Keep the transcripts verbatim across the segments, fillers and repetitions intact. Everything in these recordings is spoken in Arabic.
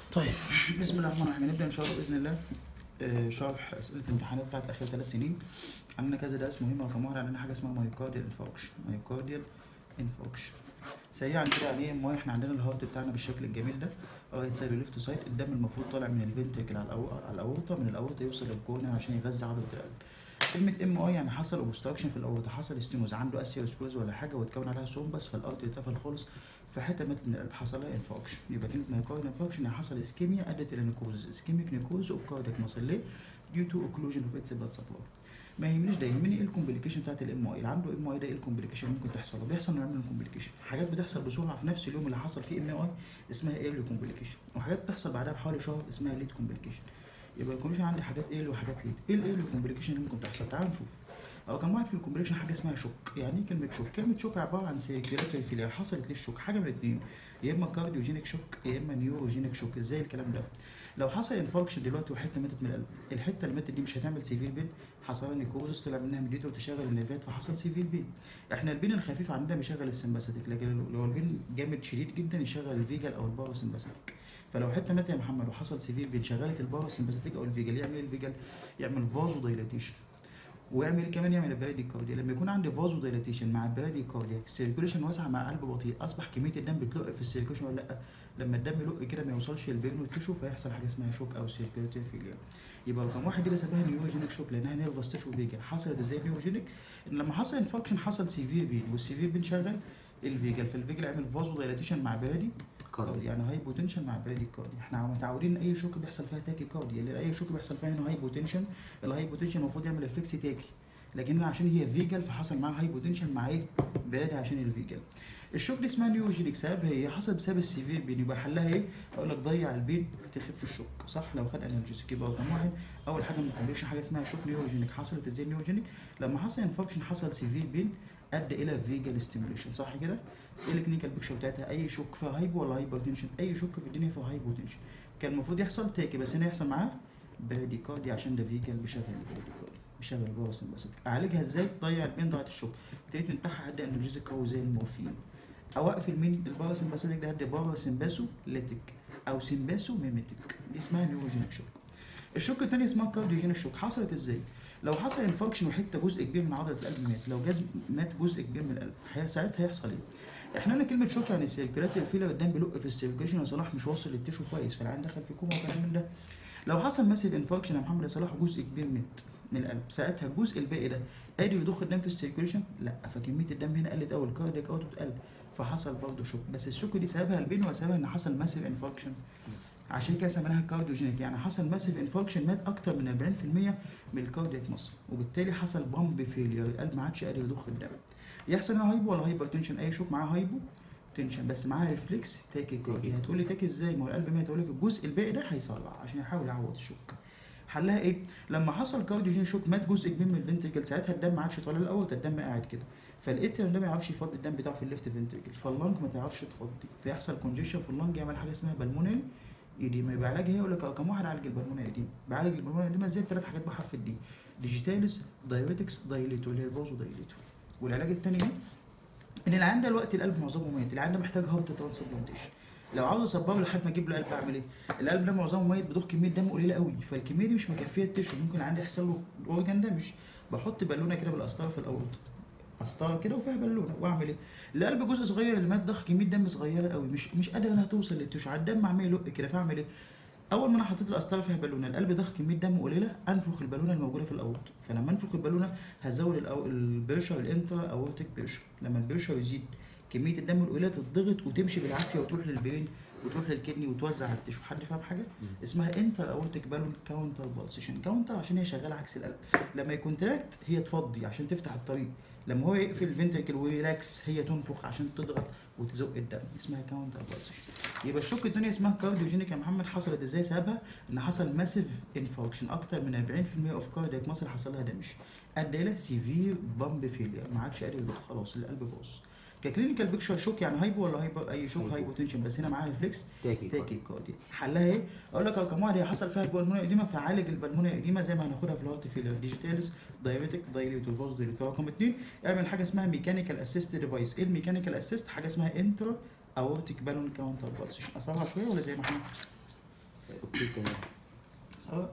طيب، بسم الله الرحمن الرحيم. هنبدا ان شاء الله باذن الله آه، شرح اسئله الامتحانات بتاعت اخر ثلاث سنين. عندنا كذا درس مهم. رقم واحد عندنا حاجه اسمها مايوكارديال انفاركشن. مايوكارديال انفاركشن سريعا كده عليه ام احنا عندنا الهارت بتاعنا بالشكل الجميل ده، رايت سايد وليفت سايد. الدم المفروض طالع من الفنتركل على على الاورطه، من الاورطه يوصل للكورنر عشان يغذي عضله القلب. كلمة ام اي يعني حصل اوبستراكشن في الاورطه، حصل ستينوز، عنده اسيروسكلوز ولا حاجه واتكون عليها ثرومبس فالارتري اتقفل خالص، في حته ماتت من القلب حصل لها انفاركشن. يبقى كلمه مايوكارديال انفاركشن يعني حصل اسكيميا ادت الى نيكوز، اسكيميك نيكوز اوف كاردياك ماسل. ليه؟ ديو تو اوكلوجن اوف اتس بلاد سبلاي. ما يهمنيش ده، يهمني ايه الكومبليكيشن بتاعت الام اي. اللي عنده ام اي ده ايه الكومبليكيشن ممكن تحصل له؟ بيحصل نوع من الكومبليكيشن، حاجات بتحصل بسرعه في نفس اليوم اللي حصل فيه ام اي اسمها ايرلي كومبليكيشن، وحاجات بتحصل بعدها بحوالي شهر اسمها ليت كومبليكيشن. يبقى الكومبليكيشن عندي حاجات ايه وحاجات ليت. ايه الايرلي كومبليكيشن اللي ممكن تحصل؟ تعالوا نشوف. رقم واحد في الكومبليكيشن حاجه اسمها شوك. يعني ايه كلمه شوك؟ كلمه شوك عباره عن سيركيولاتوري فيلير. حصلت ليه الشوك؟ حاجه من الاثنين، يا اما كارديوجينيك شوك يا اما نيوروجينيك شوك. ازاي الكلام ده؟ لو حصل انفاركشن دلوقتي وحته ماتت من القلب، الحته اللي ماتت دي مش هتعمل سيفير بين، حصل نيكوزس طلع منها ميديتور تشغل النيرفات فحصل سيفير بين. احنا البين الخفيف عندنا بيشغل السمباثيك، لكن لو البين جامد شديد جدا يشغل الفيجال او الباراسمباثيك. فلو حته ماتت يا محمد وحصل سيفير بين شغلت الباراسمباثيك او الفيجال، يعمل ايه الفيجال؟ يعمل فازو دايلاتيشن، ويعمل كمان يعمل براديكارديا. لما يكون عندي فازو دايلاتيشن مع براديكارديا، السيركيوليشن واسعه مع قلب بطيء، اصبح كميه الدم بتلق في السيركيوليشن ولا لا؟ لما الدم يلق كده ما يوصلش للبيرنو تيشو فيحصل حاجه اسمها شوك او سيركيوليتري فيلير. يبقى رقم واحد دي بسميها نيوروجينيك شوك لانها نيرفس تيشو فيجل. حصلت ازاي نيوروجينيك؟ ان لما حصل انفكشن حصل سيفير بين، والسيفير بين شغل الفيجل، فالفيجل عمل فازو دايلاتيشن مع برادي كارديا، يعني هايبوتنشن مع برادي كارديا. احنا متعودين ان اي شوك بيحصل فيها تاكي كارديا، لان اي شوك بيحصل فيها هنا هايبوتنشن. الهايبوتنشن المفروض يعمل ريفلكس تاكي، لكن عشان هي فيجل فحصل معاها هايبوتنشن مع ايه؟ بعيد عشان الفيجل. الشوك دي اسمها نيوروجينيك، سببها هي حصل بسبب السيفير بين. يبقى حلها ايه؟ اقول لك ضيع البين تخف الشوك، صح؟ لو خد انالجيسيك. يبقى رقم واحد اول حاجه ما تقوليش حاجه اسمها شوك نيوروجينيك. حصلت ازاي نيوروجينيك؟ لما حصل انفكشن حصل سيفير بين ادى الى فيجل ستيموليشن، صح كده؟ ايه الكلينيكال بيكشر بتاعتها؟ اي شوك فيها هايبو ولا هايبوتنشن؟ اي شوك في الدنيا فيها هايبوتنشن. كان المفروض يحصل تاكي، بس هنا يحصل معاه براديكارديا عشان ده فيجل بيشغل البراديكارديا، بيشغل الباراسمباثيك. اعالجها ازاي؟ تضيع البين، ضاعت الشوك. ابتديت من تحت هدي انالجيزيك قوي زي المورفين. اوقف المين؟ الباراسمباثيك ده هدي باراسمباسو ليتيك او سمباسو ميميتيك. دي اسمها نيوروجينيك شوك. الشوك الثانيه اسمها كارديوجينيك شوك. حصلت ازاي؟ لو حصل انفكشن وحته جزء كبير من عضله القلب مات، لو جاز مات جزء كبير من القلب، ساعتها هيحصل ايه؟ احنا قلنا كلمه شوك يعني السيركيولاتوري فيلر، الدم بيلق في السيركيوليشن وصلاح مش واصل للتيشو كويس، فالعين دخل في كوما وكلام من ده. لو حصل ماسيف انفكشن يا محمد صلاح جزء كبير مات من القلب، ساعتها الجزء الباقي ده قادر يضخ الدم في السيركيوليشن؟ لا، فكميه الدم هنا قلت او الكاردياك اوتبوت قل، فحصل برضه شوك. بس الشوك دي سببها البين ولا سببها ان حصل ماسيف انفكشن؟ عشان كده سميناها كارديوجينيك، يعني حصل ماسيف انفكشن، مات اكتر من أربعين في المية من الكاردياك مصر، وبالتالي حصل بامب فيلير، القلب ما عادش قادر يضخ الدم. يحصل هنا هايبو ولا هايبرتنشن؟ اي شوك معاه هايبو تنشن بس معاها ريفلكس تاكي كارديا. هتقول لي تاكي ازاي؟ ما هو القلب مات. هقول لك الجزء الباقي ده هيصلع عشان يحاول يعوض الشوك. حلها ايه؟ لما حصل كارديوجين شوك مات جزء كبير من الفنتريكل، ساعتها الدم ما عادش طالع الاول، الدم قاعد كده، فالاتريوم ده ما يعرفش يفضي الدم بتاعه في الليفت فنتريكل، فاللنج ما تعرفش تفضي، فيحصل كونجيشن في اللنج، يعمل حاجه اسمها بالمونري ايديما. يبقى علاجها ايه؟ يقول لك رقم واحد عالج البالمونري ايديما. بعالج البالمونري ايديما ازاي؟ بثلاث حاجات بحرف الدي: ديجيتاليز، دايوريتكس، دايليتور اللي هي الفازو دايليتور. والعلاج الثاني ايه؟ ان العيان ده دلوقتي القلب معظمه ميت، العيان ده محتاج هارت ترانسبلانتيشن. لو عاوز اصبره لحد ما اجيب له قلب اعمل ايه؟ القلب ده معظمه ميت بيضخ كميه دم قليله قوي، فالكميه دي مش مكفيه التشو، ممكن عندي يحصل له اورجان دامج. بحط بالونه كده بالقسطره في الاورطه، قسطره كده وفيها بالونه، واعمل ايه؟ القلب جزء صغير اللي مات ضخ كميه دم صغيره قوي، مش مش قادر انها توصل للتشو، على الدم عمال يلق كده، فاعمل ايه؟ اول ما انا حطيت القسطره فيها بالونه، القلب ضخ كميه دم قليله، انفخ البالونه الموجوده في الاورطه، فلما انفخ البالونه هزود البريشر الانترا اورتيك بريشر. لما البريشر يزيد كميه الدم القليله تتضغط وتمشي بالعافيه وتروح للبرين وتروح للكدني وتوزع على التشو. حد فاهم حاجه؟ اسمها انتر اورتيك بالون كاونتر بالسيشن. كاونتر عشان هي شغاله عكس القلب، لما يكون تراكت هي تفضي عشان تفتح الطريق، لما هو يقفل الفنتركل ويريلاكس هي تنفخ عشان تضغط وتزق الدم، اسمها كاونتر بالسيشن. يبقى الشوك الثانيه اسمها كارديوجينيك يا محمد. حصلت ازاي؟ سببها ان حصل ماسيف انفاركشن، اكتر من أربعين في المية اوف كاردياك مصر حصل لها دمج، ادى الى سيفير بامب فيلير، ما عادش قادر يضخ، خلاص القلب باظ. ككلينيكال بيكشر شوك يعني هايبو ولا هايبر؟ اي شوك هايبوتنشن، بس هنا معاها ريفلكس تاكي تاكي كارديا. حلها ايه؟ اقول لك رقم واحد هي حصل فيها البلمونري اديما، فعالج البلمونري اديما زي ما هناخدها في الهارت فيلر: ديجيتاليز، دايوريتك، دايليتور، فاز دايليتور. رقم اثنين اعمل حاجه اسمها ميكانيكال اسيست ديفايس. ايه الميكانيكال اسيست؟ حاجه اسمها انترا اورتيك بالون كاونتر بالسيشن. اصعبها شويه ولا زي ما احنا؟ اوكي تمام. اه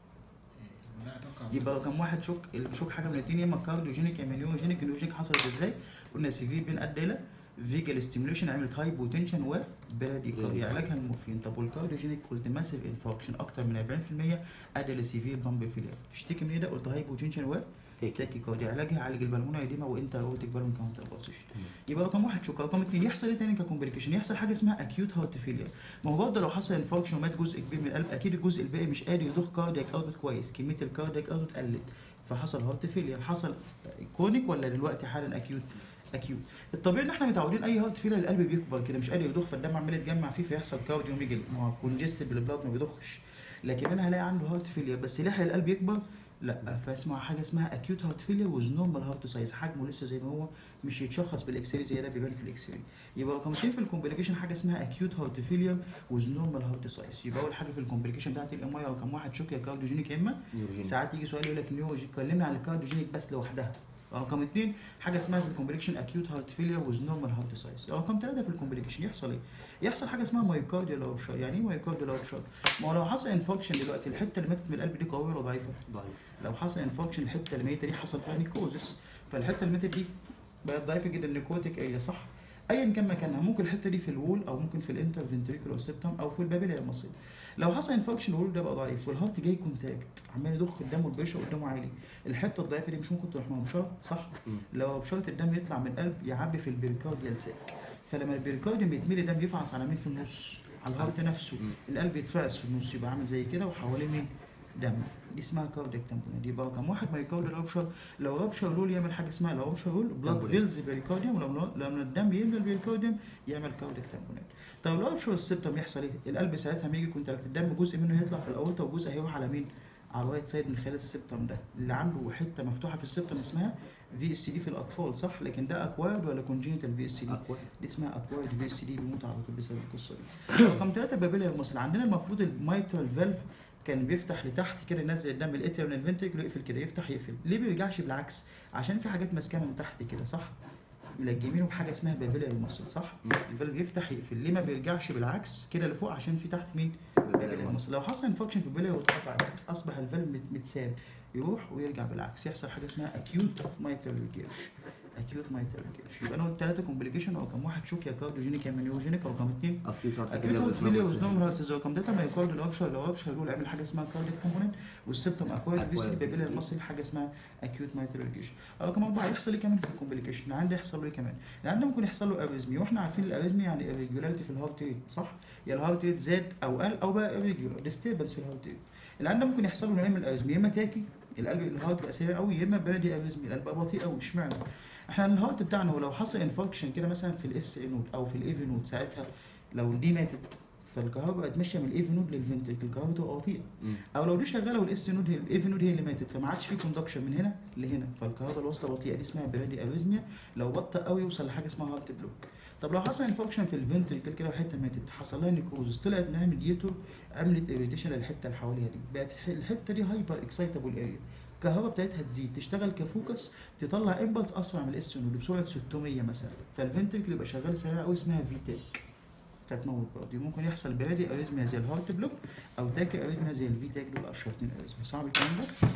يبقى كم واحد شوك؟ الشوك حاجه من الاثنين، يا اما كارديوجينيك يا اما نيوجينيك. النيوجينيك حصلت ازاي؟ قلنا سيفير بين اديلا فيجال ستيميوليشن عملت هايبوتنشن وبراديكارديا علاجها المورفين. طب والكارديوجينيك قلت ماسيف انفاركشن اكتر من أربعين في المية ادى لسيفير بامب فيلير. تشتكي من ايه ده؟ قلت هايبوتنشن و تاكيكارديا علاجها عالج البلمونه ايديما وانت روتيك بالون كاونتر باسيشن. يبقى رقم واحد شوك. رقم اثنين يحصل ايه تاني ككومبليكيشن؟ يحصل حاجه اسمها اكيوت هارت فيلير. ما هو برضه لو حصل انفاركشن ومات جزء كبير من القلب اكيد الجزء الباقي مش قادر يضخ كاردياك اوتبوت كويس، كميه الكاردياك اوتبوت قلت فحصل هارت فيلير. حصل كرونيك ولا دلوقتي حالا اكيوت؟ اكيوت. الطبيعي ان احنا متعودين اي هارت فيلير القلب بيكبر كده مش قادر يضخ فالدم عمال يتجمع فيه فيحصل كارديوميجالي، ما هو كونجستد بالبلاد ما بيضخش. لكن انا هلاقي عنده هارت فيلير بس لحق القلب يكبر؟ لا، فاسمها حاجه اسمها اكيوت هارت فيلير وز نورمال هارت سايز، حجمه لسه زي ما هو مش يتشخص بالاكس راي زي ده بيبان في الاكس راي. يبقى رقم اثنين في الكومبليكيشن حاجه اسمها اكيوت هارت فيلير وز نورمال هارت سايز. يبقى اول حاجه في الكومبليكيشن بتاعت الام اي رقم واحد شوك يا كارديوجينيك يا اما ساعات يجي سؤال يقول لك نيوجي، كلمنا عن الكارديوجينيك بس لوحدها. رقم اثنين حاجه اسمها في الكومبليكيشن اكيوت هارت فيلير وز نورمال هارت سايز. رقم ثلاثه في الكومبليكيشن يحصل ايه؟ يحصل حاجه اسمها مايوكارديال اوبشر. يعني ايه مايوكارديال اوبشر؟ ما هو لو حصل انفاركشن دلوقتي الحته اللي ماتت من القلب دي قويه ولا ضعيفه؟ ضعيفه. لو حصل انفاركشن الحته اللي ميته دي حصل فيها نيكوزس فالحته اللي ماتت دي بقت ضعيفه جدا نيكوتيك اريا صح؟ ايا كان مكانها ممكن الحته دي في الوول او ممكن في الانتر فنتريكولار سيبتم او في البابيليا المصري. لو حصل انفاركشن الوول ده بقى ضعيف والهارت جاي كونتاكت عمال يضخ قدامه البريشر قدامه عالي، الحته الضعيفه دي مش ممكن تروح مبشره صح؟ م. لو بشره الدم يطلع من القلب يعبي في البريكارديال ساك، فلما البريكارديوم بيتملي دم يفعص على مين في النص؟ على الهارت نفسه. م. القلب يتفعص في النص يبقى عامل زي كده وحواليه مين؟ دم. دي اسمها كاردياك تامبونات. يبقى رقم واحد مايوكارديال اوبشر. لو رابشر رول يعمل حاجه اسمها لو رابشر رول بلاد فيلز بريكارديوم، ولو لما الدم يملى البريكارديوم يعمل كاردياك تامبونات. طب لو رابشر السبتم يحصل ايه؟ القلب ساعتها لما يجي كونتاكت الدم جزء منه هيطلع في الاورطه وجزء هيروح على مين؟ على الرايت سايد من خلال السبتم ده اللي عنده حته مفتوحه في السبتم اسمها في اس دي في الاطفال صح؟ لكن ده اكوايرد ولا كونجينيتال في اس دي؟ دي اسمها اكوايرد في اس دي بيموت على طول بسبب القصه دي. رقم ثلاثه بابيليا المصل. عندنا المفروض المايترال فالف كان بيفتح لتحت كده ينزل الدم الاتريال من الفنتريكل ويقفل كده يفتح يقفل. ليه ما بيرجعش بالعكس؟ عشان في حاجات ماسكاه من تحت كده صح؟ ملجمينه بحاجه اسمها بابيليا المصل صح؟ الفالف يفتح يقفل. ليه ما بيرجعش بالعكس كده لفوق؟ عشان في تحت مين؟ بابيليا المصل. لو حصل انفكشن في البابيليا واتقطع اصبح الفالف متساب يروح ويرجع بالعكس يحصل حاجه اسمها اكيوت مايترال ريجيرش. اكيوت مايترال ريجيرش. يبقى انا قلت ثلاثه كومبليكيشن. رقم واحد شوك يا كارديوجينيك يا نيوجينيك. رقم اثنين اكيوت هارت فيلير وز نورمال هارت سايز. رقم ثلاثه مايوكارديال اوبشر. لو اوبشر يقول اعمل حاجه اسمها كاردياك كومبوننت والسبتم اكوايرد في سي بابيليا المصري حاجه اسمها اكيوت مايترال ريجيرش. رقم اربعه يحصل ايه كمان في الكومبليكيشن؟ عندي يحصل له ايه كمان؟ عندنا ممكن يحصل له اريزمي واحنا عارفين الاريزمي يعني irregularity في الهارت ريت صح؟ يا الهارت ريت زاد او قل او بقى irregular disturbance في الهارت ريت. اللي عندنا ممكن يحصل له نوعين من الاريزمي، يا اما تاكي القلب الهارت بقى سريع قوي، يا اما برادي اريزمي القلب بقى بطيء قوي. اشمعنى؟ احنا الهارت بتاعنا ولو حصل انفاركشن كده مثلا في الاس اي نود او في الاي في نود ساعتها لو دي ماتت فالكهرباء بقت ماشيه من الاي في نود للفنتريكل الكهرباء تبقى بطيئه، او لو دي شغاله والاس نود هي الاي في نود هي اللي ماتت فما عادش في كوندكشن من هنا لهنا فالكهرباء الواصله بطيئه. دي اسمها برادي اريزميا. لو بطأ قوي يوصل لحاجه اسمها هارت بلوك. طب لو حصل انفكشن في الفنتريكل كده وحته ماتت حصل لها نيكروزس طلعت انها ميديتور عملت اريتيشن للحته اللي حواليها دي بقت الحته دي هايبر اكسايتابل اريا الكهرباء بتاعتها تزيد تشتغل كفوكس تطلع امبلس اسرع من الاس نود بسرعه ستمية مثلا فالفنتريكل يبقى شغال سريع قوي اسمها في تاك هتموت برضه. ممكن يحصل برادي اريزميا زي الهارت بلوك او تاكي اريزميا زي الفي تاك دول اشهر اتنين اريزميا. صعب الكلام ده؟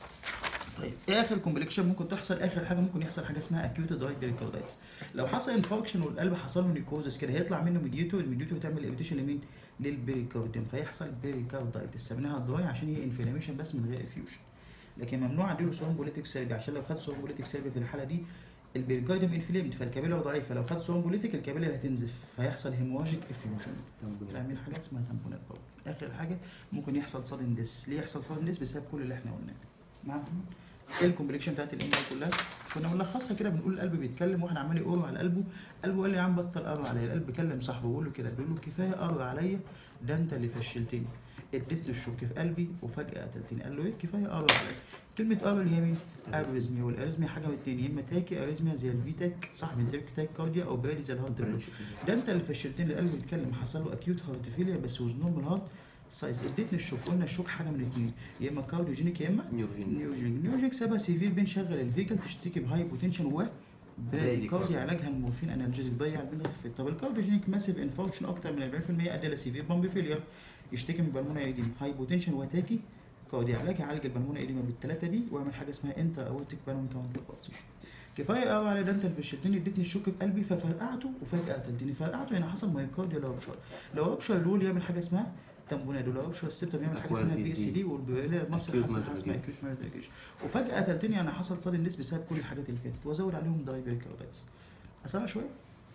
طيب ايه اخر كومبليكيشن ممكن تحصل؟ اخر حاجه ممكن يحصل حاجه اسمها اكيوت درايف بريكاردايتس. لو حصل انفاركشن والقلب حصل له نيكوزس كده هيطلع منه ميديتور الميديتور تعمل اريتيشن لمين؟ للبريكارديوم فيحصل بريكاردايتس. سميناها دراي عشان هي انفلاميشن بس من غير افيوجن. لكن ممنوع اديله ثرومبوليتيك سيربي عشان لو خد ثرومبوليتيك سيربي في الحاله دي البريكارديوم انفليمد فالكابيلا ضعيفه فلو خد ثرومبوليتيك الكابيلا هتنزف فيحصل هيموراجيك افيوجن. تعمل حاجه اسمها تامبونات برضه. اخر حاجه ممكن يحصل صدن ديس. ليه يحصل صدن ديس؟ بسبب كل اللي احنا قلناه. معاك ايه الكومبليكيشن بتاعت الام كلها؟ كنا بنلخصها كده بنقول القلب بيتكلم واحد عمال يقر على قلبه، قلبه قال لي يا عم بطل قر عليا. القلب كلم صاحبه بيقول له كده بيقول له كفايه قر عليا ده انت اللي فشلتني اديت له الشوك في قلبي وفجاه قتلتني. قال له ايه؟ كفايه قر عليا. كلمه قر اللي هي مين؟ اريزميا. والاريزميا حاجه من اتنين يا اما تاكي اريزميا زي الفي تاك صح فنتريك تاك كارديا او برادي زي الهارت بلوك. ده انت اللي فشلتني. القلب بيتكلم حصل له اكيوت هارت فيلير بس وز نورمال هارت سايز. اديتني الشوك. قلنا الشوك حاجه من الاثنين يا اما كارديوجينيك يا اما نيوجينيك. نيوجينيك سببها سيفير بنشغل الفيجل تشتكي بهايبوتنشن و براديكارديا علاجها المورفين انالجيزك ضيع البين خفيف. طب الكارديوجينيك ماسيف انفاركشن اكتر من أربعين في المية ادى لسيفير بامب فيلير. يشتكي من بالمونة ايديما، هايبوتنشن وتاكي كارديا. علاج يعالج البالمونة ايديما بالثلاثه دي ويعمل حاجه اسمها انترا اورتيك بالون كاونت بالسيشن. كفايه قوي على دانتال فيش. الدنيا ادتني الشوك في قلبي ففرقعته وفجاه قتلتني. فرقعته يعني حصل مايوكارديال رابشر. لو رابشر الول يعمل حاجه اسمها تمبونادو، لو رابشر السبتم يعمل حاجه اسمها بي اس دي، والبيولار مصر حصل حاجه اسمها اكيوت مايوكارديال. وفجاه قتلتني يعني حصل صدى الناس بسبب كل الحاجات اللي فاتت، وازود عليهم دايبيركاردايتس. اسرع شويه.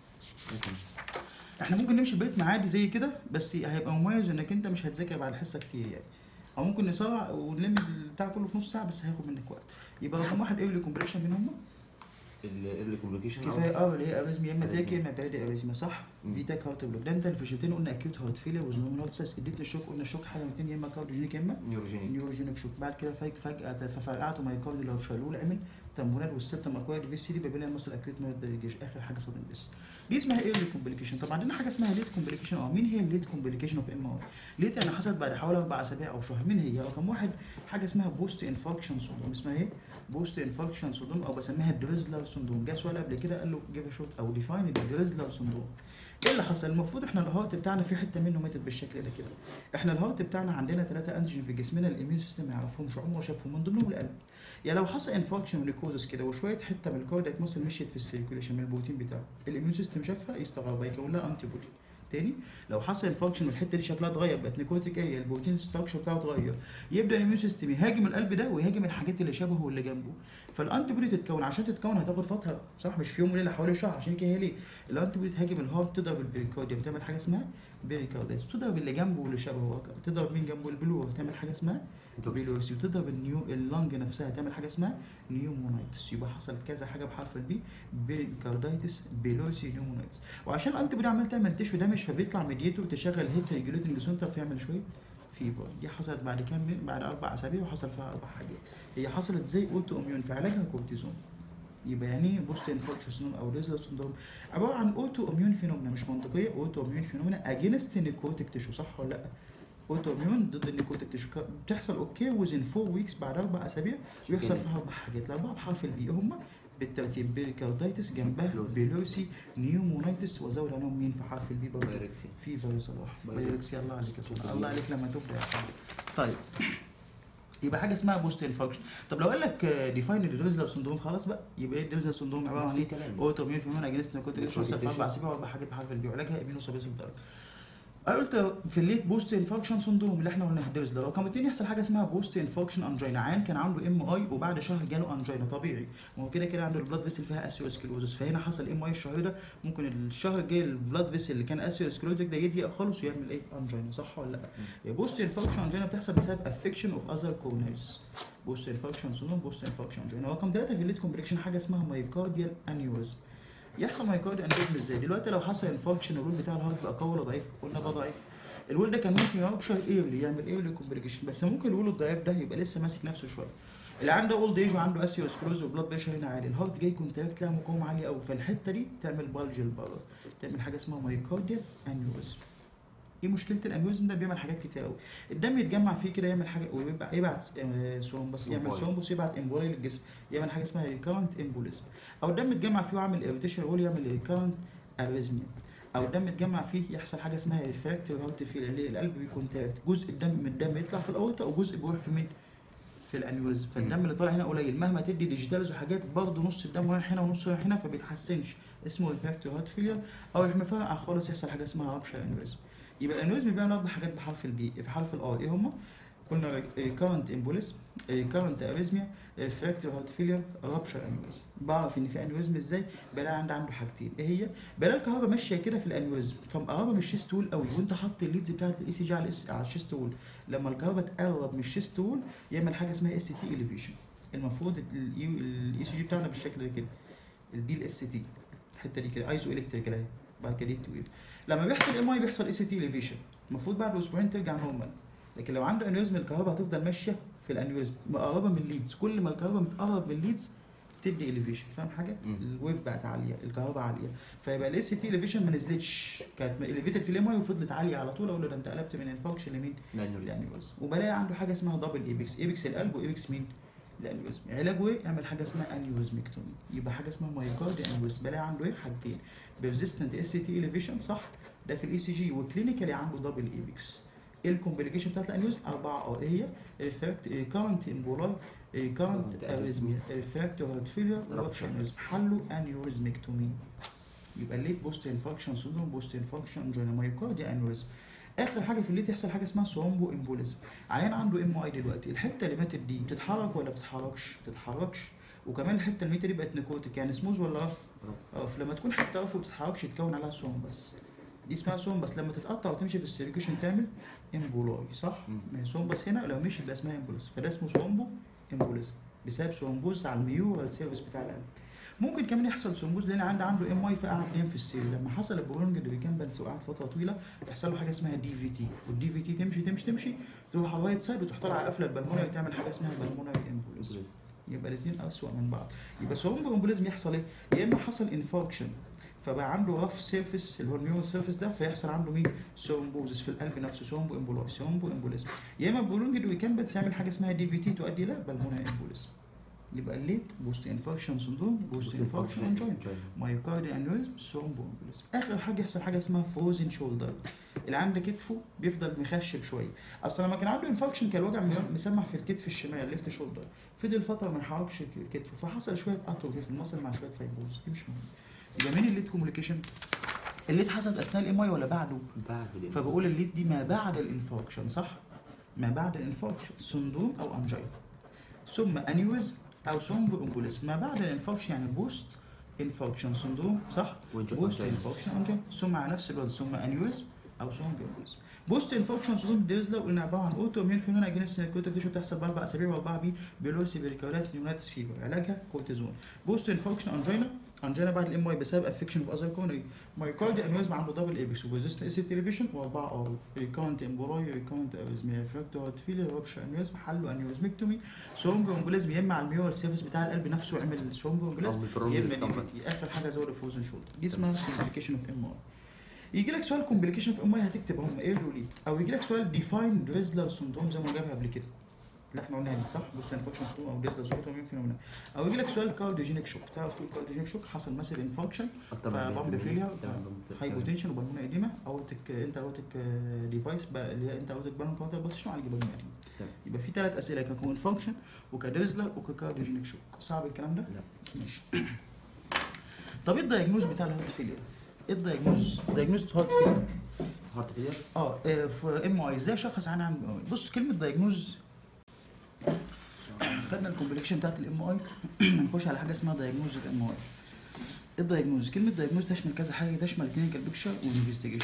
احنا ممكن نمشي البيت معادي زي كده، بس هيبقى مميز انك انت مش هتذاكر بعد الحصه كتير يعني، او ممكن نسرع ونلم البتاع كله في نص ساعه بس هياخد منك وقت. يبقى رقم واحد ايرلي كومبريشن من هم الايرلي كومبليكيشن كفايه اه اللي هي اريزميا، يا اما تاكي يا اما بعيد اريزميا صح. في تاك هارت بلوك. ده انت الفيشلتين قلنا اكيوت هارت فيلر وزنومال هارت سايس. اديتني الشوك قلنا الشوك حاجه من الاثنين، يا اما كارديوجينيك يا اما نيوروجينيك نيوروجينيك شوك. بعد كده فايق فجاه ففرقعته مايوكارديال لو شالوه عمل تمبونات والسبتم اكوايرد في سي دي بابيليا مصل اكيوت مايوكارديال. اخر حاجه صدمه بس دي اسمها ايرلي كومبليكيشن. طبعا عندنا حاجه اسمها ليت كومبليكيشن. اه مين هي الليت كومبليكيشن اوف ام ار؟ ليت يعني حصلت بعد حوالي اربع اسابيع او شهر. مين هي؟ رقم واحد حاجه اسمها بوست انفاركشن سندروم. اسمها ايه؟ بوست انفاركشن سندروم او بسميها دريزلر سندروم. جه سؤال قبل كده قال له جيف شوت او ديفاين الدريزلر سندروم. ايه اللي حصل؟ المفروض احنا الهارت بتاعنا في حته منه ماتت بالشكل ده كده. احنا الهارت بتاعنا عندنا ثلاثه انتيجين في جسمنا الاميون سيستم ما يعرفهمش، عمره شافهم، من ضمنهم القلب. يعني لو حصل انفاركشن ونيكوزس كده وشويه حته من الكاردياك ماسل مشيت في السيركيوليشن من البروتين بتاعه، الاميون سيستم شافها يستغربها يكون لها انتي بودي. تاني لو حصل انفاركشن والحته دي شكلها اتغير بقت نيكوتيك ايه، البروتين ستراكشر بتاعه اتغير، يبدا الاميون سيستم يهاجم القلب ده ويهاجم الحاجات اللي شبهه واللي جنبه. فالانتي بودي تتكون، عشان تتكون هتاخد فتره صح، مش في يوم وليله، حوالي شهر. عشان كده هي ليه الانتي بودي تهاجم الهارت تضرب البريكارديوم تعمل حاجه اسمها بيريكاردايتس، تضرب اللي جنبه واللي شبهه، تضرب مين جنبه البلور تعمل حاجه اسمها بيلوسي، وتضرب النيو اللنج نفسها تعمل حاجه اسمها نيومونايتس. يبقى حصل كذا حاجه بحرف البي، بيريكاردايتس بيلوسي نيومونايتس. وعشان الانتي بودي عمال تعمل تشو دامج فبيطلع ميديتور تشغل هيت ريجوليتنج سنتر فيعمل شويه فيفر. دي حصلت بعد كام؟ بعد اربع اسابيع وحصل فيها اربع حاجات. هي حصلت زي اوتو اميون في علاجها كورتيزون. يبقى يعني بوست انفكشن سندروم او ريزلر سندروم عباره عن اوتو اميون فينومينا مش منطقيه، اوتو اميون فينومينا اجينست نيكوتيك تيشو صح ولا لا؟ اوتو اميون ضد النيكوتيك تيشو بتحصل اوكي وزن فور ويكس بعد اربع اسابيع ويحصل فيها اربع حاجات. الاربعه بحرف البي هم بالترتيب بيريكاردايتس جنبها بيلوسي نيومونايتس، وازود عليهم مين في حرف البي برضه؟ بايركسيا. في فيروس صلاح بايركسيا. الله عليك يا صلاح، الله عليك لما تبدا يا صلاح. طيب يبقى حاجه اسمها بوست انفكشن. طب لو قال لك ديفاين الريزلر سندروم خلاص بقى، يبقى ايه الريزلر سندروم؟ عباره عن ايه؟ اوتو اميون فينومينا اجينست نيكوتيك تيشو في اربع اسابيع واربع حاجات بحرف البي وعلاجها امينوسابريسيف دراج. قلت في الليت بوست انفكشن سندروم اللي احنا قلنا في ده. رقم اتنين يحصل حاجه اسمها بوست انفكشن انجينا. عيان كان عنده ام اي وبعد شهر جاله انجينا طبيعي، وهو كده كده عنده البلاد فيسل فيها اسيوسكلوزس، فهنا حصل ام اي الشهر ده، ممكن الشهر الجاي البلاد فيسل اللي كان اسيوسكلوزك ده يضيق خالص ويعمل ايه؟ انجينا صح ولا لا؟ يا بوست انفكشن انجينا بتحصل بسبب افكشن اوف اذر كورنيز. بوست انفكشن سندروم بوست انفكشن انجينا. رقم ثلاثه في الليت كومبليكيشن حاجه اسمها مايوكارديال انيوريزم. يحصل مايوكارديال انيوريزم ازاي؟ دلوقتي لو حصل انفكشن الرول بتاع الهارت بقى قوي ولا ضعيف؟ قلنا بقى ضعيف. الول ده كان ممكن يربشر ايرلي يعمل ايرلي كومبليكيشن، بس ممكن الول الضعيف ده يبقى لسه ماسك نفسه شويه. اللي عنده اولد ايج وعنده اسيوسكلوز وبلاد بريشر هنا عالي، الهارت جاي كونتراكت لها مقاومه عاليه قوي، فالحته دي تعمل بالج لبره، تعمل حاجه اسمها مايوكارديال انيوريزم. ايه مشكله الانيوريزم ده؟ بيعمل حاجات كتير قوي. الدم يتجمع فيه كده يعمل حاجه ويبقى يبعت ثرومبس، يعمل ثرومبس يبعت امبولي للجسم، يعمل حاجه اسمها ريكارنت امبوليزم. او الدم يتجمع فيه ويعمل اريتيشن وول يعمل ريكارنت اريزميا. او الدم يتجمع فيه يحصل حاجه اسمها ريفراكتيف هارت فيل، اللي القلب بيكونتراكت، جزء الدم من الدم يطلع في الاورطه وجزء بيروح في مين؟ في الانيوريزم. فالدم اللي طالع هنا قليل، مهما تدي ديجيتالز وحاجات برضه نص الدم رايح هنا ونص رايح هنا فبيتحسنش، اسمه ريفراكتيف هارت فيلير. او لما يفرقع خالص يحصل حاجه اسمها رابشر انيوريزم. يبقى الانيوريزم بيعمل اربع حاجات بحرف البي. في حرف الار ايه هم؟ قلنا ريكارنت امبوليزم، ريكارنت اريزميا، ريفراكتيف هارت فيلير، رابشر انيوريزم. بعرف ان في انيوريزم ازاي؟ بلاقي عندي عنده حاجتين، ايه هي؟ بلاقي الكهرباء ماشيه كده في الانيوريزم فمقربه من الشيست وول قوي، وانت حاطط الليدز بتاعت الاي سي جي على الاس على الشيست وول، لما الكهرباء تقرب من الشيست وول يعمل حاجه اسمها اس تي اليفيشن. المفروض الاي سي جي بتاعنا بالشكل ده كده، دي الاس تي الحته دي كده ايزو الكتريكال اهي، بعد كده دي ويف. لما بيحصل ام اي بيحصل اس تي اليفيشن، المفروض بعد اسبوعين ترجع نورمال. لكن لو عنده انيوريزم الكهرباء هتفضل ماشيه في الانيوريزم مقربه من الليدز، كل ما الكهرباء متقرب من الليدز تدي اليفيشن. فاهم حاجه؟ الويف بقت عاليه، الكهرباء عاليه، فيبقى الاس تي اليفيشن ما نزلتش، كانت اليفيتد في الام اي وفضلت عاليه على طول. اقول له ده انت قلبت من انفكشن لمين؟ لانيوريزم. وبلاقي عنده حاجه اسمها دبل ايبكس، ايبكس القلب وايبكس مين؟ الانيوريزم. علاجه ايه؟ يعمل حاجه اسمها انيوريزمكتومي. يبقى حاجه اسمها مايوكارديال انيوريزم. بلاقي عنده ايه؟ حاجتين، بيرزيستنت اس تي اليفيشن صح؟ ده في الاي سي جي، وكلينيكالي عنده دبل ايبكس. الكومبليكيشن بتاعت الانيوريزم اربعه اه هي افكت كارنت امبولاي كارنت اريزميا افكت هارت فيلير رابشر انيوريزم حله انيوريزمكتومي. يبقى الليت بوست انفاركشن سندروم بوست انفاركشن انجينا مايوكارديا انيوريزم. اخر حاجه في الليت يحصل حاجه اسمها ثرومبو امبوليزم. عيان عنده ام اي دلوقتي الحته اللي ماتت دي بتتحرك ولا بتتحركش؟ بتتحركش. وكمان الحته اللي ماتت دي بقت نيكوتيك يعني سموز ولا رف؟ رف. لما تكون حته رف وبتتحركش يتكون عليها ثروم بس، دي اسمها ثروم بس. لما تتقطع وتمشي في السيركيشن تعمل امبولاي صح؟ ما هي ثروم بس هنا لو مشي يبقى اسمها امبوليزم، فده اسمه ثرومبو امبوليزم بسبب ثرومبوز على الميورال سيرفيس بتاع القلب. ممكن كمان يحصل ثرومبوز لان عنده عنده ام اي فقعد نام في السرير، لما حصل البرولونج اللي بيكمبنس وقعد فتره طويله يحصل له حاجه اسمها دي في تي، والدي في تي تمشي تمشي تمشي تروح على الرايت سايد وتحتار على قفله البلمونري وتعمل حاجه اسمها بالمونري امبوليزم. يبقى الاثنين اسوء من بعض. يبقى ثرومبو امبوليزم يحصل ايه؟ يا اما حصل انفاركشن فبقى عنده رف سيرفيس اللي هو الميورال سيرفيس ده فيحصل عنده مين؟ ثرومبوزس في القلب نفسه ثرومبو امبولاي ثرومبو امبوليزم. يا اما برولونج ويكمبنس يعمل حاجه اسمها دي في تي تؤدي الى بالمونري امبوليزم. يبقى الليت بوست انفاركشن سندروم بوست انفاركشن انجينا مايوكارديا انيوريزم ثرومبو امبوليزم. اخر حاجه يحصل حاجه اسمها فروزن شولدر، اللي عنده كتفه بيفضل مخشب شويه. اصل لما كان عنده انفاركشن كان الوجع مسمع في الكتف الشمال الليفت شولدر، فضل فتره ما يحركش كتفه فحصل شويه اتروفي في المصل مع شويه فايبروز، دي مش مهم. يبقى مين الليت كوميونيكيشن؟ الليت حصلت اثناء الام اي ولا بعده؟ بعد. فبقول الليت دي ما بعد الانفاركشن صح؟ ما بعد الانفاركشن سندروم او انجينا ثم انيوريزم او ثرومبو امبوليزم. ما بعد الانفاركشن يعني بوست انفاركشن سندروم صح؟ بوست انفاركشن انجينا ثم على نفس الوقت ثم انيوريزم او ثرومبو امبوليزم. بوست انفاركشن سندروم ديزلا قلنا عباره عن اوتو اميون فينومينا اجينست كورتيزون بتحصل باربع اسابيع واربعه بي بيلوسي بيريكاردايتس نيوناتس فيفر علاجها كورتيزون. بوست انفاركشن انجينا انجينا بعد الام اي بسبب افكشن في اذر كورنري. مايوكارديا انيوريزم عنده دبل ايبكس وبوزيشن اس تلفزيون واربعه ار ريكونت امبولاي ريكونت اريزميا فاكتور هارت فيلير رابشر انيوريزم حله انيوريزمكتومي. ثرومبو امبوليزم يا اما على الميورال سيرفيس بتاع القلب نفسه يعمل ثرومبو امبوليزم يا اما اخر حاجه زود الفروزن شولدر. دي اسمها كومبليكيشن اوف ام اي. يجي لك سؤال كومبليكيشن في ام اي هتكتب هم ايه وليه، او يجي لك سؤال ديفاين دريزلر سندروم زي ما جابها قبل كده اللي احنا قلناها دي صح؟ بوست انفكشن سندروم او دريزلر سندروم فينومينا. او يجي لك سؤال كارديوجينيك شوك، تعرف تقول كارديوجينيك شوك حصل ماسيف انفكشن فبامب فيلير هايبوتنشن وبالمونة اديما اوتك انت اوتك ديفايس اللي هي انت اوتك بالون كاونتر بوزيشن على بالمونة اديما. يبقى في ثلاث اسئله ككون فانكشن وكدريزلر وكارديوجينيك شوك. صعب الكلام ده؟ لا ماشي. طب ايه الدايجنوز بتاع الهارت فيلير؟ ايه الدايجنوز؟ دايجنوز هارت فيلير هارت فيلير اه في ام اي ازاي اشخص عنها عن ام اي؟ بص كلمه دايجنوز خدنا الكومبليكيشن بتاعت الام اي هنخش على حاجه اسمها دايجنوز الام اي. الدايجنوز كلمه دايجنوز تشمل كذا حاجه، تشمل كلينيكال بيكتشر وانفستيجيشن.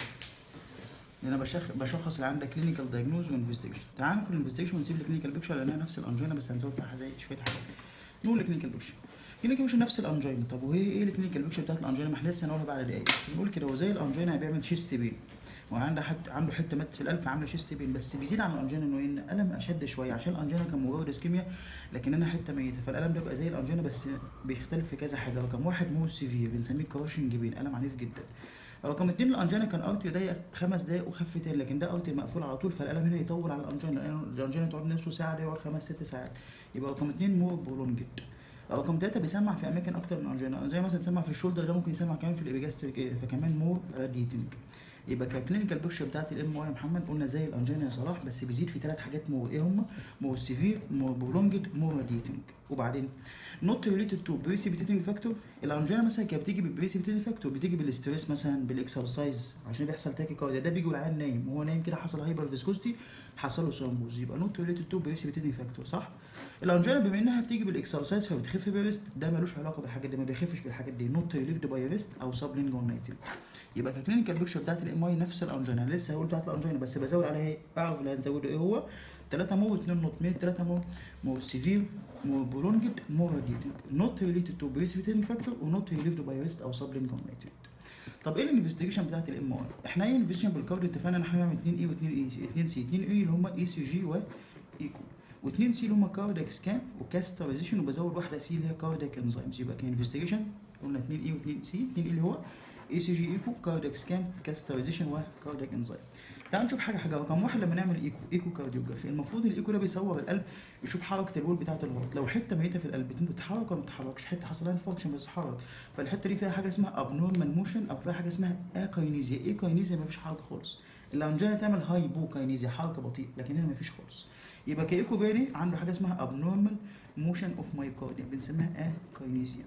انا بشخ بشخص اللي عندك كلينيكال دايجنوز وانفستيجيشن. تعال ندخل الانفستيجيشن ونسيب الكلينيكال بيكتشر لانها نفس الانجينا بس هنزود فيها زي شويه حاجات. نقول الكلينيكال بيكتشر. الكلينيكال بيكتشر نفس الانجينا. طب وهي ايه الكلينيكال بيكتشر بتاعت الانجينا؟ ما احنا لسه هنقولها بعد دقايق، بس بنقول كده هو زي الانجينا بيعمل شيست بين وعنده حته عنده حته مات في القلب فعامله شيست بين، بس بيزيد عن الانجينا انه ان الم اشد شويه عشان الانجينا كان مجرد اسكيميا لكن انا حته ميته، فالالم ده بقى زي الانجينا بس بيختلف في كذا حاجه. رقم واحد مو سيفير بنسميه كراشنج بين، الم عنيف جدا. رقم اتنين الانجينا كان ارتي ضيق خمس دقايق وخف تاني، لكن ده ارتي مقفول على طول فالالم هنا يطول على الانجينا لان الانجينا تقعد نص ساعه ده يقعد خمس ست ساعات. يبقى رقم اتنين مور برولونجد. رقم ثلاثة بيسمع في اماكن اكتر من انجينا، زي مثلا يسمع في الشولدر ده ممكن يسمع كمان في الابيجاستريك فكمان مور راديتنج. يبقى ككلينيكال بيكتشر بتاعت الام اي يا محمد قلنا زي الانجينا يا صلاح بس بيزيد في ثلاث حاجات مور. ايه هم؟ مور سيفير مور برولونجد مور راديتنج. وبعدين نوت ريليتد تو بريسيبيتيتنج فاكتور. الانجينا مثلا كانت بتيجي بالبريسيبيتيتنج فاكتور، بتيجي بالاستريس مثلا بالاكسرسايز عشان بيحصل تاكي كارديا، ده بيجي والعيان نايم وهو نايم كده حصل هايبر فيسكوستي حصل له ثرومبوز. يبقى نوت ريليتد تو بريسيبيتيتنج فاكتور صح؟ الانجينا بما انها بتيجي بالاكسرسايز فبتخف بالريست، ده ملوش علاقه بالحاجات دي، ما بيخفش بالحاجات دي. نوت ريليفد باي ريست او سبلينجوال نايتريت. يبقى ككلينيكال بيكتشر بتاعت الام اي نفس الانجينا، لسه هقول بتاعت الانجينا بس بزود عليها ايه؟ اعرف اللي هنزوده ايه هو؟ ثلاثة مو اثنين نوت مين ثلاثة مو مو سيفير مو برولونجد مو راديتنج. نوت ريليتد تو بريسيبيتيتنج فاكتور ونوت ريليفد باي ريست او سبلينجوال نايتريت. طب ايه الانفستيجيشن بتاعت الام اي؟ احنا ايه الانفستيجيشن بالكارد اتفقنا ان احنا هنعمل اثنين اي واثنين اي اثنين سي. اثنين اي اللي هم اي سي جي وايكو، واثنين سي اللي هم كاردياك سكان وكاسترايزيشن، وبزود واحده سي اللي هي كاردياك انزيمز. يبقى كانفستيجيشن قلنا اثنين اي واثنين سي. اثنين اي اللي هو اي سي جي ايكو كاردياك سكان كاسترايزيشن وكاردياك انزيم. تعال نشوف حاجه حاجه. رقم واحد لما نعمل ايكو ايكو كارديوجرافي المفروض الايكو ده بيصور القلب يشوف حركه الوول بتاعه الهارت، لو حته ميته في القلب بتتحرك ولا ما بتتحركش، حته حصل لها انفكشن بس تتحرك، فالحته دي فيها حاجه اسمها ابنورمال موشن او فيها حاجه اسمها اكاينيزيا. ايه كاينيزيا؟ ما فيش حركه خالص. الانجينا تعمل هايبوكاينيزيا، حركه بطيئه، لكن هنا مفيش خالص. يبقى كايكو بيري عنده حاجه اسمها ابنورمال موشن اوف مايوكارديا بنسميها اكاينيزيا.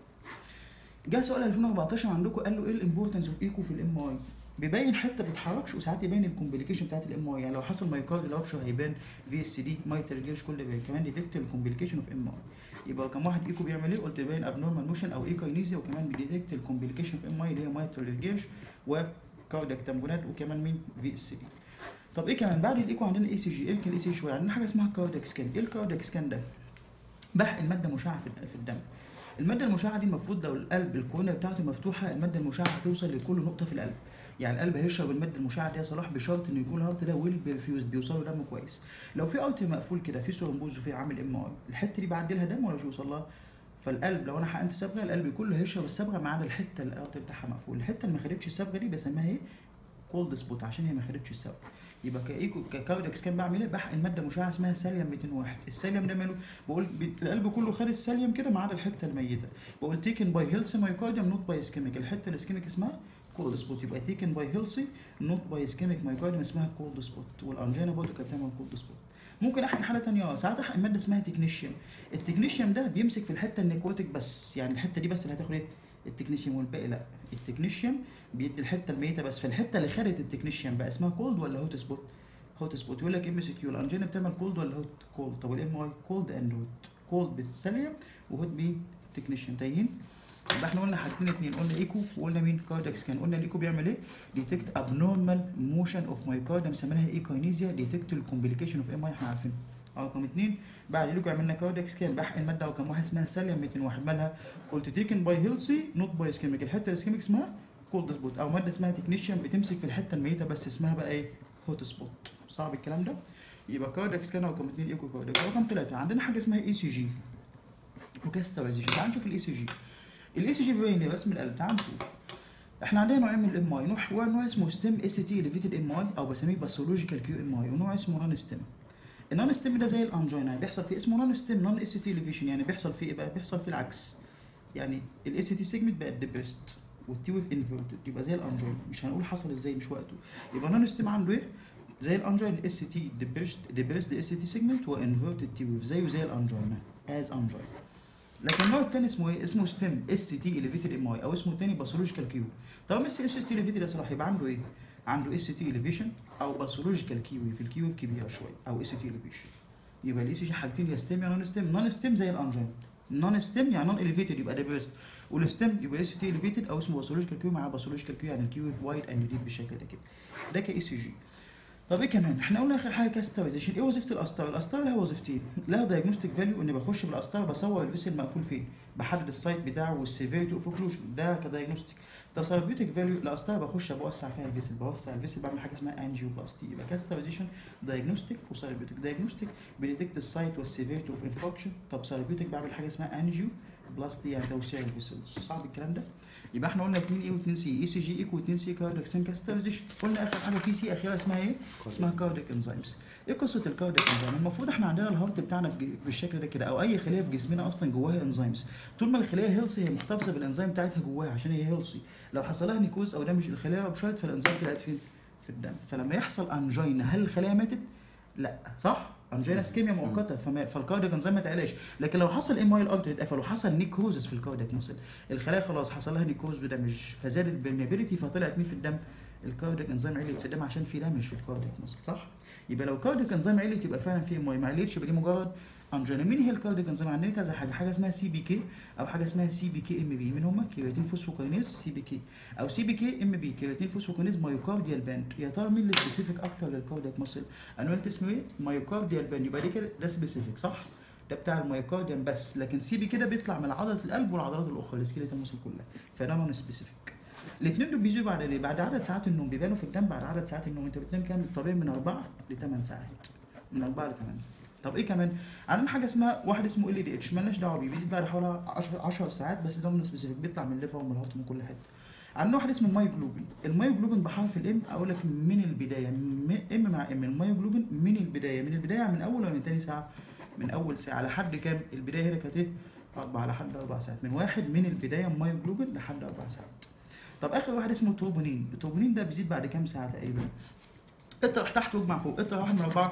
جه سؤال ألفين وأربعتاشر عندكم قال له ايه الامبورتنس اوف ايكو في الام اي؟ بيبين حته ما بتتحركش وساعات يبين الكومبليكيشن بتاعت الام اي، يعني لو حصل مايوكارد رابشر هيبان في اس دي مايترال جيرش، كل بين كمان ديتكت الكومبليكيشن اوف ام اي. يبقى كم واحد ايكو بيعمل ايه؟ قلت بيبين ابنورمال موشن او ايكاينيزيا، وكمان بيديتكت الكومبليكيشن اوف ام اي اللي هي مايترال جيرش وكاردياك تامبونات، وكمان مين؟ في اس دي. طب ايه كمان بعد الايكو؟ عندنا اي سي جي. اركن الاي سي جي شويه، عندنا حاجه اسمها كاردياك سكان. ايه الكاردياك سكان ده؟ بحقن ماده مشعه في الدم. الماده المشعه دي المفروض لو القلب الكورنيا بتاعته مفتوحه الماده المشعه هتوصل لكل نقطه في القلب، يعني القلب هيشرب الماده المشعه دي يا صلاح بشرط انه يكون الهارت ده ويل بيرفيوز، بيوصل له دم كويس. لو في ارتري مقفول كده في ثرومبوز وفي عامل ام اي، الحته دي بعدي لها دم ولا مش بيوصل لها؟ فالقلب لو انا حقنت صبغه القلب كله هيشرب الصبغه ما عدا الحته اللي الارتري بتاعها مقفول. الحته اللي ما خدتش الصبغه دي بسميها ايه؟ كولد سبوت، عشان هي ما خدتش الصبغه. يبقى كايكو ككاردياك سكان بعمل ايه؟ بحقن ماده مشعه اسمها ساليوم مئتين وواحد. الساليوم ده ماله؟ بقول القلب كله خد الساليوم كده ما عدا الحته الميته. بقول تيكن باي هيلثي مايوكارديوم نوت باي اسكيميك، الحته الاسكيميك اسمها كولد سبوت. يبقى تيكن باي هيلثي نوت باي اسكيميك مايوكارديوم اسمها كولد سبوت. والانجينا برضه كانت بتعمل كولد سبوت. ممكن احقن حاله ثانيه، ساعات احقن ماده اسمها تكنيشيوم. التكنيشيوم ده بيمسك في الحته النيكوتيك بس، يعني الحته دي بس اللي هتاخد ايه؟ التكنيشيوم، والباقي لا. التكنيشيوم بيدي الحته الميته بس، فالحته اللي خدت التكنيشيوم بقى اسمها كولد ولا هوت سبوت؟ هوت سبوت. يقول لك ام سي كيو الانجينا بتعمل كولد ولا هوت؟ كولد. طب والام اي؟ كولد اند هوت. كولد بالساليوم وهوت بالتكنيشيوم. تايهين؟ يبقى احنا قلنا حاجتين اتنين، قلنا ايكو وقلنا مين؟ كاردياك سكان. قلنا الايكو بيعمل ايه؟ ديتكت ابنورمال موشن اوف مايوكارديوم مسميناها ايكاينيزيا، ديتكت الكومبليكيشن اوف ام اي احنا عارفينها. رقم اتنين بعد الايكو عملنا كاردياك سكان، بحقن ماده رقم واحد اسمها ساليوم مئتين وواحد. مالها؟ قلت تيكن باي هيلثي نوت باي اسكيميك، الحته الاسكيميك اسمها كولد سبوت، او ماده اسمها تكنيشيوم بتمسك في الحته الميته بس اسمها بقى ايه؟ هوت سبوت. صعب الكلام ده؟ يبقى كاردياك سكان رقم اتنين ايكو كاردياك. رقم ثلاثة عندنا حاجه اسمها اي سي جي وكاسترايزيشن. تعال نشوف الاي سي جي. الاي سي جي بيبين لي رسم القلب. تعال نشوف. احنا عندنا نوعين من الام اي، نوع نوع اسمه ستيم اس تي اليفيتد ام اي او بسميه باثولوجيكال كيو ام اي، ونوع اسمه نون ستيم. النون ستيم ده زي الانجينا بيحصل فيه اسمه نون ستيم نون اس تي اليفيشن، يعني بيحصل فيه ايه بقى؟ بيحصل فيه العكس، يعني الاس تي سيجمنت بقت ديبرست والتي ويف انفيرتد، يبقى زي الانجينا. مش هنقول حصل ازاي مش وقته. يبقى نون ستيم عنده ايه؟ زي الانجينا اس تي ديبرست ديبرست اس تي سيجمنت وانفيرتد تي ويف زيه زي الانجينا از انجينا. لكن النوع الثاني اسمه ايه؟ اسمه ستيم اس تي اليفيتد ام اي او اسمه الثاني باثولوجيكال كيو. طالما اس اس تي اليفيتد يا صلاح يبقى عنده ايه؟ عنده اس تي اليفيشن او باثولوجيكال كيو، في الكيو كبيره شويه او اس تي اليفيشن. يبقى الاي سي جي حاجتين، يا ستيم يا نون ستيم. نون ستيم زي الانجينا، نون ستيم يعني نون اليفيتد يبقى ديبرست، والستيم يبقى اس تي اليفيتد او اسمه باثولوجيكال كيو مع باثولوجيكال كيو، يعني الكيو في وايد اند ديب بالشكل ده كده. ده كاي سي جي. طب ايه كمان؟ احنا قلنا اخر حاجه كاسترايزيشن. ايه وظيفه القسطره؟ القسطره لها وظيفتين، لها دايجنوستيك فاليو اني بخش بالقسطره بصور الفيسل مقفول فين، بحدد السايت بتاعه والسيفيريتي اوف اوكلوجن، ده كدايجنوستيك. طب ثيرابيوتيك فاليو القسطره بخش بوسع فيها الفيسل، بوسع الفيسل بعمل حاجه اسمها انجيوبلاستي. يبقى كاسترايزيشن دايجنوستيك وثيرابيوتيك. دايجنوستيك بيديتكت السايت والسيفيريتي اوف انفكشن، طب ثيرابيوتيك بعمل حاجه اسمها انجيو بلاستي يعني توسيع الفيسلز. صعب الكلام ده؟ يبقى احنا قلنا اتنين اي و2 سي، اي سي جي ايكو و2 سي كاردياك سين كاسترايزيشن. قلنا اخر حاجه في سي اخيره اسمها ايه؟ اسمها كاردياك انزيمز. ايه قصه الكاردياك انزيم؟ المفروض احنا عندنا الهارت بتاعنا في بالشكل ده كده، او اي خليه في جسمنا اصلا جواها انزيمز. طول ما الخليه هيلثي هي محتفظه بالانزيم بتاعتها جواها عشان هي هيلثي. لو حصل لها نيكوز او دمج الخليه ربشت فالانزيم طلعت فين؟ في الدم. فلما يحصل انجينا هل الخليه ماتت؟ لا، صح؟ انجينا اسكيميا مؤقته فالكاردياك انزيم ما تعلاش. لكن لو حصل ام اي الارتري اتقفل وحصل نيكوزس في الكاردياك ماسل، الخلايا خلاص حصل لها نيكوز ودمج فزاد البرميابيليتي فطلعت مين في الدم؟ الكاردياك انزيم عليت في الدم عشان في دمج في الكاردياك ماسل، صح؟ يبقى لو الكاردياك انزيم عليت يبقى فعلا في ام اي، ما عليتش يبقى دي مجرد انجينا. مين هي الكاردياك انزيم؟ عندنا كذا حاجه، حاجه اسمها سي بي كي او حاجه اسمها سي بي كي ام بي. مين هم؟ كيراتين فوسفوكاينيز سي بي كي او سي بي كي ام بي، كيراتين فوسفوكاينيز مايوكارديال باند. يا ترى مين اللي سبيسيفيك اكتر للكاردياك ماسل؟ انا قلت اسمه ايه؟ مايوكارديال باند، يبقى دي كده ده سبيسيفيك، صح؟ ده بتاع المايوكارديان بس، لكن سي بي كده بيطلع من عضله القلب والعضلات الاخرى السكيليتال ماسل كلها، فده نون سبيسيفيك. الاثنين دول بيجوا بعد ايه؟ بعد عدد ساعات النوم، بيبانوا في الدم بعد عدد ساعات النوم. انت بتنام كام الطبيعي؟ من أربعة لثمان ساعات، من أربعة لثمانية. طب ايه كمان؟ عندنا حاجه اسمها واحد اسمه ال دي اتش، مالناش دعوه بيه، بيزيد بعد حوالي عشر ساعات بس ده من سبيسيفيك، بيطلع من الليفر ومن الهارت من كل حته. عندنا واحد اسمه المايوجلوبين. المايوجلوبين بحرف الام اقول لك من البدايه، ام مع ام. المايوجلوبين من البدايه، من البدايه من اول ولا من ثاني ساعه؟ من اول ساعه لحد كام؟ البدايه هنا كانت ايه؟ أربعة لحد أربع ساعات، من واحد من البدايه مايوجلوبين لحد أربع ساعات. طب اخر واحد اسمه تروبونين. التروبونين ده بيزيد بعد كام ساعه تقريبا؟ اطرح تحت واجمع فوق. اطرح واحد من اربعه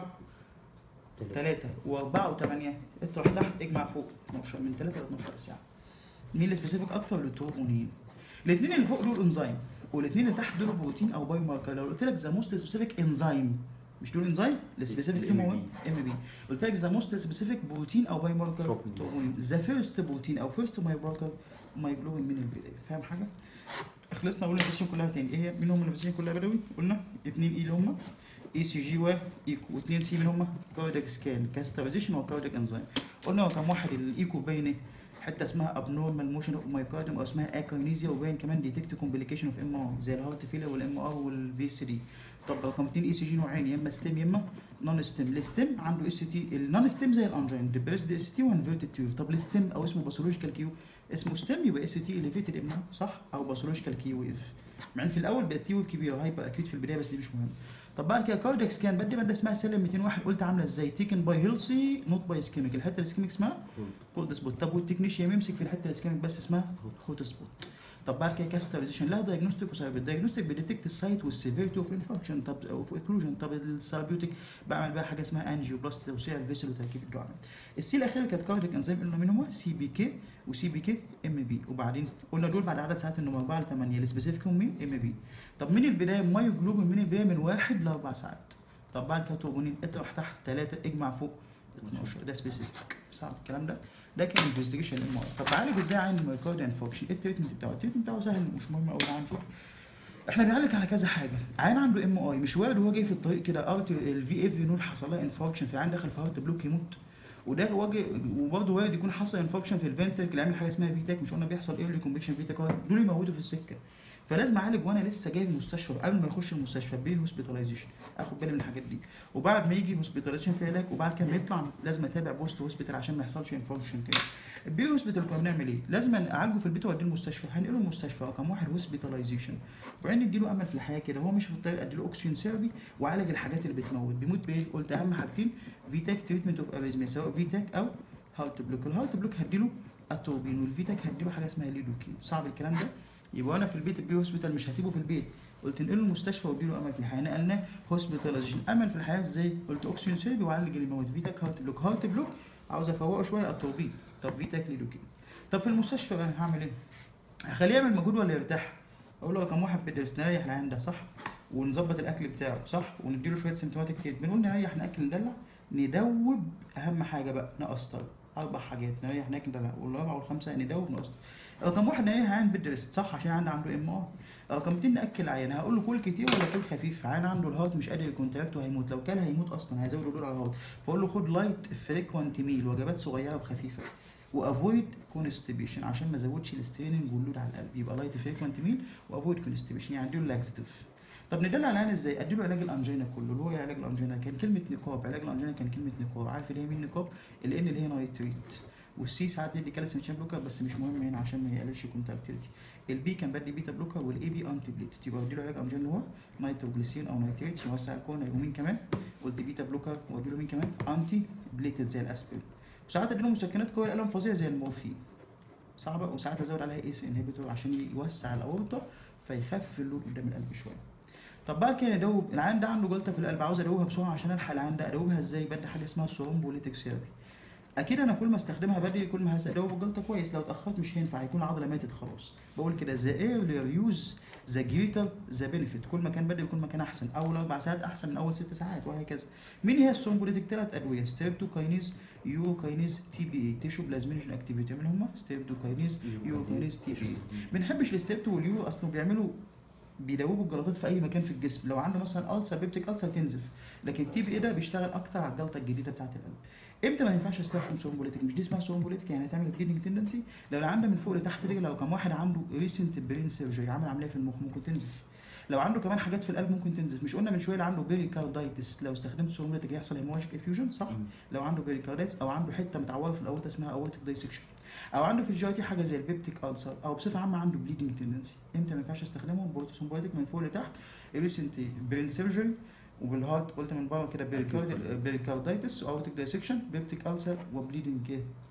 ثلاثة واربعة وثمانية. اطرح تحت اجمع فوق اتناشر. من ثلاثة ل اتناشر ساعة. مين السبيسيفيك اكتر؟ للتروبونين. الاثنين اللي فوق دول انزيم والاثنين اللي تحت دول بروتين او بايو ماركر. لو قلت لك ذا موست سبيسيفيك انزيم، مش دول انزيم السبيسيفيك فيهم هو ام بي. قلت لك ذا موست سبيسيفيك بروتين او بايو ماركر تروبونين. ذا فيرست بروتين او فيرست بايو ماركر مايجلوبين من البدايه. فاهم حاجه؟ خلصنا. قلنا الفيسيون كلها تاني. ايه هي؟ مين هم الفيسيون كلها بدوي؟ قلنا اثنين اي اللي هم اي سي جي وايكو، واثنين سي اللي هم كاردياك سكان كاسترايزيشن وكاردياك انزيم. قلنا هو كم واحد الايكو باين حته اسمها ابنورمال موشن اوف مايوكارديوم او اسمها اكاينيزيا، وباين كمان ديتكت كومبليكيشن اوف ام ار زي الهارت فيلر والام ار والفي ثلاثة. طب رقم اثنين اي سي جي نوعين، يا اما ستيم يا اما نون ستيم. الستيم عنده اس تي، النون ستيم زي الانجين ديبريسد اس تي وانفيرتد تيوب. طب الستيم او اسمه باثولوجيكال كيو اسمه ستيم يبقى اس تي اليفيتد ام صح، او باثولوجيكال كيو ويف. مع ان في الاول بقت تي ويف كبيره هايبر اكيوت في البدايه بس دي مش مهم. طب بعد كده كاردياك سكان بدي ماده اسمها سلم مئتين وواحد. قلت عامله ازاي؟ تيكن باي هيلسي نوت باي اسكيميك. الحته الاسكيميك اسمها كولد سبوت. طب والتكنيشيان يمسك في الحته الاسكيميك بس اسمها هوت سبوت. طب بعد كده كاسترايزيشن لها دايجنوستيك وسايبر. الدايجنوستيك بيديتكت السايت والسيفيرتي اوف انفكشن طب اوف اكلوجن. طب السيرابيوتيك بعمل بقى حاجه اسمها انجيو بلاست توسيع الفيسل وتركيب الدعامات. السي الاخيره كانت كارديك انزيم قلنا مين هم؟ سي بي كي وسي بي كي ام بي. وبعدين قلنا دول بعد عدد ساعات انهم اربعه ل ثمانيه. السبيسيفيك هم مين؟ ام بي. طب من البدايه مايوجلوبين من البدايه من واحد ل اربع ساعات. طب بعد كده تروبونين اطرح تحت ثلاثه اجمع فوق اتناشر. ده سبيسيفيك صعب الكلام ده. ده كان انفستيجيشن ام ار. طب بعالج ازاي عين المايوكارديال انفكشن؟ ايه التريتمنت بتاعه؟ التريتمنت بتاعه سهل مش مهم قوي. تعال نشوف. احنا بنعالج على كذا حاجه. عين عنده ام اي مش وارد وهو جاي في الطريق كده ارت الفي اف نول حصل لها انفكشن في عين دخل في هارت بلوك يموت. وده واجه وبرضه وارد يكون حصل انفكشن في الفنتركل يعمل حاجه اسمها فيتاك. مش قلنا بيحصل ايرلي كومبليكشن فيتاك دول يموتوا في السكه. فلازم اعالج وانا لسه جاي من المستشفى قبل ما يخش المستشفى بيه هوسبيتاليزيشن. اخد بالي من الحاجات دي. وبعد ما يجي هوسبيتاليزيشن في علاج وبعد كده يطلع لازم اتابع بوست هوسبيتال عشان ما يحصلش انفكشن تاني. البي هوسبيتال كنا بنعمل ايه؟ لازم اعالجه في البيت واوديه المستشفى. هنقله المستشفى رقم واحد هوسبيتاليزيشن. وبعدين نديله امل في الحياه كده هو ماشي في الطريق اديله اوكسجين ثيرابي وعالج الحاجات اللي بتموت. بيموت بايه؟ قلت اهم حاجتين فيتاك تريتمنت اوف اريزميا سواء فيتاك او هارت بلوك. الهارت بلوك هديله اتروبين والفيتاك هديله حاجه اسمها ليدوكين. صعب الكلام ده؟ يبقى انا في البيت البي هوسبيتال مش هسيبه في البيت. قلت انقله المستشفى واديله امل في الحياه. نقلناه هوسبيتاليزيشن. امل في الحياه ازاي؟ قلت اوكسجين ثيرابي وعالج اللي يموت. فيتاك هارت بلوك. هارت بلوك عاوز افوقه شويه اتروبين. طب فيتاك ليدوكين. طب في المستشفى بقى هعمل ايه؟ هخليه يعمل مجهود ولا يرتاح؟ اقول له رقم واحد بدرس نريح العيان ده صح؟ ونظبط الاكل بتاعه صح؟ ونديله شويه سيمتوماتيك تيت. بنقول نريح ناكل ندلع ندوب. اهم حاجه بقى نقسطر. اربع حاجات نريح ناكل ندلع والرابعه والخامسه ندوب نقسطر. رقم واحد نريح عيان بدرس صح عشان عنده عنده ام ار. رقم اتنين ناكل عيان. هقول له كل كتير ولا كل خفيف. عيان عنده الهارت مش قادر يكونتراكت وهيموت. لو كان هيموت اصلا هيزود الدور على الهارت. فاقول له خد لايت فريكوانت ميل وجبات صغيره وخفيفه. وافويد كونستيبيشن عشان ما ازودش الستريننج واللود على القلب. يبقى لايت فريكوانت ميل وافويد كونستيبيشن يعني اديله لاكستيف. طب ندلع العيان ازاي؟ اديله علاج الانجينا كله. اللي هو علاج الانجينا كان كلمه نقاب. علاج الانجينا كان كلمه نقاب. عارف اللي هي مين نقاب؟ الان اللي هي نايتريت. والسي ساعات ندي كالسيوم شان بلوكر بس مش مهم هنا عشان ما يقللش كونتراكتيلتي. البي كان بدي بيتا بلوكر والاي بي انتي بليتد. يبقى اديله علاج انجينا اللي هو نيتروجليسين او نايتريت يوسع الكون. ومين كمان؟ قلت بيتا بلوكر واديله مين كمان؟ انتي بليتد زي الاسبرين. وساعات اديله مسكنات قويه الالم فظيع زي المورفين. صعبه. وساعات ازود عليها ايس انهبيتور عشان يوسع الاورطه فيخفف اللود قدام القلب شويه. طب بعد كده ادوب العيان ده عنده جلطه في القلب عاوز ادوبها بسرعه عشان الحق العيان ده. ادوبها ازاي؟ بدي حاجه اسمها ثرومبوليتيك ثيرابي. اكيد انا كل ما استخدمها بدري كل ما هدوب الجلطه كويس. لو اتاخرت مش هينفع هيكون العضله ماتت خلاص. بقول كده ذا ايرلير يوز ذا جريتر ذا بينفيت. كل ما كان بدري كل ما كان احسن. اول اربع ساعات احسن من اول ست ساعات وهكذا. مين هي الثرومبوليتيك؟ ثلاث ادويه ستريبتوكاينيز يوروكاينيز تي بي اي. تيشو بلازمينوجين اكتيفيتي من هم ستريبتوكاينيز يوروكاينيز تي بي اي. ما بنحبش الستريبتو واليورو اصلا بيعملوا بيدوبوا الجلطات في اي مكان في الجسم. لو عنده مثلا ألسر بيبتيك ألسر تنزف. لكن التي بي اي ده بيشتغل اكتر على الجلطه الجديده بتاعه القلب. امتى ما ينفعش استخدم ثرومبوليتيك؟ مش دي اسمها ثرومبوليتيك يعني هتعمل بليدنج تندنسي. لو عنده من فوق لتحت رجل. لو كان واحد عنده ريسنت برين سيرجري عمل عمليه في المخ ممكن تنزف. لو عنده كمان حاجات في القلب ممكن تنزف. مش قلنا من شويه اللي عنده بيريكاردايتس لو استخدمت ثرومبوليتيك هيحصل هيموراجيك افيوجن صح؟ مم. لو عنده بيريكاردايتس او عنده حته متعوره في الاورطه اسمها اورتيك دايسكشن. او عنده في الجي تي حاجه زي البيبتيك ألسر او بصفه عامه عنده بليدنج تندنسي. امتى ما ينفعش استخدمهم؟ بروتوثرومبوليتيك من فوق لتحت ريسنت برين سيرجري. وبالهارت قلت من بره كده بيريكاردايتس واورتيك دايسكشن بيبتيك ألسر وبليدنج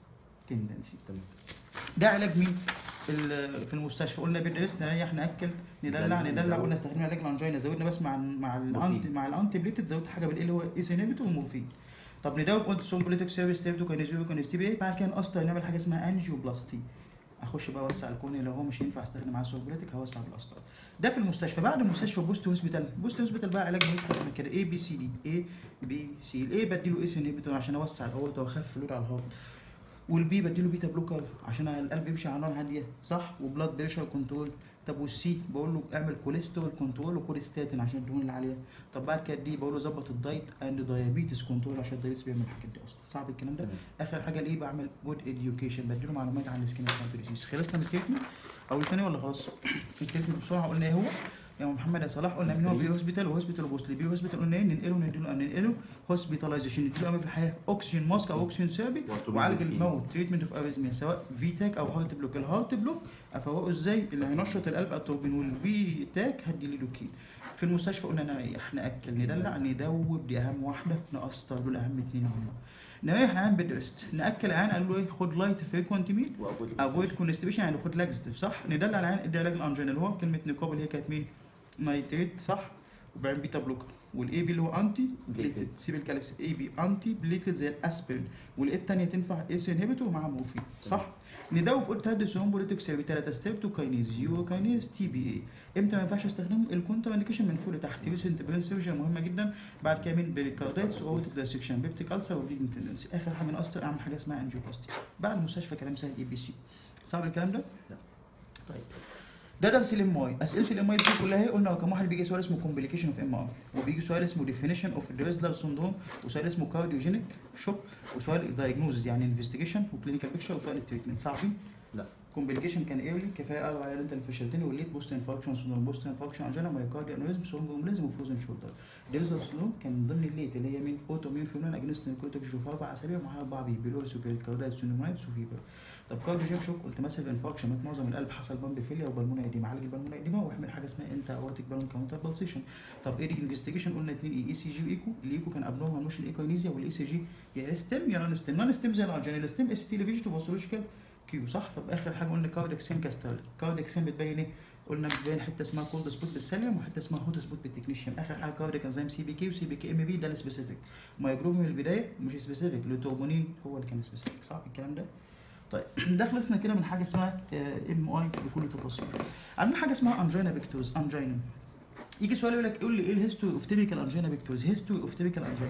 تندنسي. تمام. ده علاج مين؟ في المستشفى قلنا بيد ريست، نريح ناكل ندلع ندلع. قلنا استخدمنا علاج الانجينا، زودنا بس مع مع الانتي مع الانتي بليتد زودت حاجه بالايه اللي هو ايثينيبيت ومورفين. طب نداوب قلت سومبوليتك سيرفيس ستريبتوكاينيزيو كونستيبي. بعد كده نقصر نعمل حاجه اسمها انجيوبلاستي. اخش بقى اوسع الكون، لو هو مش ينفع استخدم معاه سومبوليتك هوسع بالقسطره. ده في المستشفى. بعد المستشفى بوست هوسبيتال. بوست هوسبيتال بقى علاج ملوش لازمه كده، اي بي سي دي. اي بي سي. الاي بديله ايثينيبيتور عشان اوسع الاورطه واخف اللود على الهارت، والبي بديله بيتا بلوكر عشان القلب يمشي على نار هاديه صح، وبلاد بريشر كنترول. طب والسي بقول له اعمل كوليسترول كنترول وكوليستاتين عشان الدهون اللي عليها. طب بعد كده دي بقول له ظبط الدايت اند دايابيتس كنترول عشان الدايابيتس بيعمل الحاجات دي اصلا. صعب الكلام ده. اخر حاجه الايه بعمل جود اديوكيشن، بديله معلومات عن السكين ديزيز. خلصنا من التريتمنت او الثاني ولا خلاص؟ التريتمنت بسرعه قلنا ايه هو يا محمد يا صلاح؟ قلنا من هو بي هوسبيتال وهوسبيتال وبوست. بي هوسبيتال قلنا ايه؟ ننقله نديله ننقله هوسبيتاليزيشن، نديله امل في الحياه اوكسجين ماسك او اوكسجين ثيرابي، وعالج الموت تريتمنت اوف اريزميا سواء في تاك او هارت بلوك. الهارت بلوك افوقه ازاي؟ اللي هينشط القلب اتروبين، والفي تاك هدي ليدوكين. في المستشفى قلنا نريح ناكل ندلع ندوب، دي اهم واحده، نقسطر، دول اهم اثنين هم. نريح العيان بالريست، ناكل العيان قال له ايه؟ خد لايت فريكوينت ميل افويد كونستيبيشن، يعني خد لاكستيف صح. ندلع العيان ادي علاج الانجينا اللي هو كلمه نقاب اللي هي كانت مين؟ نايتريت صح، وبعدين بيتا بلوكر، والاي بي اللي هو انتي بليتد. سيب الكالسي اي بي انتي بليتد زي الاسبرين، والاي الثانيه تنفع اس انهبيتور مع مورفين صح. نداوب قلت هدي سومبوليتك سيرفي ثلاثه ستريبتوكاينيز يوروكاينيز تي بي اي. امتى ما ينفعش استخدمه؟ الكونتر انديكيشن من فوق لتحت، ريسنت برين سيرجن مهمه جدا. بعد كده من بريكاردايتس واورتيك دايسكشن بيبتيك السر وبليدنج تندنسي. اخر حاجه نقصر اعمل حاجه اسمها انجيوبلاستي. بعد المستشفى كلام سهل اي بي سي. صعب الكلام ده؟ لا. طيب ده درس الام اي. اسئله الام اي كلها اهي. قلنا رقم واحد بيجي سؤال اسمه كومبليكيشن اوف ام اي، وبيجي سؤال اسمه ديفينيشن اوف دريزلر سندروم، وسؤال اسمه كارديوجينيك شوك، وسؤال دايجنوزز يعني انفستيجيشن وكلينيكال بيكتشر، وسؤال التريتمنت. صعبين؟ لا. كومبليكيشن كان ايرلي كفايه قوي على انت اللي فشلتني، وليت بوست انفاركشن سندروم، بوست انفاركشن انجينا مايوكاردي انوريزم سندروم وفروزن شولدر. دريزلر سندروم كان من ضمن الليت اللي هي مين؟ اوتو ميون فيمنان اجنست نيكوتيك في اربع اسابيع ومعاها اربعه بي بيلوري سوبير كاردايتس سندرومايتس وفيفر. طب كارديوجينيك شوك قلت ماسيف انفاركشن مات معظم القلب، حصل بامب فيليا وبالمونة اديما، عالج البالمونة اديما واعمل حاجه اسمها انت اورتيك بالون كاونتر بالسيشن. طب ايه الانفستيجيشن؟ قلنا اثنين اي اي سي جي وايكو. الايكو كان ابنورمال مش الايكوينيزيا، والاي سي جي يا ستيم يا نون ستيم. نون ستيم زي الارجينال ستيم اس تي ليفيجيتو باثولوجيكال كيو صح. طب اخر حاجه قلنا كاردياك سين كاسترل. كاردياك سين بتبين ايه؟ قلنا بتبين حته اسمها كولد سبوت بالسيليوم وحته اسمها هوت سبوت بالتكنيشيوم. اخر حاجه كاردياك انزيم سي بي كي وسي بي كي ام بي، ده السبيسيفيك. مايجروبين من البدايه مش سبيسيفيك، لوتوبونين هو اللي كان سبيسيفيك. صعب الكلام ده؟ طيب ده خلصنا كده من حاجه اسمها ام اي بكل تفاصيله. عندنا حاجه اسمها انجينا بيكتورز. انجينا يجي سؤال يقول لك قول لي ايه الهيستوري اوف تيبيكال انجينا بيكتورز. هيستوري اوف تيبيكال انجينا،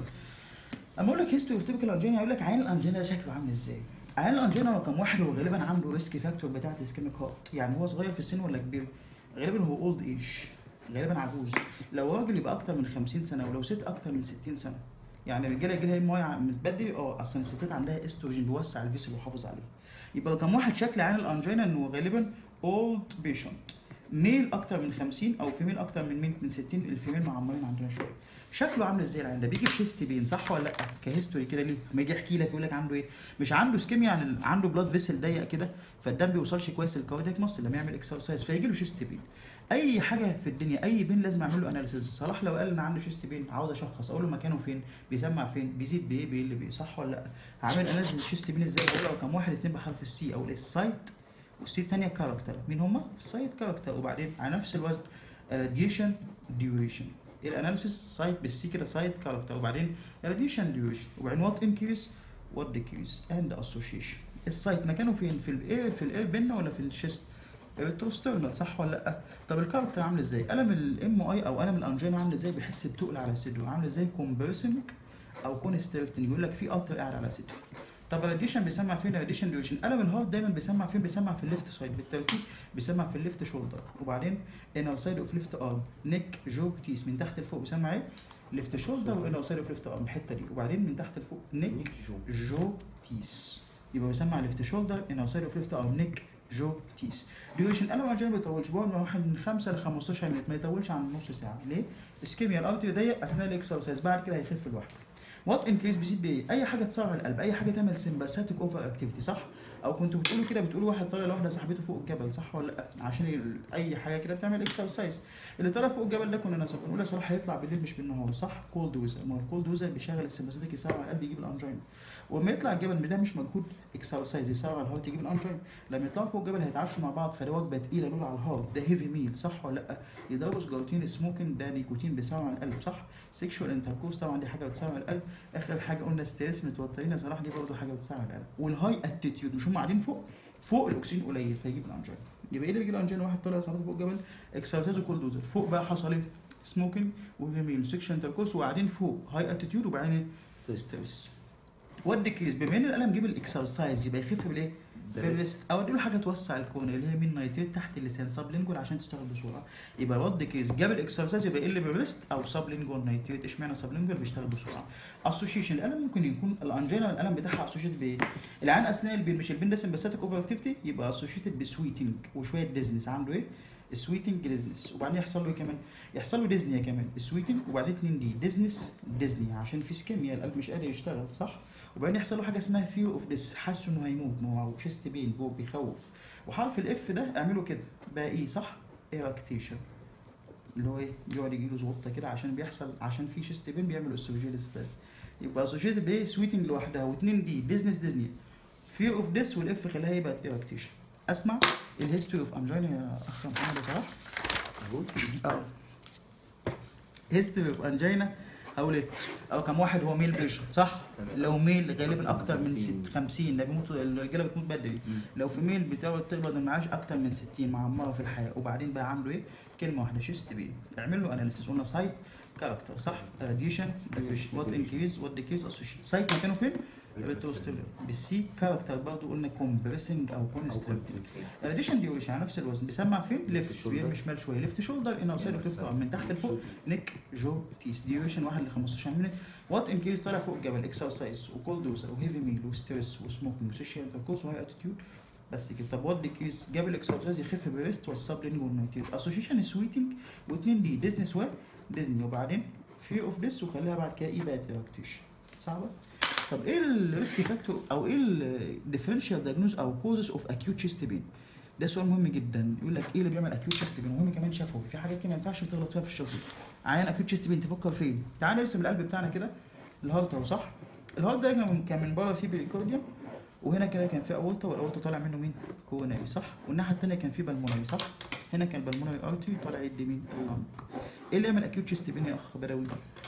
اما اقول لك هيستوري اوف تيبيكال انجينا يقول لك عين الانجينا شكله عامل ازاي. عين الانجينا رقم واحد هو غالبا عنده ريسك فاكتور بتاعت الاسكيميك هارت، يعني هو صغير في السن ولا كبير؟ غالبا هو اولد ايج، غالبا عجوز. لو راجل يبقى اكتر من خمسين سنه، ولو ست اكتر من ستين سنه. يعني الرجاله يجي لها ميه متبدي اه اصلا الستات عندها استروجين بيوسع الفيسل ويحافظ عليه. يبقى رقم واحد شكل عين الانجينا انه غالبا اولد بيشنت، ميل اكتر من خمسين او فيميل اكتر من مين؟ من ستين. الفيميل معمرين عندنا شويه. شكله عامل ازاي العين ده؟ بيجي بشيست بين صح ولا لا؟ كهيستوري كده ليه؟ ما يجي يحكي لك يقول لك عنده ايه؟ مش عنده سكيميا، يعني عنده بلاد فيسل ضيق كده، فالدم بيوصلش كويس للكاردياك ماسل لما يعمل اكسرسايز، فيجي له شيست بين. اي حاجه في الدنيا اي بين لازم اعمل له اناليسيز. صلاح لو قال انا عنده شيست بين عاوز اشخص، اقول له مكانه فين؟ بيسمع فين؟ بيزيد بايه؟ بيقل بايه؟ صح ولا لا؟ هعمل اناليسيز الشيست بين ازاي؟ بقول له رقم واحد اتنين بحرف السي او السايت، والسي الثانيه كاركتر. مين هما؟ السايت كاركتر، وبعدين على نفس الوزن راديشن ديوريشن. الاناليسيس سايت بالسي كده سايت كاركتر، وبعدين راديشن ديوريشن، وبعدين وات انكريز وات ديكريز اند اسوشيشن. السايت مكانه فين؟ في الاير في الاير بينا ولا في الشيست؟ التروسترنال صح ولا لا؟ طب الكاركتر عامل ازاي؟ الم الام اي او الم الانجينا عامل ازاي؟ بيحس بتقل على صدره، عامل ازاي؟ كومبرسنج او كونستريكتنج، يقول لك في قطر قاعد على صدره. طب الراديشن بيسمع فين؟ الراديشن ديوريشن. الم الهارت دايما بيسمع فين؟ بيسمع في الليفت سايد بالترتيب، بيسمع في الليفت شولدر، وبعدين انر سايد اوف ليفت ارم، نيك جو تيس. من تحت لفوق بيسمع ايه؟ ليفت شولدر وانر سايد اوف ليفت ارم الحته دي، وبعدين من تحت لفوق نيك جو تيس. يبقى بيسمع ليفت شولدر انر سايد اوف ليفت ارم نيك جو تيس. ديوريشن الم الانجينا ما بيطولش، بقعد من خمسه ل خمستاشر مينت، ما يطولش عن نص ساعه. ليه؟ اسكيميا الارتري ضيق اثناء الاكسرسايز، بعد كده هيخف لوحده. وات انكريز بيزيد بايه؟ اي حاجه تسرع القلب، اي حاجه تعمل سمباثيك اوفر اكتيفيتي، صح؟ او كنتوا بتقولوا كده، بتقولوا واحد طالع لوحده صاحبته فوق الجبل، صح ولا لا؟ عشان ال- اي حاجه كده بتعمل اكسرسايز. اللي طالع فوق الجبل ده كنا نسبق بنقول يا صلاح هيطلع بالليل مش بالنهار، صح؟ كولد ويزر، ما هو الكولد ويزر بيشغل السمباثيك يسرع القلب يجيب الانجينا. ولما يطلع الجبل ده مش مجهود اكسرسايز يسرع الهارت يجيب الانجينا. لما يطلعوا فوق الجبل هيتعشوا مع بعض، فده وجبه تقيله دول على الهارت، ده هيفي ميل، صح ولا لا؟ يضربوا سجارتين سموكن، ده نيكوتين بيسرع القلب، صح؟ سيكشوال انتركورس طبعا دي حاجه بتسرع القلب. اخر حاجه قلنا ستريس متوترين يا صلاح، دي برضه حاجه بتسرع القلب. والهاي اتيتيود، مش هم قاعدين فوق فوق الاكسجين قليل فيجيب الانجينا. يبقى ايه اللي بيجيب الانجينا؟ واحد طالع صاحبته فوق الجبل اكسرسايز وكولد ووتر، فوق بقى حصل ايه؟ سموكينج وفيميل سيكشوال انتركورس وقاعدين فوق هاي اتيتيود وبعدين ستريس. ودي كيس بما ان القلم جيب الاكسرسايز يبقى يخف بالايه؟ بالريست. او اديله حاجه توسع الكون اللي هي من نايتريت تحت اللسان سبلينجول عشان تشتغل بسرعه. يبقى رد كيس جاب الاكسرسايز يبقى يقل بالريست او سبلينجول نايتريت. اشمعنى سبلينجول؟ بيشتغل بسرعه. اسوشيشن القلم ممكن يكون الانجينا القلم بتاعها اسوشيتد بايه؟ العين اثناء البين مش البين ده سمباثيك اوفر اكتيفيتي، يبقى اسوشيتد بسويتنج وشويه ديزنس. عنده ايه؟ سويتنج ديزنس. وبعدين يحصل له ايه كمان؟ يحصل له ديزنيا كمان. سويتنج وبعدين اتنين دي ديزنس ديزنيا عشان في سكيميا القلب مش قادر يشتغل، صح؟ وبعدين يحصل له حاجه اسمها فيو اوف ديس، حاسه انه هيموت، ما هو تشيست بين جوه بيخوف. وحرف الاف ده اعمله كده بقى ايه، صح؟ ايراكتيشن، اللي هو ايه؟ بيقعد يجي له زغطه كده عشان بيحصل عشان في شيست بين بيعمل اسوفيجيال سباس. يبقى اسوشيتد بايه؟ سويتنج لوحدها، واثنين دي ديزنس ديزنيا. فيو اوف ديس والاف خليها يبقى ايراكتيشن. اسمع الهيستوري اوف انجينا يا اخ محمد صلاح. اه هيستوري اوف انجينا او ليه؟ او كم واحد هو ميل بيشنت، صح؟ تمام. لو ميل غالبا اكتر من ست خمسين، ده بيموت الرجاله بتموت بدري. مم. لو في ميل بتقعد تقبض المعاش اكتر من ستين معمره في الحياه. وبعدين بقى عنده ايه؟ كلمه واحده شيست بين. اعمل له اناليسيس. قلنا سايت كاركتر، صح؟ راديشن وات انكريز وات ديكريز اسوشيت. سايت مكانه فين؟ ريتروستيبل. بالسي كاركتر برضه قلنا كومبريسنج او كونستريكتنج. راديشن ديوريشن على نفس الوزن. بيسمع فين؟ ليفت، بيرمي شمال شويه. ليفت شولدر ان اوسايد اوف ليفت ارم من تحت لفوق. نيك جو تيس. ديوريشن واحد ل خمستاشر مينت. وات انكريز طالع فوق الجبل اكسرسايز وكولد ووتر وهيفي ميل وستريس وسموكينج وسوشيال انتركورس وهاي اتيتيود. بس كده. طب وات ديكريز جاب الاكسرسايز يخف بالريست والسبلينجوال نايتريت. اسوشيشن سويتنج واثنين دي ديزنس و ديزني. وبعدين في اوف ديس وخليها بعد كده ايه بقت ايراكتيشن. صعبه؟ طب ايه الريسك فاكتور او ايه الديفرنشال دايجنوز او كوزز اوف اكيوت شيست بين؟ ده سؤال مهم جدا. يقول لك ايه اللي بيعمل اكيوت شيست بين؟ مهم كمان شافه في حاجات كده ما ينفعش تغلط فيها في الشغل. عيان اكيوت شيست بين تفكر فين؟ تعال نرسم القلب بتاعنا كده. الهارت اهو، صح؟ الهارت ده كان من بره فيه بريكارديوم، وهنا كده كان في اورطه، والاورطه طالع منه مين؟ كوروناري، صح؟ والناحيه الثانيه كان في بالمونري، صح؟ هنا كان بالمونري ارتري طالع يدي مين؟ اللنج. ايه اللي يعمل اكيوت شيست بين يا اخ بدوي؟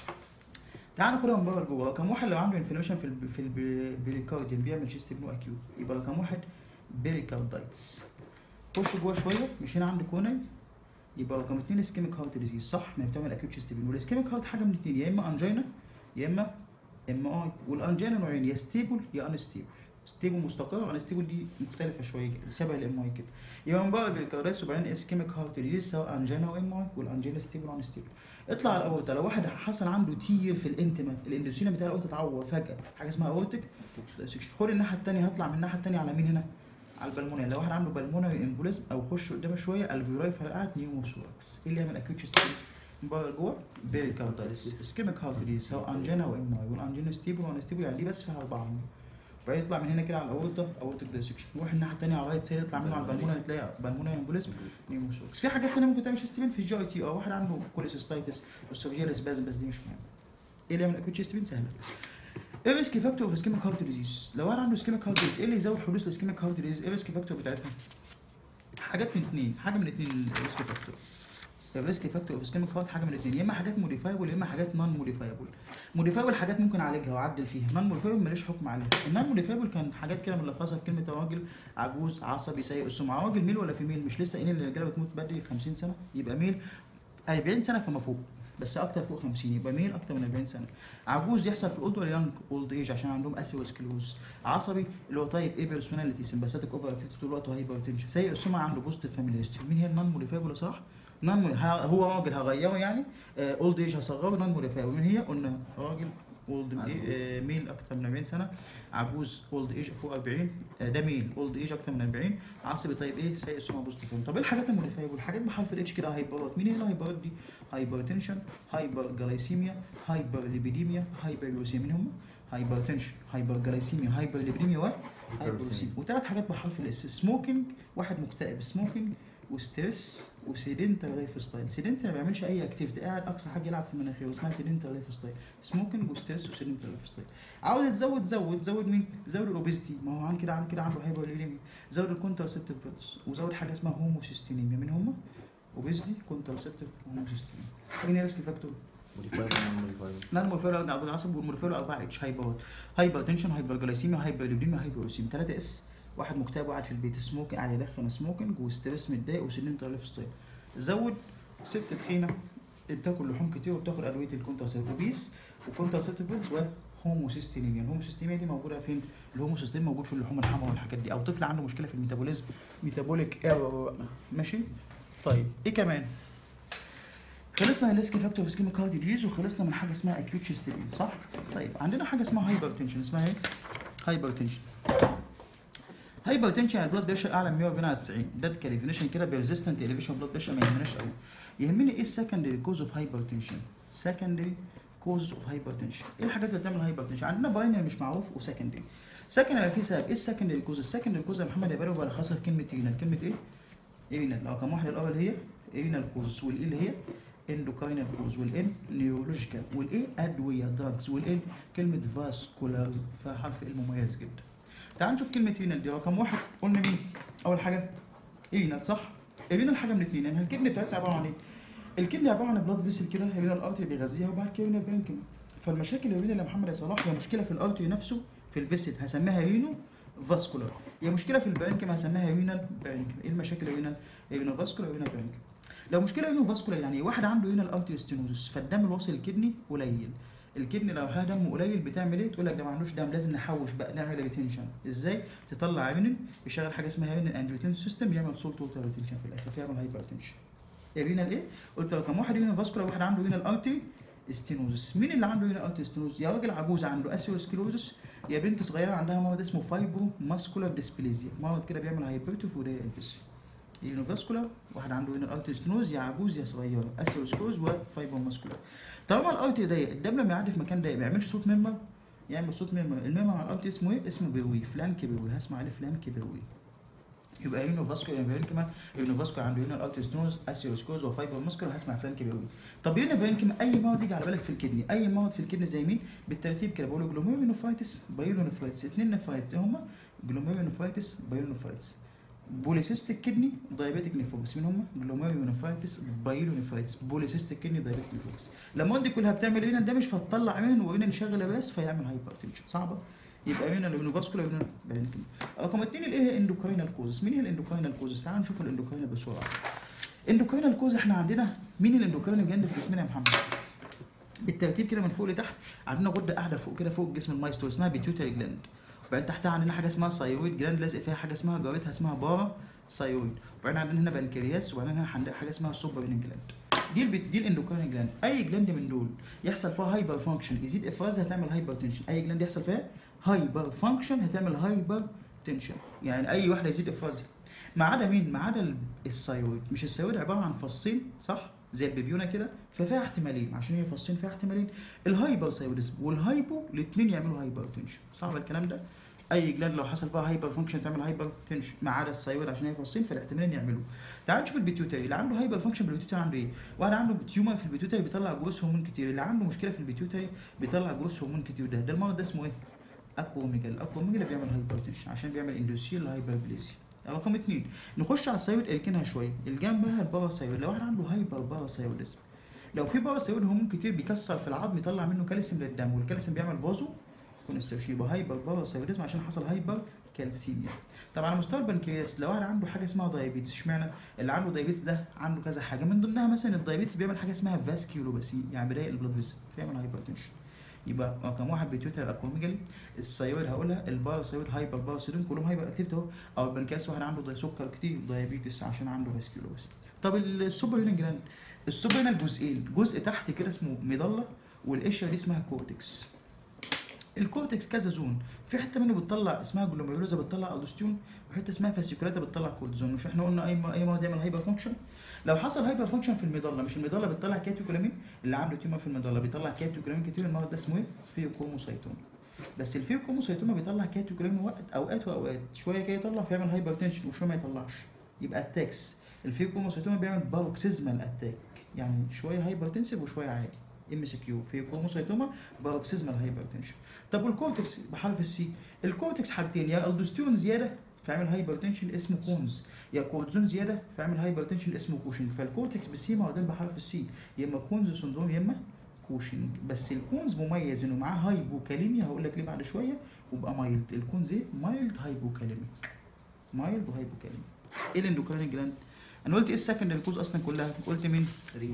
تعال ناخدها من بره لجوه. رقم واحد لو عنده انفلاميشن في ال في البريكارديوم بيعمل شيست بين اكيوت، يبقى رقم واحد بيريكاردايتس. خش جوه شويه، مش هنا عنده كوروناري، يبقى رقم اثنين اسكيميك هارت ديزيز، صح؟ ما بتعمل اكيوت شيست بين. والاسكيميك هارت حاجه من اثنين، يا اما انجينا يا اما ام اي. والانجينا نوعين، يا ستيبل يا انستيبل. ستيبل مستقر، انستيبل دي مختلفه شويه شبه الام اي كده. يبقى من بره البريكاردايتس وبعدين اسكيميك هارت ديزيز سواء انجينا وام اي، والانجينا ستيبل وانستيبل. اطلع على الاورطه. لو واحد حصل عنده تير في الانتما، الاندوسينا بتاع الاورطه اتعور فجاه، حاجه اسمها اورتيك دايسكشن. خد الناحيه الثانيه، هطلع من الناحيه الثانيه على مين هنا؟ على البلمونري. لو واحد عنده بالمونري امبوليزم او خش قدام شويه الفيولاي فرقعت نيوموثوركس. ايه اللي يعمل اكيوت شيست بين؟ من بره لجوه بيريكاردايتس. اسكيميك هارت ديزيز سواء انجينا وام اي، والانجينا ستيبل وانستيبل يعني دي بس فيها اربعه. وبعدين يطلع من هنا كده على الاورطه اورتيك دايسكشن. نروح الناحيه الثانيه على الرايت سايد، يطلع منه على البلمونري تلاقي بالمونري امبوليزم نيوموثوركس. في حاجات ثانيه ممكن تعمل شيست بين في الجي اي تي، اه واحد عنده كوليسيستايتس والسوفيجيال سبازم، بس دي مش مهم. ايه اللي يعمل اكيوت شيست بين؟ سهله. ايه الريسك فاكتور اوف اسكيميك هارت ديزيز؟ لو واحد عنده اسكيميك هارت ديزيز ايه اللي يزود حدوث الاسكيميك هارت ديزيز؟ ايه الريسك فاكتور بتاعتها؟ حاجات من اثنين، حاجه من اثنين الريسك فاكتور. الريسك فاكتور اوف اسكيميك هارت حاجه من الاثنين، يا اما حاجات موديفايبل يا اما حاجات نون موديفايبل. موديفايبل حاجات ممكن اعالجها واعدل فيها، نون موديفايبل ماليش حكم عليها. النون موديفايبل كان حاجات كده ملخصها في كلمه راجل عجوز عصبي سيء السمعه. راجل ميل ولا فيميل؟ مش لسه قايلين ان الرجاله بتموت بدري خمسين سنه؟ يبقى ميل أربعين سنه فما فوق، بس اكتر فوق خمسين، يبقى ميل اكتر من أربعين سنه. عجوز يحصل في الاولد ولا يانج؟ اولد ايج عشان عندهم اسيروسكلوز. عصبي اللي هو طيب ايه بيرسوناليتي سمباثيك اوفر اكتيفيتي طول الوقت وهايبرتنشن. سيء السمعه عنده بوزيتيف فاميلي هيستوري. مين هي النون موديفايبل صح؟ نون هو راجل هغيره يعني، اولد ايج هصغره، نون موديفايبل. مين هي؟ قلنا راجل اولد عجوز. ميل اكتر من أربعين سنه، عجوز اولد ايج فوق أربعين، آه، ده ميل اولد ايج اكتر من أربعين، عصبي طيب ايه سيء السمعه بوزيتيف. طب ايه الحاجات المنفيه والحاجات بحرف الاتش كده هايبرات؟ مين هي الهايبرات دي؟ هايبرتنشن، هايبر جلايسيميا، هايبر ليبيديميا، هايبر يوسيميا. مين هم؟ هايبرتنشن، هايبر جلايسيميا، هايبر ليبيديميا وهايبروسيميا. وثلاث حاجات بحرف الاس: سموكينج، واحد مكتئب سموكينج، وستريس، وسيدنتال لايف ستايل. سيدنتال ما بيعملش اي اكتيفيتي، قاعد اقصى حاجه يلعب في مناخيره، اسمها سيدنتال لايف ستايل. سموكينج وستريس وسيدنتال لايف ستايل. عاوز تزود زود زود مين؟ زود الاوبيستي، ما هو عن كده عن كده عنده هايبرليبيميا. زود الكونتراسبتيف بلوتس، وزود حاجه اسمها هوموسيستينيميا. مين هم؟ اوبيستي، كونتراسبتيف، وهوموسيستينيميا. مين هي ريسك فاكتور؟ موديفاير موديفاير لا المورفيرو عند العصب، والمورفيرو أربعة اتش هايبرات، هايبر تنشن، هايبر جلايسيميا، هايبر ليبيديميا، هايبر اوسيميا. ثلاثة اس، واحد مكتئب وقاعد في البيت سموك، قاعد يدخن سموكينج، وستريس متضايق، وسيدنتال لايف ستايل. زود ست تخينه بتاكل لحوم كتير وبتاخد ادويه الكونتراسبتيف، اوبيس وكونتراسبتيف بيلز، وهوموسيستينيميا. الهوموسيستينيميا دي موجوده فين؟ الهوموسيستين موجود في اللحوم الحمراء والحاجات دي، او طفل عنده مشكله في الميتابوليزم، ميتابوليك ايرور. ماشي. طيب ايه كمان؟ خلصنا من الريسك فاكتور في اسكيميك هارت ديزيز، وخلصنا من حاجه اسمها اكيوت شيست بين، صح؟ طيب عندنا حاجه اسمها هايبر تنشن. اسمها ايه؟ هايبر تنشن. هايبر تنشن يعني البلاد بريشر اعلى من مية وأربعين على تسعين، ده كاليفينيشن كده بيرزيستنت اليفيشن بلاد بريشر، ما يهمناش قوي. يهمني ايه السكندري كوز اوف هايبر تنشن؟ سكندري كوز اوف هايبر تنشن. ايه الحاجات اللي بتعمل هايبر تنشن؟ عندنا باينري مش معروف، وسكندري. سكندري في سبب. ايه السكندري كوز؟ السكندري كوز يا محمد يا بارو بلخصها في كلمه رينال. كلمه ايه؟ رينال. لو كان واحده الاول هي رينال كوز، والايه اللي هي اندوكاينال كوز، والان نيورولوجيكال، والايه ادويه دراجز، والان كلمه فاسكولار، فيها حرف المميز جدا. تعال نشوف كلمه رينال دي. رقم واحد قلنا مين؟ اول حاجه رينال، صح؟ الرينال حاجه من الاثنين، يعني الكدني بتاعتنا عباره عن ايه؟ الكدني عباره عن بلاد فيسل كده، رينال ارتري بيغذيها، وبعد كده رينال بانكم. فالمشاكل الرينال يا محمد يا صلاح هي مشكله في الارتري نفسه، في الفيسل هسميها رينو فاسكولار، هي مشكله في البانكم هسميها رينال بانكم. ايه المشاكل الرينال؟ رينو فاسكولار ورينال بانكم. لو مشكله رينو فاسكولار يعني واحد عنده رينال ارتري ستينوزس، فالدم الواصل للكدني قليل. الكدني لو فيها دم قليل بتعمل ايه؟ تقول لك ده ما عندوش دم، لازم نحوش بقى، نعمل ريتنشن. ازاي؟ تطلع رينين، يشغل حاجه اسمها رينين انجيوتنسين سيستم، يعمل سولت ووتر ريتنشن في الاخر، فيعمل هايبر تنشن. الرينال ايه؟ قلت رقم واحد رينال فاسكولار، واحد عنده رينال ارتري ستينوزس. مين اللي عنده رينال ارتري ستينوزس؟ يا راجل عجوز عنده اسيروسكلوزس، يا بنت صغيره عندها مرض اسمه فايبرو ماسكولار ديسبليزيا، مرض كده بيعمل هايبرتروفي وده البس. رينال فاسكولار، واحد عنده رينال ارتري ستينوز، يا عجوز يا صغيره، اسيروسكلوز وفايبرو ماسكولار. طالما الارتري ضيق، الدم لما يعدي في مكان ضيق ما يعملش صوت ممبر، يعمل صوت ممبر. الممبر على الارتري اسمه ايه؟ اسمه بيروي، فلانك بيروي، هسمع عليه فلانك بيروي. يبقى رينو فاسكولار، يبقى كمان رينو فاسكولار عنده رينال ارتري ستينوز، اسيروسكلوز وفايبر ماسكولار، هسمع فلانك بيروي. طب رينو بينكم اي مرض يجي على بالك في الكدني، اي مرض في الكدني زي مين؟ بالترتيب كده بقول جلوميرونيفرايتس، بايلونيفرايتس، اثنين نفرايتس، ايه هما؟ جلوميرونيفرايتس، بايلونيفرايتس. بوليسيستيك كدني، دايابيتيك نيفروباث. مين هم؟ جلوميرونيفرايتس، بايلونيفرايتس، بوليسيستيك كدني، دايابيتيك نيفروباث. لما دي كلها بتعمل رينال دامج فتطلع رينال، ورينال نشغل بس فيعمل هايبر تنشن. صعبه؟ يبقى رينال رينوفاسكولار رينال بانكم. رقم اثنين الايه هي اندوكاينال كوزس. مين هي الاندوكاينال كوزس؟ تعالوا نشوف الاندوكاينال بسرعه. اندوكاينال كوز احنا عندنا مين الاندوكاينال جلاند في جسمنا يا محمد؟ بالترتيب كده من فوق لتحت، عندنا غده قاعده فوق كده فوق جسم المايسترو اسمها بيتيوتري جلاند، وبعدين تحتها عندنا حاجه اسمها ثايرويد جلاند لازق فيها حاجه اسمها جارتها اسمها بارا ثايرويد، وبعدين عندنا هنا بنكرياس، وبعدين هنا عندنا حاجه اسمها سوبرين جلاند. دي البت... دي الاندوكراين جلاند. اي جلاند من دول يحصل فيها هايبر فانكشن يزيد افرازها هتعمل هايبر تنشن، اي جلاند يحصل فيها هايبر فانكشن هتعمل هايبر تنشن، يعني اي واحده يزيد افرازها ما عدا مين؟ ما عدا الثايرويد. مش الثايرويد عباره عن فصين صح؟ زي البيبيونه كده، ففيها احتمالين، عشان هي فصين فيها احتمالين، الهايبر ثايرويدزم والهايبو، الاثنين يعملوا هايبر تنشن. صعب الكلام ده؟ اي جلاند لو حصل فيها هايبر فانكشن تعمل هايبر تنشن، ما عدا الثايرويد عشان هي فصين فالاحتمالين يعملوا. تعال نشوف البيتيوتري. اللي عنده هايبر فانكشن بالبيتيوتري عنده ايه؟ واحد عنده تيومر في البيتيوتري بيطلع جروث هرمون كتير، اللي عنده مشكله في البيتيوتري بيطلع جروث هرمون كتير. ده ده المرض ده اسمه ايه؟ اكوميجال. الاكوميجال بيعمل هايبر تنشن عشان بيعمل اندوسيل هايبربليزيا. رقم اثنين نخش على الثايرويد، اركنها شويه، الجنبها الباراثايرويد. لو واحد عنده هايبر باراثايرويدزم، لو في باراثايرويد هرمون كتير بيكسر في العظم يطلع منه كالسيوم للدم، والكالسيوم بيعمل فازو كونستريكشن، يبقى هايبر باراثايرويدزم عشان حصل هايبر كالسيميا. طب على مستوى البنكرياس، لو واحد عنده حاجه اسمها دايابيتس، اشمعنى؟ اللي عنده دايابيتس ده عنده كذا حاجه، من ضمنها مثلا الدايابيتس بيعمل حاجه اسمها فاسكيولوباسي، يعني بيضايق البلاد فيسل فيعمل هايبر تنشن. يبقى رقم واحد بيتيوتري اكوميجالي، الثايرويد هقولها، الباراثايرويد هايبر باراثايرويد كلهم هايبر اكتيف اهو، او البنكرياس واحد عنده سكر كتير دايابيتس عشان عنده فاسكيولوباسي. طب السوبرينال جلاند، السوبرينال جزئين، جزء تحت كده اسمه ميدالا، والقشره دي اسمها كورتكس. الكورتكس كذا زون، في حته منه بتطلع اسمها جلوميرولوزا بتطلع الدوستيرون، وحته اسمها فاسيكولاتا بتطلع كورتيزون. مش احنا قلنا اي اي مواد يعمل هايبر فانكشن؟ لو حصل هايبر فانكشن في الميدالا، مش الميدالا بتطلع كاتيكولامين، اللي عنده تيومر في الميدالا بيطلع كاتيكولامين كتير، المرض ده اسمه ايه؟ فيوكروموسايتوما. بس الفيوكروموسايتوما بيطلع كاتيكولامين وقت اوقات واوقات، شويه كده يطلع فيعمل هايبر تنشن وشويه ما يطلعش، يبقى اتاكس. الفيوكروموسايتوما بيعمل باروكسيزمال اتاك، يعني شويه هايبر تنسيف وشويه عادي. ام سي كيو فيوكروموسايتوما باروكسيزمال هايبر تنشن. طب والكورتكس بحرف السي، الكورتكس حاجتين، يا الدوستيرون زياده فيعمل هايبر تنشن اسمه كونز، يا كورتيزون زياده فيعمل هايبر تنشن اسمه كوشنج. فالكورتكس بالسي مرضين بحرف السي، يا اما كونز سندروم يا اما كوشنج. بس الكونز مميز انه معاه هايبوكاليميا، هقول لك ليه بعد شويه، وبقى مايلد. الكونز ايه؟ مايلد هايبوكاليميك، مايلد وهايبوكاليميك. ايه الاندوكراين جلاند؟ انا قلت ايه السكندري كوز اصلا كلها؟ قلت مين؟ رينا.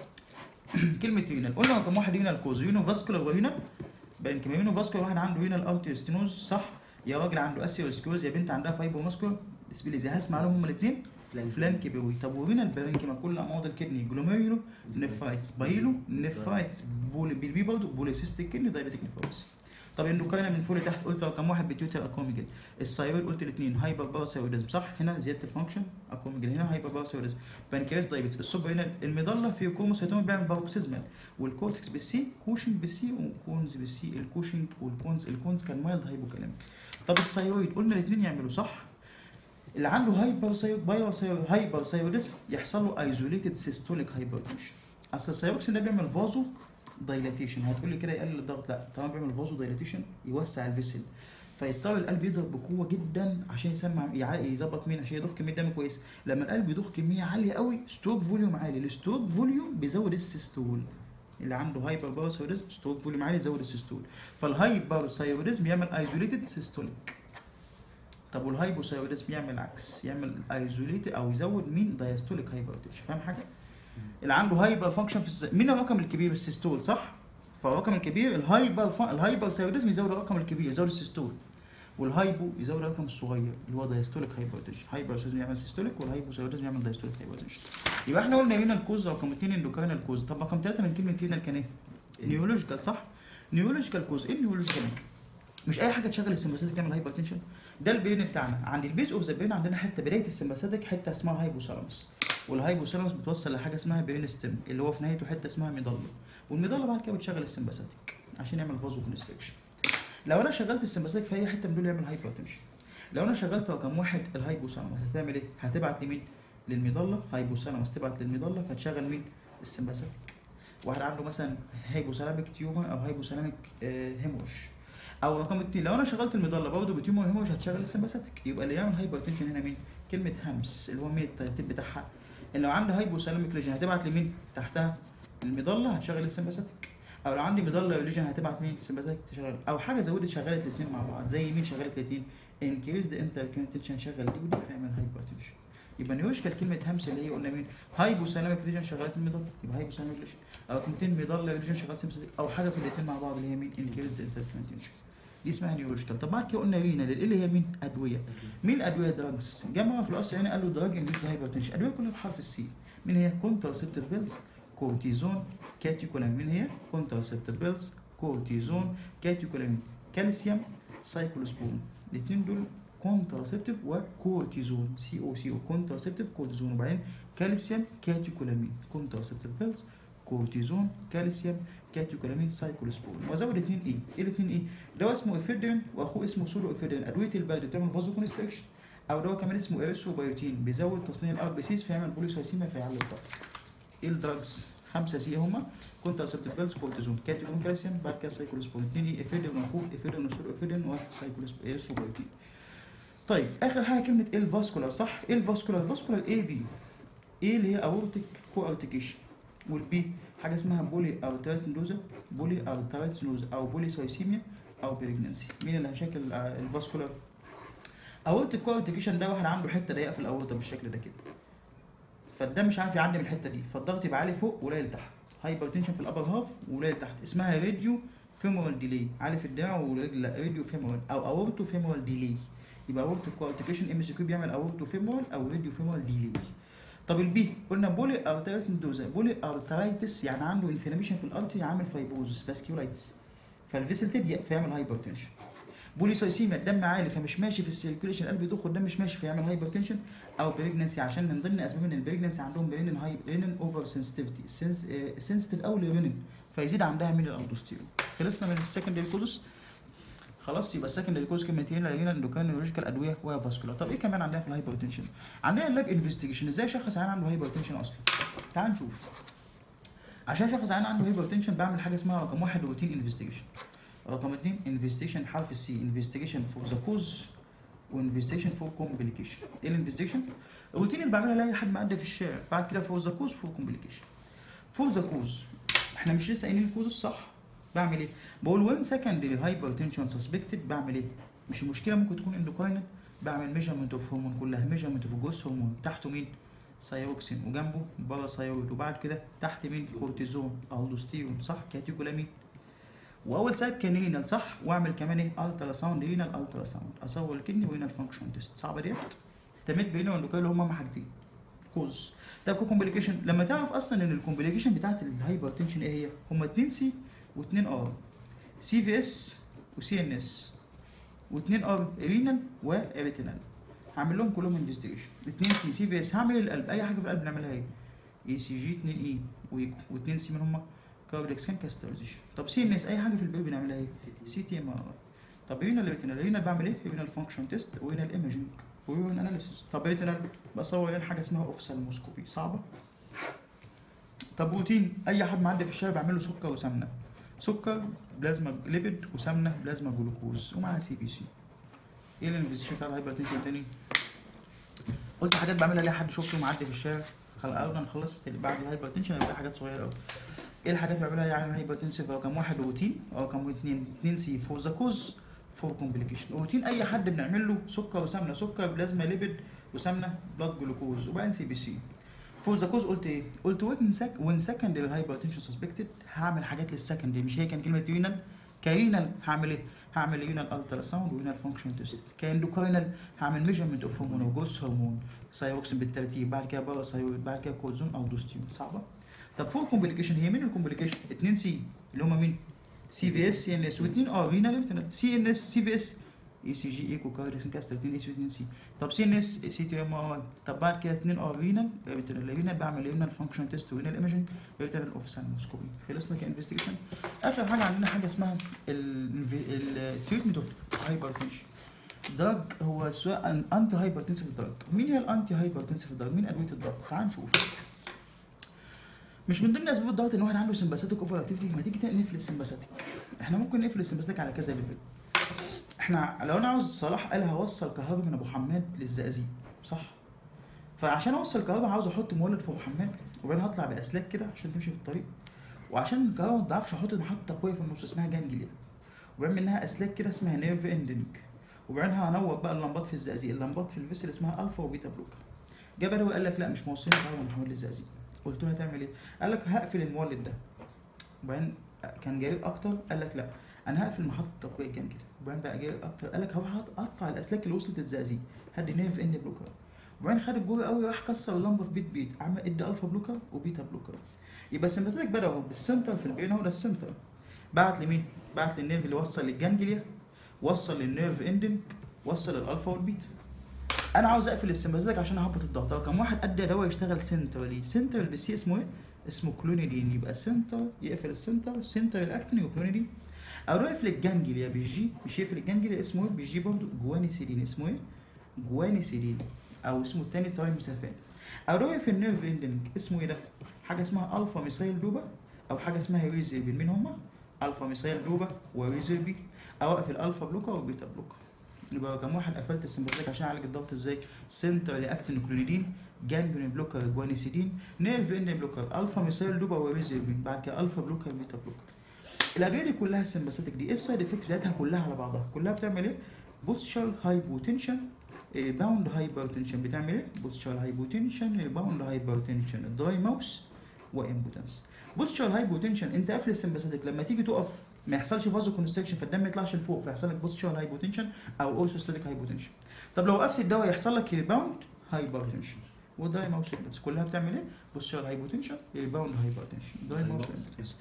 كلمه رينال قلنا كم واحد رينال كوز؟ رينو فاسكولار ورينال بين كما رينو فاسكولار، واحد عنده رينال ارتيوستينوز صح، يا راجل عنده اسيروسكلوز، يا بنت عندها فايبر ماسكولار سبيليزي. هسمع لهم هما الاثنين فلان كبيوي. طب ورينال بارينكيما كل امراض الكدني، جلوميرولو نفرايتس، بايلو نفرايتس، بول بالبي برضه بوليسيستيك كدني، دايبيتيك نفرايتس. طب الاندوكراين من فوق لتحت قلت رقم واحد بيتيوتر اكوميجل، الثايرويد قلت الاثنين هايبر باراثايرويدزم صح، هنا زياده الفانكشن اكوميجل، هنا هايبر باراثايرويدزم، بانكرياس دايبيتس، السوبر هنا الميدالا في كروموسيتوم بيعمل باروكسيزمال، والكورتكس بالسي، كوشنج بالسي وكونز بالسي. الكوشنج والكونز، الكونز كان مايلد هايبوكاليميك. طب الثايرويد قلنا الاثنين يعملوا صح، اللي عنده هايبر ثايرويد هايبر ثايرويدزم يحصل له ايزوليتد سيستوليك هايبرتنشن. اصل الثايروكسين ده بيعمل فازو دايلاتيشن، هتقول لي كده يقلل الضغط، لا طبعا بيعمل فازو دايلاتيشن يوسع الفيسل، فيضطر القلب يضرب بقوه جدا عشان يسمع يظبط مين، عشان يضخ كميه دم كويس. لما القلب يضخ كميه عاليه قوي ستروك فوليوم عالي، الستروك فوليوم بيزود السيستول، اللي عنده هايبر باراثايرويدزم ستروك فوليوم عالي يزود السيستول، فالهايبر ثايرويدزم يعمل ايزوليتد سيستوليك. طب والهايبوثايرويدزم يعمل العكس، يعمل ايزوليتد او يزود مين، دايستوليك هايبرتنشن. فاهم حاجه؟ اللي عنده هايبر فانكشن في الس... مين الرقم الكبير؟ السيستول صح، فالرقم الكبير الهايبر ف... الهايبر ثايرويدزم يزود الرقم الكبير يزود السيستول، والهايبو يزود الرقم الصغير اللي هو دايستوليك هايبرتنشن. هايبر ثايرويدزم يعمل سيستوليك والهايبو ثايرويدزم يعمل دايستوليك هايبرتنشن. يبقى احنا قلنا رينال كوز رقم اثنين اندوكراينال كوز. طب رقم ثلاثه من كلمه رينال كان ايه؟ نيورولوجيكال صح؟ نيورولوجيكال كوز. ايه نيورولوجيكال؟ مش اي حاجه تشغل السمباثيك تعمل هايبرتنشن. ده البين بتاعنا، عند البيز اوف ذا بين عندنا حته بدايه السمباثيك حته اسمها هايبوثالاموس، والهايبوثالاموس بتوصل لحاجه اسمها بين ستيم اللي هو في نهايته حته اسمها ميدالا، والميدالا بعد كده بتشغل السمباثيك عشان يعمل فازو كونستريكشن. لو انا شغلت السمباثيك في اي حته من دول يعمل هايبرتنشن. لو انا شغلت رقم واحد الهايبوثالاموس هتعمل ايه؟ هتبعت لمين؟ للميدالا، هايبوثالاموس تبعت للميدالا فتشغل مين؟ السمباثيك. واحد عنده مثلا هايبوثالاميك تيومر او هايبوثالاميك آه هيموش. او رقم اثنين لو انا شغلت الميدالا برضه بتيومر هيموج هتشغل السمباثيك، يبقى اللي يعمل هايبرتنشن هنا مين؟ كلمه همس اللي هو مين الترتيب بتاعها. ان لو عندي هايبوثالاميك ريجن هتبعت لمين؟ تحتها الميدالا هتشغل السمباثيك، او لو عندي ميدالا ريجن هتبعت مين؟ السمباثيك تشغل، او حاجه زودت شغلت الاثنين مع بعض زي مين شغلت الاثنين؟ انكريزد انتركونتنشن شغل دي ودي فيعمل هايبرتنشن. يبقى نيوشكال كلمه همس اللي هي قلنا مين؟ هايبوثالاميك ريجن شغلت الميدالا يبقى هايبوثالاميك ريجن، او اثنين ميدالا ريجن شغلت سمباثيك، او حاجه في الاثنين مع بعض اللي هي مين؟ انكريزد انتركونتنشن. دي اسمها نيورولوجيكال. طب بعد كده قلنا رينال اللي هي مين؟ ادويه. مين الادويه؟ دراجز. جمعوا في الاصل هنا قالوا دراج انديوسد هايبرتنشن، ادويه كلها بحرف السي. مين هي؟ كونتراسيبتيف بيلز، كورتيزون، كاتيكولامين. مين هي؟ كونتراسيبتيف بيلز، كورتيزون، كاتيكولامين، كالسيوم، سايكلوسبورين. الاثنين دول كونتراسيبتيف وكورتيزون، سي او سي او، كونتراسيبتيف كورتيزون، وبعدين كالسيوم كاتيكولامين. كونتراسيبتيف بيلز، كورتيزون، كالسيوم، كاتيكولامين، سايكلوسبورين. وازود اثنين ايه؟ ايه الاثنين ايه؟ دواء اسمه افيدرين واخوه اسمه سولو افيدرين، ادويه البرد بتعمل فازو كونستريكشن. او دواء كمان اسمه ايرثروبيوتين بيزود تصنيع الار بي سيز فيعمل بوليسايسيميا فيعلي الضغط. ايه الدراجز؟ خمسه سي هما كونتراسيبتيف بيلز، كورتيزون، كاتيكولامين، كالسيوم، بعد كده سايكلوسبورين. اثنين ايه؟ افيدرين واخوه افيدرين وسولو افيدرين وسايكلوسبورين ايرثروبيوتين. طيب اخر حاجه كلمه ايه؟ الفاسكولار صح؟ ايه الفاسكولار؟ الفاسكولار اي بي. ايه اللي هي اورتيك كو ارتيكيشن، والبي حاجه اسمها بولي ارترايتس نودوزا، بولي ارترايتس نودوزا، او بولي سايسيميا، او بريجنانسي. مين اللي هيشكل الفاسكولار؟ اورتيك كو ارتيكيشن ده واحد عنده حته ضيقه في الاورطه بالشكل ده كده، فالدم مش عارف يعدي من الحته دي، فالضغط يبقى عالي فوق وقليل تحت، هايبرتنشن في الابر هاف وقليل تحت، اسمها راديو فيمورال ديلي، عالي في الدراع ورجل راديو فيمورال، او اورتو فيمورال ديلي. يبقى اورتيك كو ارتيكيشن ام سي كيو بيعمل اورتو فيمورال او راديو فيمورال ديلي. طب البي قلنا بولي ارترايتس نودوزا، بولي ارترايتس يعني عنده انفلاميشن في الارتري عامل فايبروزس فاسكيولايتس، فالفيسل تضيق فيعمل هايبرتنشن. بوليسايسيميا الدم عالي فمش ماشي في السيركيوليشن، القلب يضخ الدم مش ماشي فيعمل هايبرتنشن. او بريجنسي عشان من ضمن اسباب ان البريجنسي عندهم رينين هاي رينين اوفر سنسيتيفيتي سنسيتيف قوي للرينين فيزيد عندها من الالدوستيرون. خلصنا من السكندري كوزس. خلاص يبقى السكندري كوز كلمتين لقينا اندوكرينولوجيكال ادويه وفاسكولار. طب ايه كمان عندنا في الهايبرتنشن؟ عندنا اللاب انفستيجيشن. ازاي اشخص عيان عنده هايبرتنشن اصلا؟ تعال نشوف. عشان اشخص عيان عنده هايبرتنشن بعمل حاجه اسمها رقم واحد روتين انفستيجيشن. رقم اثنين انفستيجيشن حرف السي انفستيجيشن فور ذا كوز وانفستيجيشن فور كومبليكيشن. ايه الانفستيجيشن؟ الروتين اللي بعملها لاي حد معدي في الشارع. بعد كده فور ذا كوز فور كومبليكيشن. فور ذا كوز احنا مش لسه قايلين الكوز الصح؟ بعمل ايه؟ بقول وين سكندري هايبرتنشن سسبكتد بعمل ايه؟ مش المشكله ممكن تكون اندوكاينال، بعمل ميجرمنت اوف هرمون كلها ميجرمنت اوف جوز هرمون تحته مين؟ ثايروكسين وجنبه باراثايرويد وبعد كده تحت مين؟ كورتيزون الدوستيرون صح؟ كاتيكولامين واول سايب كان رينال صح؟ واعمل كمان ايه؟ الترا ساوند رينال الترا ساوند اصور الكدني ورينال فانكشن تيست. صعبه ديت؟ اهتميت برينال واندوكاينال اللي هم حاجتين كوز. طب كومبليكيشن لما تعرف اصلا ان الكومبليكيشن بتاعت الهايبرتنشن ايه هي؟ هم اتنين سي واثنين ار سي في اس وسي ان اس واثنين ار رينال واريتينال. هعمل لهم كلهم انفستيجيشن. اثنين سي سي في اس هعمل القلب اي حاجه في القلب نعملها ايه؟ اي سي جي اثنين اي ويكو واثنين سي من هم كاردياك سكان كاسترزيشن. طب سي ان اس اي حاجه في البيبي بنعملها ايه؟ سي تي ام ار. طب رينال ريتينال رينال بعمل ايه؟ رينال فانكشن تيست ورينال ايمجنج ورينال اناليسيس. طب ريتينال بصور لنا حاجه اسمها اوفسالموسكوبي. صعبه؟ طب روتين اي حد معدي في الشارع بعمل له سكر وسمنه. سكر بلازما ليبيد وسمنه بلازما جلوكوز ومعاها سي بي سي. ايه الانفستيجيشن بتاع الهايبرتنشن تاني؟ قلت حاجات بعملها لاي حد شفته معدي في الشارع. خلقنا نخلص بعد الهايبرتنشن هيبقى حاجات صغيره قوي. ايه الحاجات اللي بعملها يعني الهايبرتنشن؟ رقم واحد روتين، رقم اثنين اثنين سي فور ذا كوز فور كومبليكيشن. روتين اي حد بنعمل له سكر وسمنه، سكر بلازما ليبيد وسمنه بلاد جلوكوز وبعدين سي بي سي. فور ذا كوز قلت ايه؟ قلت وين سك وين سكندري هايبرتنشن سسبكتد هعمل حاجات للسكندري. مش هي كان كلمه رينال؟ كرينال هعمل ايه؟ هعمل رينال الترا ساوند ورينال فانكشن تيست. كاندوكاينال هعمل ميجرمنت اوف هرمون وجوز هرمون ثايروكسين بالترتيب بعد كده باراثايرويد بعد كده كورتيزون الدوستيرون. صعبه؟ طب فور كومبليكيشن هي مين الكومبليكيشن؟ اثنين سي اللي هم مين؟ سي في اس سي ان اس واثنين ار رينال ريتينال. سي ان اس سي في اس اي سي جي ايكو كاردياك كاستر اثنين اي سي واثنين سي. طب سي ان اس سي تي ام ار. طب بعد كده اثنين ار رينال ريتينال. رينال بعمل رينال فانكشن تيست ورينال ايمجنج ريتينال اوفسالموسكوبي. خلصنا كانفستيجيشن. اخر حاجه عندنا حاجه اسمها التريتمنت اوف هايبرتنشن. دراج هو سواء انتي هايبرتنسيف دراج. مين هي الانتي هايبرتنسيف دراج؟ مين ادويه الدراج؟ تعال نشوف. مش من ضمن اسباب الضغط ان واحد عنده سمباثيك اوفر اكتيفيتي. ما تيجي نقفل السمباثيك. احنا ممكن نقفل السمباثيك على كذا ليفل. احنا لو انا عاوز صلاح قال هوصل كهرباء من ابو حماد للزقازيق صح؟ فعشان اوصل كهرباء عاوز احط مولد في ابو حماد وبعدين هطلع باسلاك كده عشان تمشي في الطريق. وعشان الكهرباء ما تضعفش احط محطه قويه في النص اسمها جانجليا وبعدين منها اسلاك كده اسمها نيرف اندنج وبعدين هنور بقى اللمبات في الزقازيق. اللمبات في الفيسل اسمها الفا وبيتا بلوك. جه بدوي قال لك لا مش موصلين كهرباء من حماد للزقازيق. قلت له هتعمل ايه؟ قال لك هقفل المولد ده. وبعدين كان جاي اكتر قال لك لا انا هقفل محطه التقويه الجانجليا. وبعدين بقى جاي اكتر قال لك هروح اقطع الاسلاك اللي وصلت الزقازيق هدي نيرف اند بلوكر. وبعدين خد الجوه قوي راح كسر اللمبه في بيت بيت عمل ادى الفا بلوكر وبيتا بلوكر. يبقى السمباثيك بدا اهو بالسنتر في البين اهو ده السنتر. بعت لمين؟ بعت للنيرف اللي وصل للجانجليا وصل للنيرف اندنج وصل للالفا والبيتا. انا عاوز اقفل السمباثيك عشان اهبط الضغط. رقم واحد ادى دواء يشتغل سنترالي. سنترال بالسي اسمه ايه؟ اسمه كلونيدين. يبقى سنتر يقفل السنتر سنتر الاكتين وكلونيدين. او يقفل الجانجليا بالجي مش يقفل الجانجليا اسمه ايه؟ بالجي برضه جوانيسيدين. اسمه ايه؟ جوانيسيدين او اسمه الثاني ترايموسافين. او يقفل النيرف اندنج اسمه ايه ده؟ حاجه اسمها الفا ميثايل دوبا او حاجه اسمها ريزيربين. مين هما؟ الفا ميثايل دوبا وريزيربين. او اقفل الفا بلوكر وبيتا بلوكر. يبقى رقم واحد قفلت السمباثيك عشان اعالج الضغط ازاي؟ سنترال اكتين كلونيدين جانجليون بلوكر جوانيسيدين نيرف اند بلوكر الفا ميثايل دوبا وريزيربين بعد كده الفا بلوكر بيتا بلوكر. الادويه دي كلها السمباثيك دي ايه السايد افكت بتاعتها كلها على بعضها؟ كلها بتعمل ايه؟ بوستشر هايبوتنشن باوند هايبرتنشن. بتعمل ايه؟ بوستشر هايبوتنشن باوند هايبرتنشن دراي ماوس وامبوتنس. بوستشر هايبوتنشن انت قافل السمباثيك لما تيجي تقف ما يحصلش فازو كونستريكشن فالدم ما يطلعش لفوق فيحصل لك بوستشر هايبوتنشن او اورثوستاتيك هايبوتنشن. طب لو وقفت الدواء يحصل لك ريباوند هايبرتنشن والدراي ماوس وامبوتنس. كلها بتعمل ايه؟ بوستشر هايبوتنشن ريباوند هايبرتنشن دراي ماوس وامبوتنس.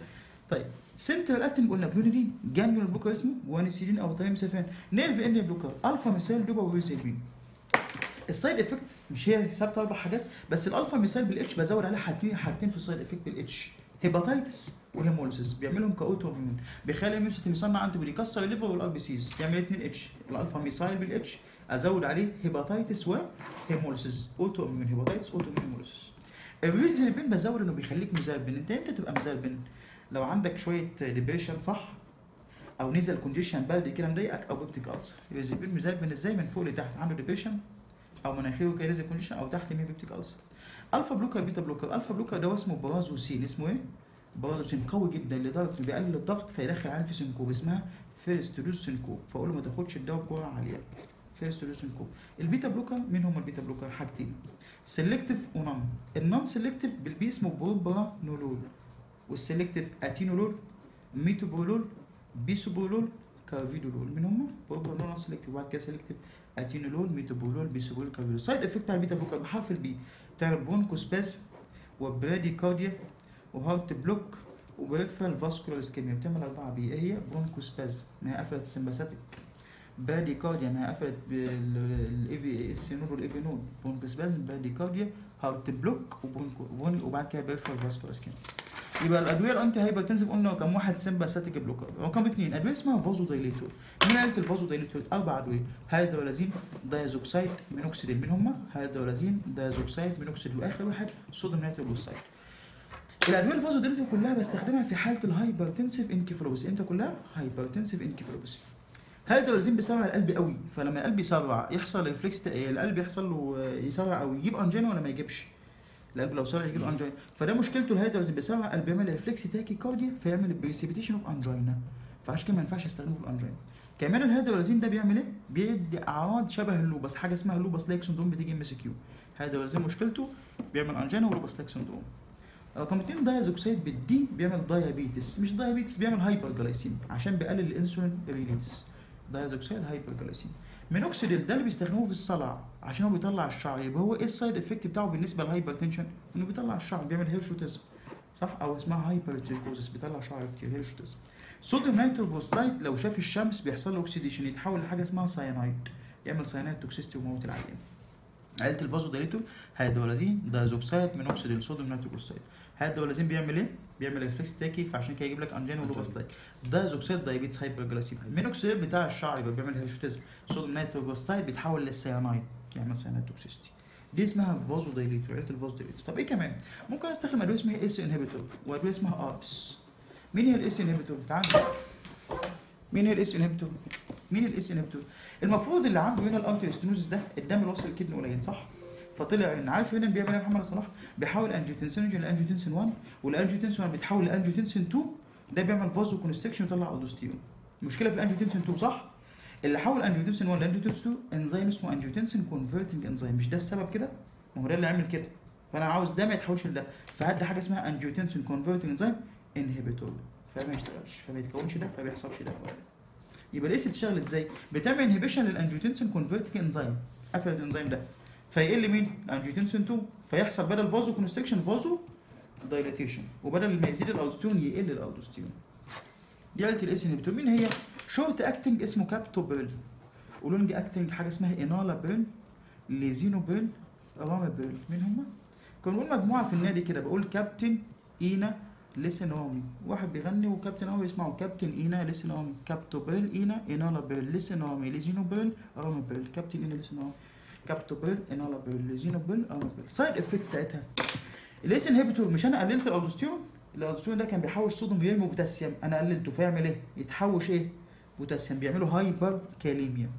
طيب سنترال اكتنج قلنا كلونيدين، جانجليون بلوكر اسمه جوانيسيدين او تايمسيفان، نيرف ان بلوكر الفا مثال دوبا ويوزيبين. السايد افكت مش هي ثابته اربع حاجات بس، الالفا مثال بالاتش بزود عليها حاجتين حاجتين في السايد افكت بالاتش، هيباتايتس وهيموليسيس، بيعملهم كاوتو اميون، بيخلي الاميون سيستم يصنع انتي بودي يكسر الليفر والار بي سيز، يعمل اتنين اتش، الالفا ميثايل بالاتش ازود عليه هيباتايتس وهيموليسيس، اوتو اميون هيباتايتس اوتو اميون هيموليسيس. الريزيبين بزود انه بيخليك مزربن. انت امتى تبقى مزربن؟ لو عندك شويه ديبريشن صح، او نيزل كونجيشن برد كده مضايقك، او بيبتيك ألسر. الريزيبين مزربن ازاي؟ من فوق لتحت، عنده ديبريشن او مناخيره كده نيزل كونجيشن، او تحت مين بيبتيك ألسر. الفا بلوكر بيتا بلوكر، الفا بلوكر ده اسمه برازوسين، اسمه ايه؟ برازوسين قوي جدا لدرجه انه بيقلل الضغط فيدخل عين في سنكوب اسمها فيرست دوز سنكوب، فاقول له ما تاخدش الدواء بجرعه عاليه. فيرست دوز سنكوب. البيتا بلوكر مين هم البيتا بلوكر؟ حاجتين، سيلكتيف ونون. النون سيلكتيف بالبي اسمه بروبرانولول، والسيلكتيف اتينولول، ميتوبرولول، بيسوبرولول، كارفيدولول. مين هم؟ بروبرانولول نون سيلكتيف، وبعد كده سيلكتيف اتينولول، ميتوبرولول، بيسوبرولول، كارفيدولول. سايد افكت بتاع البيتا بلوكر بحرف البي بتعمل برونكوسبازم وبراديكارديا وهارت بلوك وبريفرال فاسكولار اسكيميا، بتعمل اربعه بي. ايه هي؟ برونكوسبازم ما هي قفلت السمباثيك، براديكارديا ما هي قفلت بالاي في نود والاي نود، برونكوسبازم، براديكارديا، هارت بلوك وبرونكو، وبعد كده بريفرال فاسكولار اسكيميا. يبقى الادويه الانتي هايبرتنسيف قلنا رقم واحد سمباثيك بلوكر، رقم اثنين ادويه اسمها فازو دايليتور. مين قالت الفازو دايليتور؟ اربع ادويه، هيدرولازين، دايزوكسايد، مينوكسيديل. مين هم؟ هيدرولازين، دايزوكسايد، مينوكسيديل، واخر واحد صوديوم نيتروجلوسايد. الادويه الفازو دايليتور كلها بستخدمها في حاله الهايبرتنسيف انكيفالوباثي. امتى كلها؟ هايبرتنسيف انكيفالوباثي. هيدرولازين بيسرع القلب قوي، فلما القلب يسرع يحصل ريفلكس، القلب يحصل له يسرع او يجيب انجينا ولا ما يجيبش؟ القلب لو سرع يجيب انجينا، فده مشكلته. الهيدرولازين بيسرع القلب، بيعمل ريفلكس تاكي كارديا فيعمل بريسيبيتيشن اوف انجينا، فعشان كده ما ينفعش استخدمه في الانجينا. كمان الهيدرولازين ده بيعمل ايه؟ بيدي اعراض شبه اللوبس، حاجه اسمها اللوبس لايك سندروم بتيجي ام اس كيو. هيدرولازين مشكلته بيعمل انجينا ولوبس لايك سندروم. رقم اثنين دايزوكسيد بالدي بيعمل دايابيتس، مش دايابيتس، بيعمل هايبر جلايسيميا عشان بيقلل الانسولين ريليز. دايزوكسيد هايبر جلايسيميا. مينوكسيديل ده اللي بيستخدموه في الصلع عشان هو بيطلع الشعر، يبقى هو ايه السايد افكت بتاعه بالنسبه للهايبرتنشن؟ انه بيطلع الشعر، بيعمل هيرشوتيزم صح، او اسمها هايبرتريكوزس، بيطلع شعر كتير، هيرشوتيزم. صوديوم نيتروجلوسايد لو شاف الشمس بيحصل له اوكسيديشن، يتحول لحاجه اسمها ساينايد، يعمل ساينايد توكسيستي وموت العيان. عيله الفازو دايليتور هيدرولازين، دايزوكسايد، مينوكسيديل، صوديوم نيتروجلوسايد. هيدرولازين بيعمل ايه؟ بيعمل ريفلكس تاكي فعشان كده يجيب لك انجينا ولوبس لايك. دايزوكسيد دايابيتس هايبرجلايسيميا. مينوكسيديل بتاع الشعر يبقى بيعمل هيرشوتيزم. صوديوم نيتروجلوسايد بيتحول للسيانايد يعمل سيانايد توكسيستي. دي اسمها فازو دايليتور، عيله الفازو دايليتور. طب ايه كمان؟ ممكن استخدم ادويه اسمها اس انهبيتور وادويه اسمها اربس. مين هي الاس انهبيتور؟ تعال مين هي الاس انهبيتور؟ مين الاس انهبيتور؟ المفروض اللي عنده هنا الانتي ستينوزس ده الدم اللي وصل الكدن قليل صح؟ فطلع ان عارف هنا بيعمل ايه محمد صلاح؟ بيحول انجيوتنسينوجين لانجيوتنسين واحد، والانجيوتنسين واحد بيتحول لانجيوتنسين اتنين، ده بيعمل فازو كونستكشن ويطلع الدوستيرون. المشكله في الانجيوتنسين اتنين صح؟ اللي حول انجيوتنسين واحد لانجيوتنسين اتنين انزيم اسمه انجيوتنسين كونفرتنج انزيم، مش ده السبب كده؟ ما هو ده اللي عامل كده، فانا عاوز ده ما يتحولش لده، فهدي حاجه اسمها انجيوتنسين كونفرتنج انزيم انهبيتور، فما يشتغلش، فما يتكونش ده، فما يحصلش ده. يبقى الاس تشتغل ازاي؟ بتعمل انهبيشن للانجيوتنسين كونفرتنج انزيم، قفلت الانزيم ده فيقل مين؟ الانجيوتنسين اتنين، فيحصل بدل فازو كونستكشن فازو دايلاتيشن، وبدل ما يزيد الالدوستيرون يقل الالدوستيرون. دي عيله الاس انهبيتور. مين هي؟ شورت اكتنج اسمه كابتوبيرل، ولونج اكتنج حاجه اسمها انالابيرل، ليزينوبيرل، رامابيرل. مين هم؟ كنا بنقول مجموعه في النادي كده، بقول كابتن اينا ليسينامي، واحد بيغني وكابتن قوي يسمعه، كابتن اينا ليسينامي، كابتوبيرل اينا انالابيرل ليسينامي ليزينوبيرل رامابيرل، كابتن اينا ليسينامي كابتوبيرل انالابيرل ليزينوبيرل رامابيرل. سايد افكت بتاعتها الاس انهبيتور، مش انا قللت الالدوستيرون؟ الالدوستيرون ده كان بيحوش صوديوم ويرمي بوتاسيوم، انا قللته فيعمل ايه؟ يتحوش ايه؟ بوتاسيوم، بيعملوا هايبر كاليميا.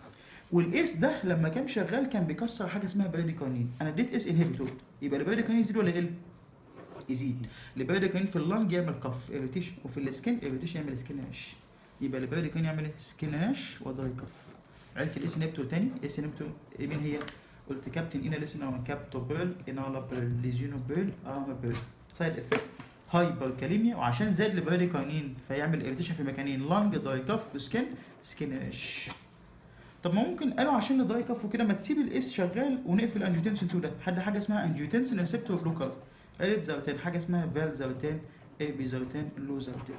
والاس ده لما كان شغال كان بيكسر حاجه اسمها براديكاينين، انا اديت اس انهبيتور يبقى البراديكاينين يزيد ولا يقل؟ يزيد. البراديكاينين في اللنج يعمل كف ايريتيشن، وفي السكين ايريتيشن يعمل سكين ناش، يبقى البراديكاينين يعمل ايه؟ سكين ناش ودراي كف. عيله الاس انهبيتور تاني، اس انهبيتور مين هي؟ قلت كابتن اينا ليسينامي، كابتوبيرل، انالابيرل، ليزينوبيرل، ارامابيرل. سايد افكت هايبر كاليميا، وعشان زاد البراديكاينين فيعمل ايريتيشن في مكانين، لانج دراي كف سكين سكين ناش. طب ما ممكن قالوا عشان الدراي كف وكده ما تسيب الاس شغال ونقفل انجيوتنسين اتنين ده، حد حاجه اسمها انجيوتنسين ريسبتور بلوكر، قالت زاوتين، حاجه اسمها فال زاوتين ايبيزاوتان لوزارتان.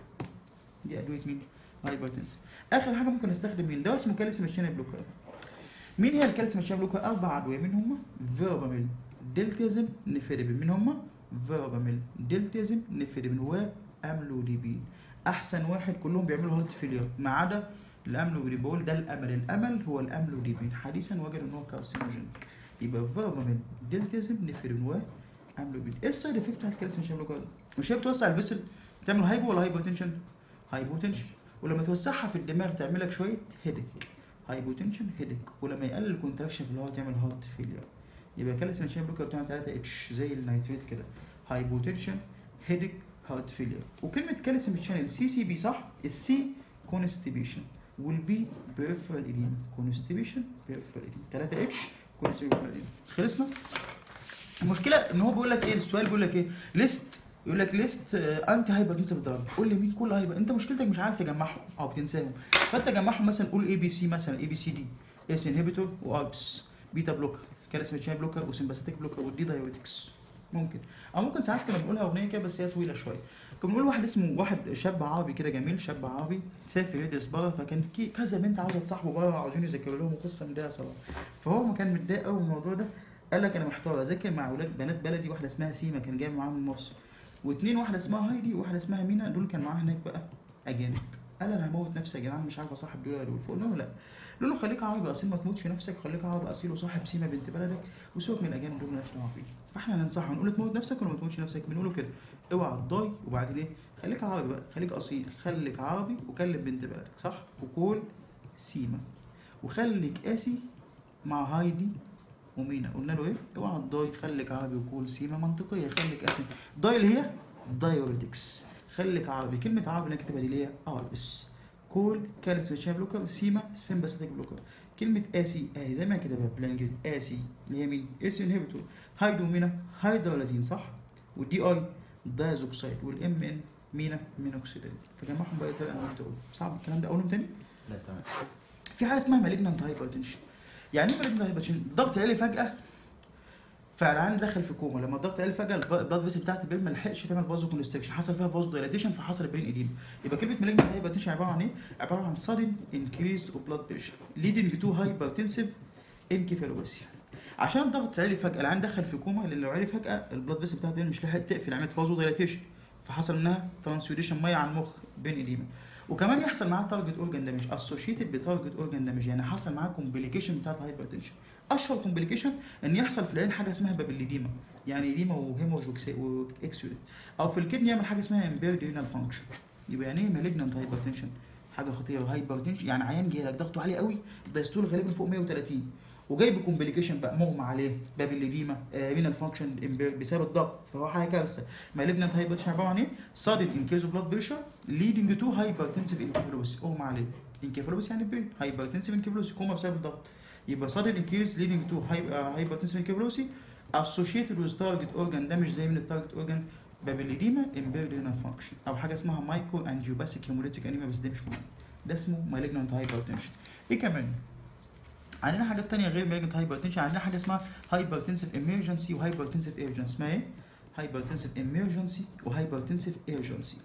دي ادويه مين؟ هايبرتنسف. اخر حاجه ممكن استخدم مين؟ دواء اسمه كالسيوم شانل بلوكر. مين هي الكالسيوم شانل بلوكر؟ اربع ادويه، مين هم؟ فيراباميل، دلتازم، نيفيدبين. مين هم؟ فيراباميل، دلتازم، نيفيدبين واملوديبين. احسن واحد كلهم بيعملوا هارت فيلير ما عدا الاملوديبول، ده الامل، الامل هو الاملوديبين، حديثا وجدوا ان هو كارسينوجين. يبقى فيراباميل، دلتازم، نيفيدبين واملوديبين. ايه السايد افكت بتاع الكالسيوم شانل بلوكر؟ مش هي بتوسع الفيسل بتعمل هايبو ولا هايبوتنشن؟ هايبوتنشن. ولما توسعها في الدماغ تعمل لك شويه هيدك، هايبوتنشن هيدك. ولما يقلل الكونتراكشن في الهواء تعمل هارت فيلير. يبقى كالسيوم شانل بلوكر بتعمل ثلاثة اتش زي النيتريت كده، هايبوتنشن، هيدك، هارت فيلير. وكلمه كالسيوم شانل سي سي بي صح؟ السي كونستيبيشن والبي بيرفرال ايديما، كونستيبيشن بيرفرال ايديما، ثلاثة اتش كونستيبيشن بيرفرال ايديما. خلصنا؟ المشكله ان هو بيقول لك ايه؟ السؤال بيقول لك ايه؟ ليست، يقول لك ليست انتي هايبرتنسيف دراج. قول لي مين كل هايبر، انت مشكلتك مش عارف تجمعهم او بتنساهم. فانت جمعهم مثلا، قول اي بي سي مثلا، اي بي سي دي، اس انهبيتور واربس، بيتا بلوكر، كالسيوم شانل بلوكر وسمباثيك بلوكر ودي دايوريتكس. ممكن او ممكن ساعات كنا بنقولها اغنيه كده بس هي طويله شويه. كنا بنقول واحد اسمه واحد شاب عربي كده جميل، شاب عربي سافر يدرس بره، فكان كذا بنت عاوزه تصاحبه بره عاوزين يذاكروا لهم وقصه مضايقه صراحه. فهو ما كان متضايق قوي من الموضوع ده، قال لك انا محتار اذاكر مع اولاد بنات بلدي، واحده اسمها سيما كان جايب معاها من مصر، واثنين واحده اسمها هايدي وواحده اسمها مينا، دول كان معاها هناك بقى اجانب. قال انا هموت نفسي يا جدعان مش عارف اصاحب دول ولا دول. فقلنا له لا، قال له خليك عربي اصيل ما تموتش نفسك، خليك عربي اصيل وصاحب سيما بنت بلدك وسيبك من الاجانب دول مالناش دعوه بيهم. فاحنا هننصحه نقول له تموت نفسك ولا ما تموتش نفسك؟ بنقول له كده اوعى تضاي، وبعدين ايه؟ خليك عربي بقى، خليك اصيل، خليك عربي وكلم بنت بلدك صح، وكول سيما، وخليك قاسي مع هايدي ومينا. قلنا له ايه؟ اوعى تضاي، خليك عربي وكول سيما، منطقيه. خليك قاسي، ضاي اللي هي دايوريتكس، خليك عربي، كلمه عربي اللي كاتبها دي اللي هي اربس، كول كالسيوم شانل بلوكر، سيما سمباثيك بلوكر. كلمه اسي اهي زي ما كتبها بالانجليزي، اسي اللي هي مين؟ اس انهبيتور، هايدو مينا هيدرالازين صح، والدي اي دايزوكسايد، والام ان مينا مينوكسيديل. فجمعهم بقى انا قلت اقول صعب الكلام ده اقولهم تاني؟ لا تمام. في حاجه اسمها مالجنانت هايبرتنشن. يعني ايه مالجنانت هايبرتنشن؟ ضغط عالي فجاه فالعيان دخل في كوما، لما الضغط عالي فجاه البلاد فيسل بتاعت البين ما لحقش تعمل فازو كونستريكشن، حصل فيها فازو دايلاتيشن فحصل برين ايديما. يبقى كلمه مالجنانت هايبرتنشن عباره عن ايه؟ عباره عن sudden increase of blood pressure leading to hypertensive encephalopathy. عشان الضغط عالي فجاه العيان دخل في كوما، لان لو عالي فجاه البلاد فيسل بتاعت البين مش لحقت تقفل، عملت فازو دايلاتيشن فحصل منها ترانسيوديشن ميه على المخ بين ايديما. وكمان يحصل معاه تارجت اورجان دامج، اسوشيتد بتارجت اورجان دامج، يعني حصل معاه كومبليكيشن بتاعت الهايبرتنشن. اشهر كومبليكيشن ان يحصل في العين حاجه اسمها بابيليديما، يعني ايديما وهيموج واكسيود، او في الكدني يعمل حاجه اسمها امبيرد رينال فانكشن. يبقى يعني ايه مالجنانت هايبرتنشن؟ حاجه خطيره. هايبرتنشن يعني عيان جاي لك ضغطه عالي قوي، الدايستول غالبا فوق مية وتلاتين، وجاي بكومبليكيشن بقى مغمى عليه، بابيليديما، رينال فانكشن امبيرد بسبب الضغط، فهو حاجه كارثه. مالجنانت هايبرتنشن عباره عن ايه؟ sudden increase of blood pressure leading to hypertensive encephalopathy، اغمى عليه، encephalopathy يعني برين، hypertensive encephalopathy كوما بسبب الضغط. يبقى sudden increase leading to hypertensive encephalopathy associated with target organ damage زي من التارجت اورجان بابيليديما امبيرد رينال فانكشن، او حاجه اسمها مايكرو انجيوباثيك هيموليتيك انيميا بس دي مش مهم. ده اسمه مالجنانت هايبرتنشن. ايه كمان؟ عندنا حاجات تانية غير مالجنانت هايبرتنشن، عندنا حاجه اسمها هايبرتنسيف ايمرجنسي وهايبرتنسيف ايرجنسي. اسمها ايه؟ هايبرتنسيف ايمرجنسي وهايبرتنسيف ايرجنسي.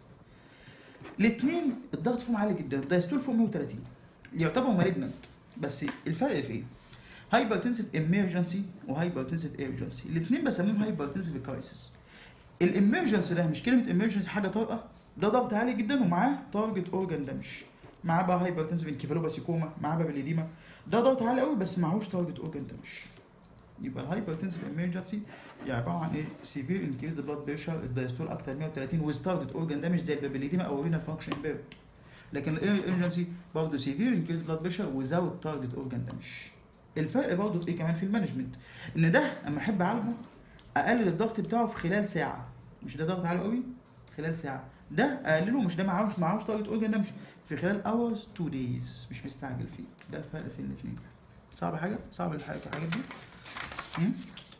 الاثنين الضغط فيهم عالي جدا، الدايستول فوق مية وتلاتين، يعتبروا مالجنانت، بس الفرق في ايه؟ هايبرتنسيف ايمرجنسي وهايبرتنسيف ايرجنسي، الاثنين بسميهم هايبرتنسيف كرايسيس. الامرجنسي ده مش كلمه امرجنسي حاجه طارئه، ده ضغط عالي جدا ومعاه تارجت اورجان دامج، معاه بقى هايبرتنسيف انكيفالوباثي كوما، معاه بابيليديما، ده ضغط عالي قوي بس معهوش تارجت اورجان دامج. يبقى الهايبرتنسيف امرجنسي يعني عباره عن ايه؟ سيفير انكريز ذا بلاد بريشر، الدايستول اكتر من مية وتلاتين ويز تارجت اورجان دامج زي البابيليديما او رينال فانكشن امبيرد. لكن الامرجنسي برضه سيفير انكريز بلاد بريشر ويزاوت تارجت اورجان دامج. الفرق برضه في ايه كمان؟ في المانجمنت، ان ده اما احب اعالجه اقلل الضغط بتاعه في خلال ساعه، مش ده ضغط عالي قوي خلال ساعه، ده اقلله مش ده معهوش معهوش تارجت اورجان دامج في خلال hours تو دايز، مش مستعجل فيه. ده الفرق في الاثنين. صعب حاجه؟ صعب الحاجات دي. امم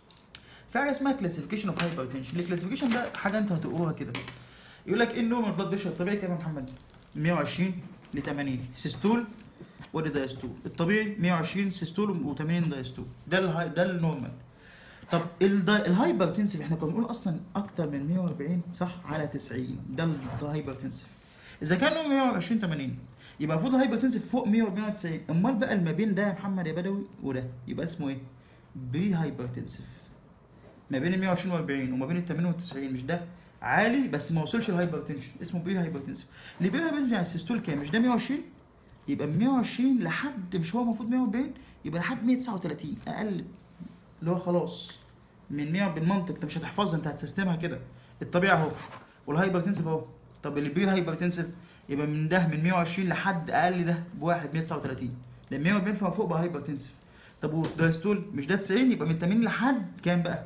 في حاجه اسمها كلاسيفيكيشن اوف هايبرتنشن. الكلاسيفيكيشن ده حاجه انتوا هتقروها كده، يقول لك ايه النورمال بلاد بريشر الطبيعي كام يا محمد؟ مية وعشرين ل تمانين سيستول ودي دايستول. الطبيعي مية وعشرين سيستول و80 دايستول، ده الهاي ده النورمال. طب الهايبرتنسيف احنا كنا بنقول اصلا اكتر من مية واربعين صح على تسعين، ده الهايبرتنسيف. اذا كان مية وعشرين ثمانين يبقى المفروض الهايبرتنسيف فوق مية واربعين على تسعين، امال بقى ما بين ده يا محمد يا بدوي وده يبقى اسمه ايه؟ بري هايبرتنسيف. ما بين ال مية وعشرين واربعين وما بين ال ثمانين والتسعين مش ده عالي بس ما وصلش الهايبرتنشن، اسمه بري هايبرتنسيف. اللي بري هايبرتنسيف يعني السيستول كام؟ مش ده مية وعشرين؟ يبقى من مية وعشرين لحد مش هو المفروض مية واربعين، يبقى لحد مية وتسعة وتلاتين اقل، اللي هو خلاص من مية بالمنطق انت مش هتحفظها، انت هتسيستمها كده الطبيعي اهو، والهايبرتنسيف اهو. طب اللي بري هايبرتنسيف يبقى من ده من مية وعشرين لحد اقل ده بواحد مية وتسعة وتلاتين، لان مية واربعين فما فوق بقى هايبرتنسيف. طب والدايستول مش ده تسعين، يبقى من ثمانين لحد كام بقى؟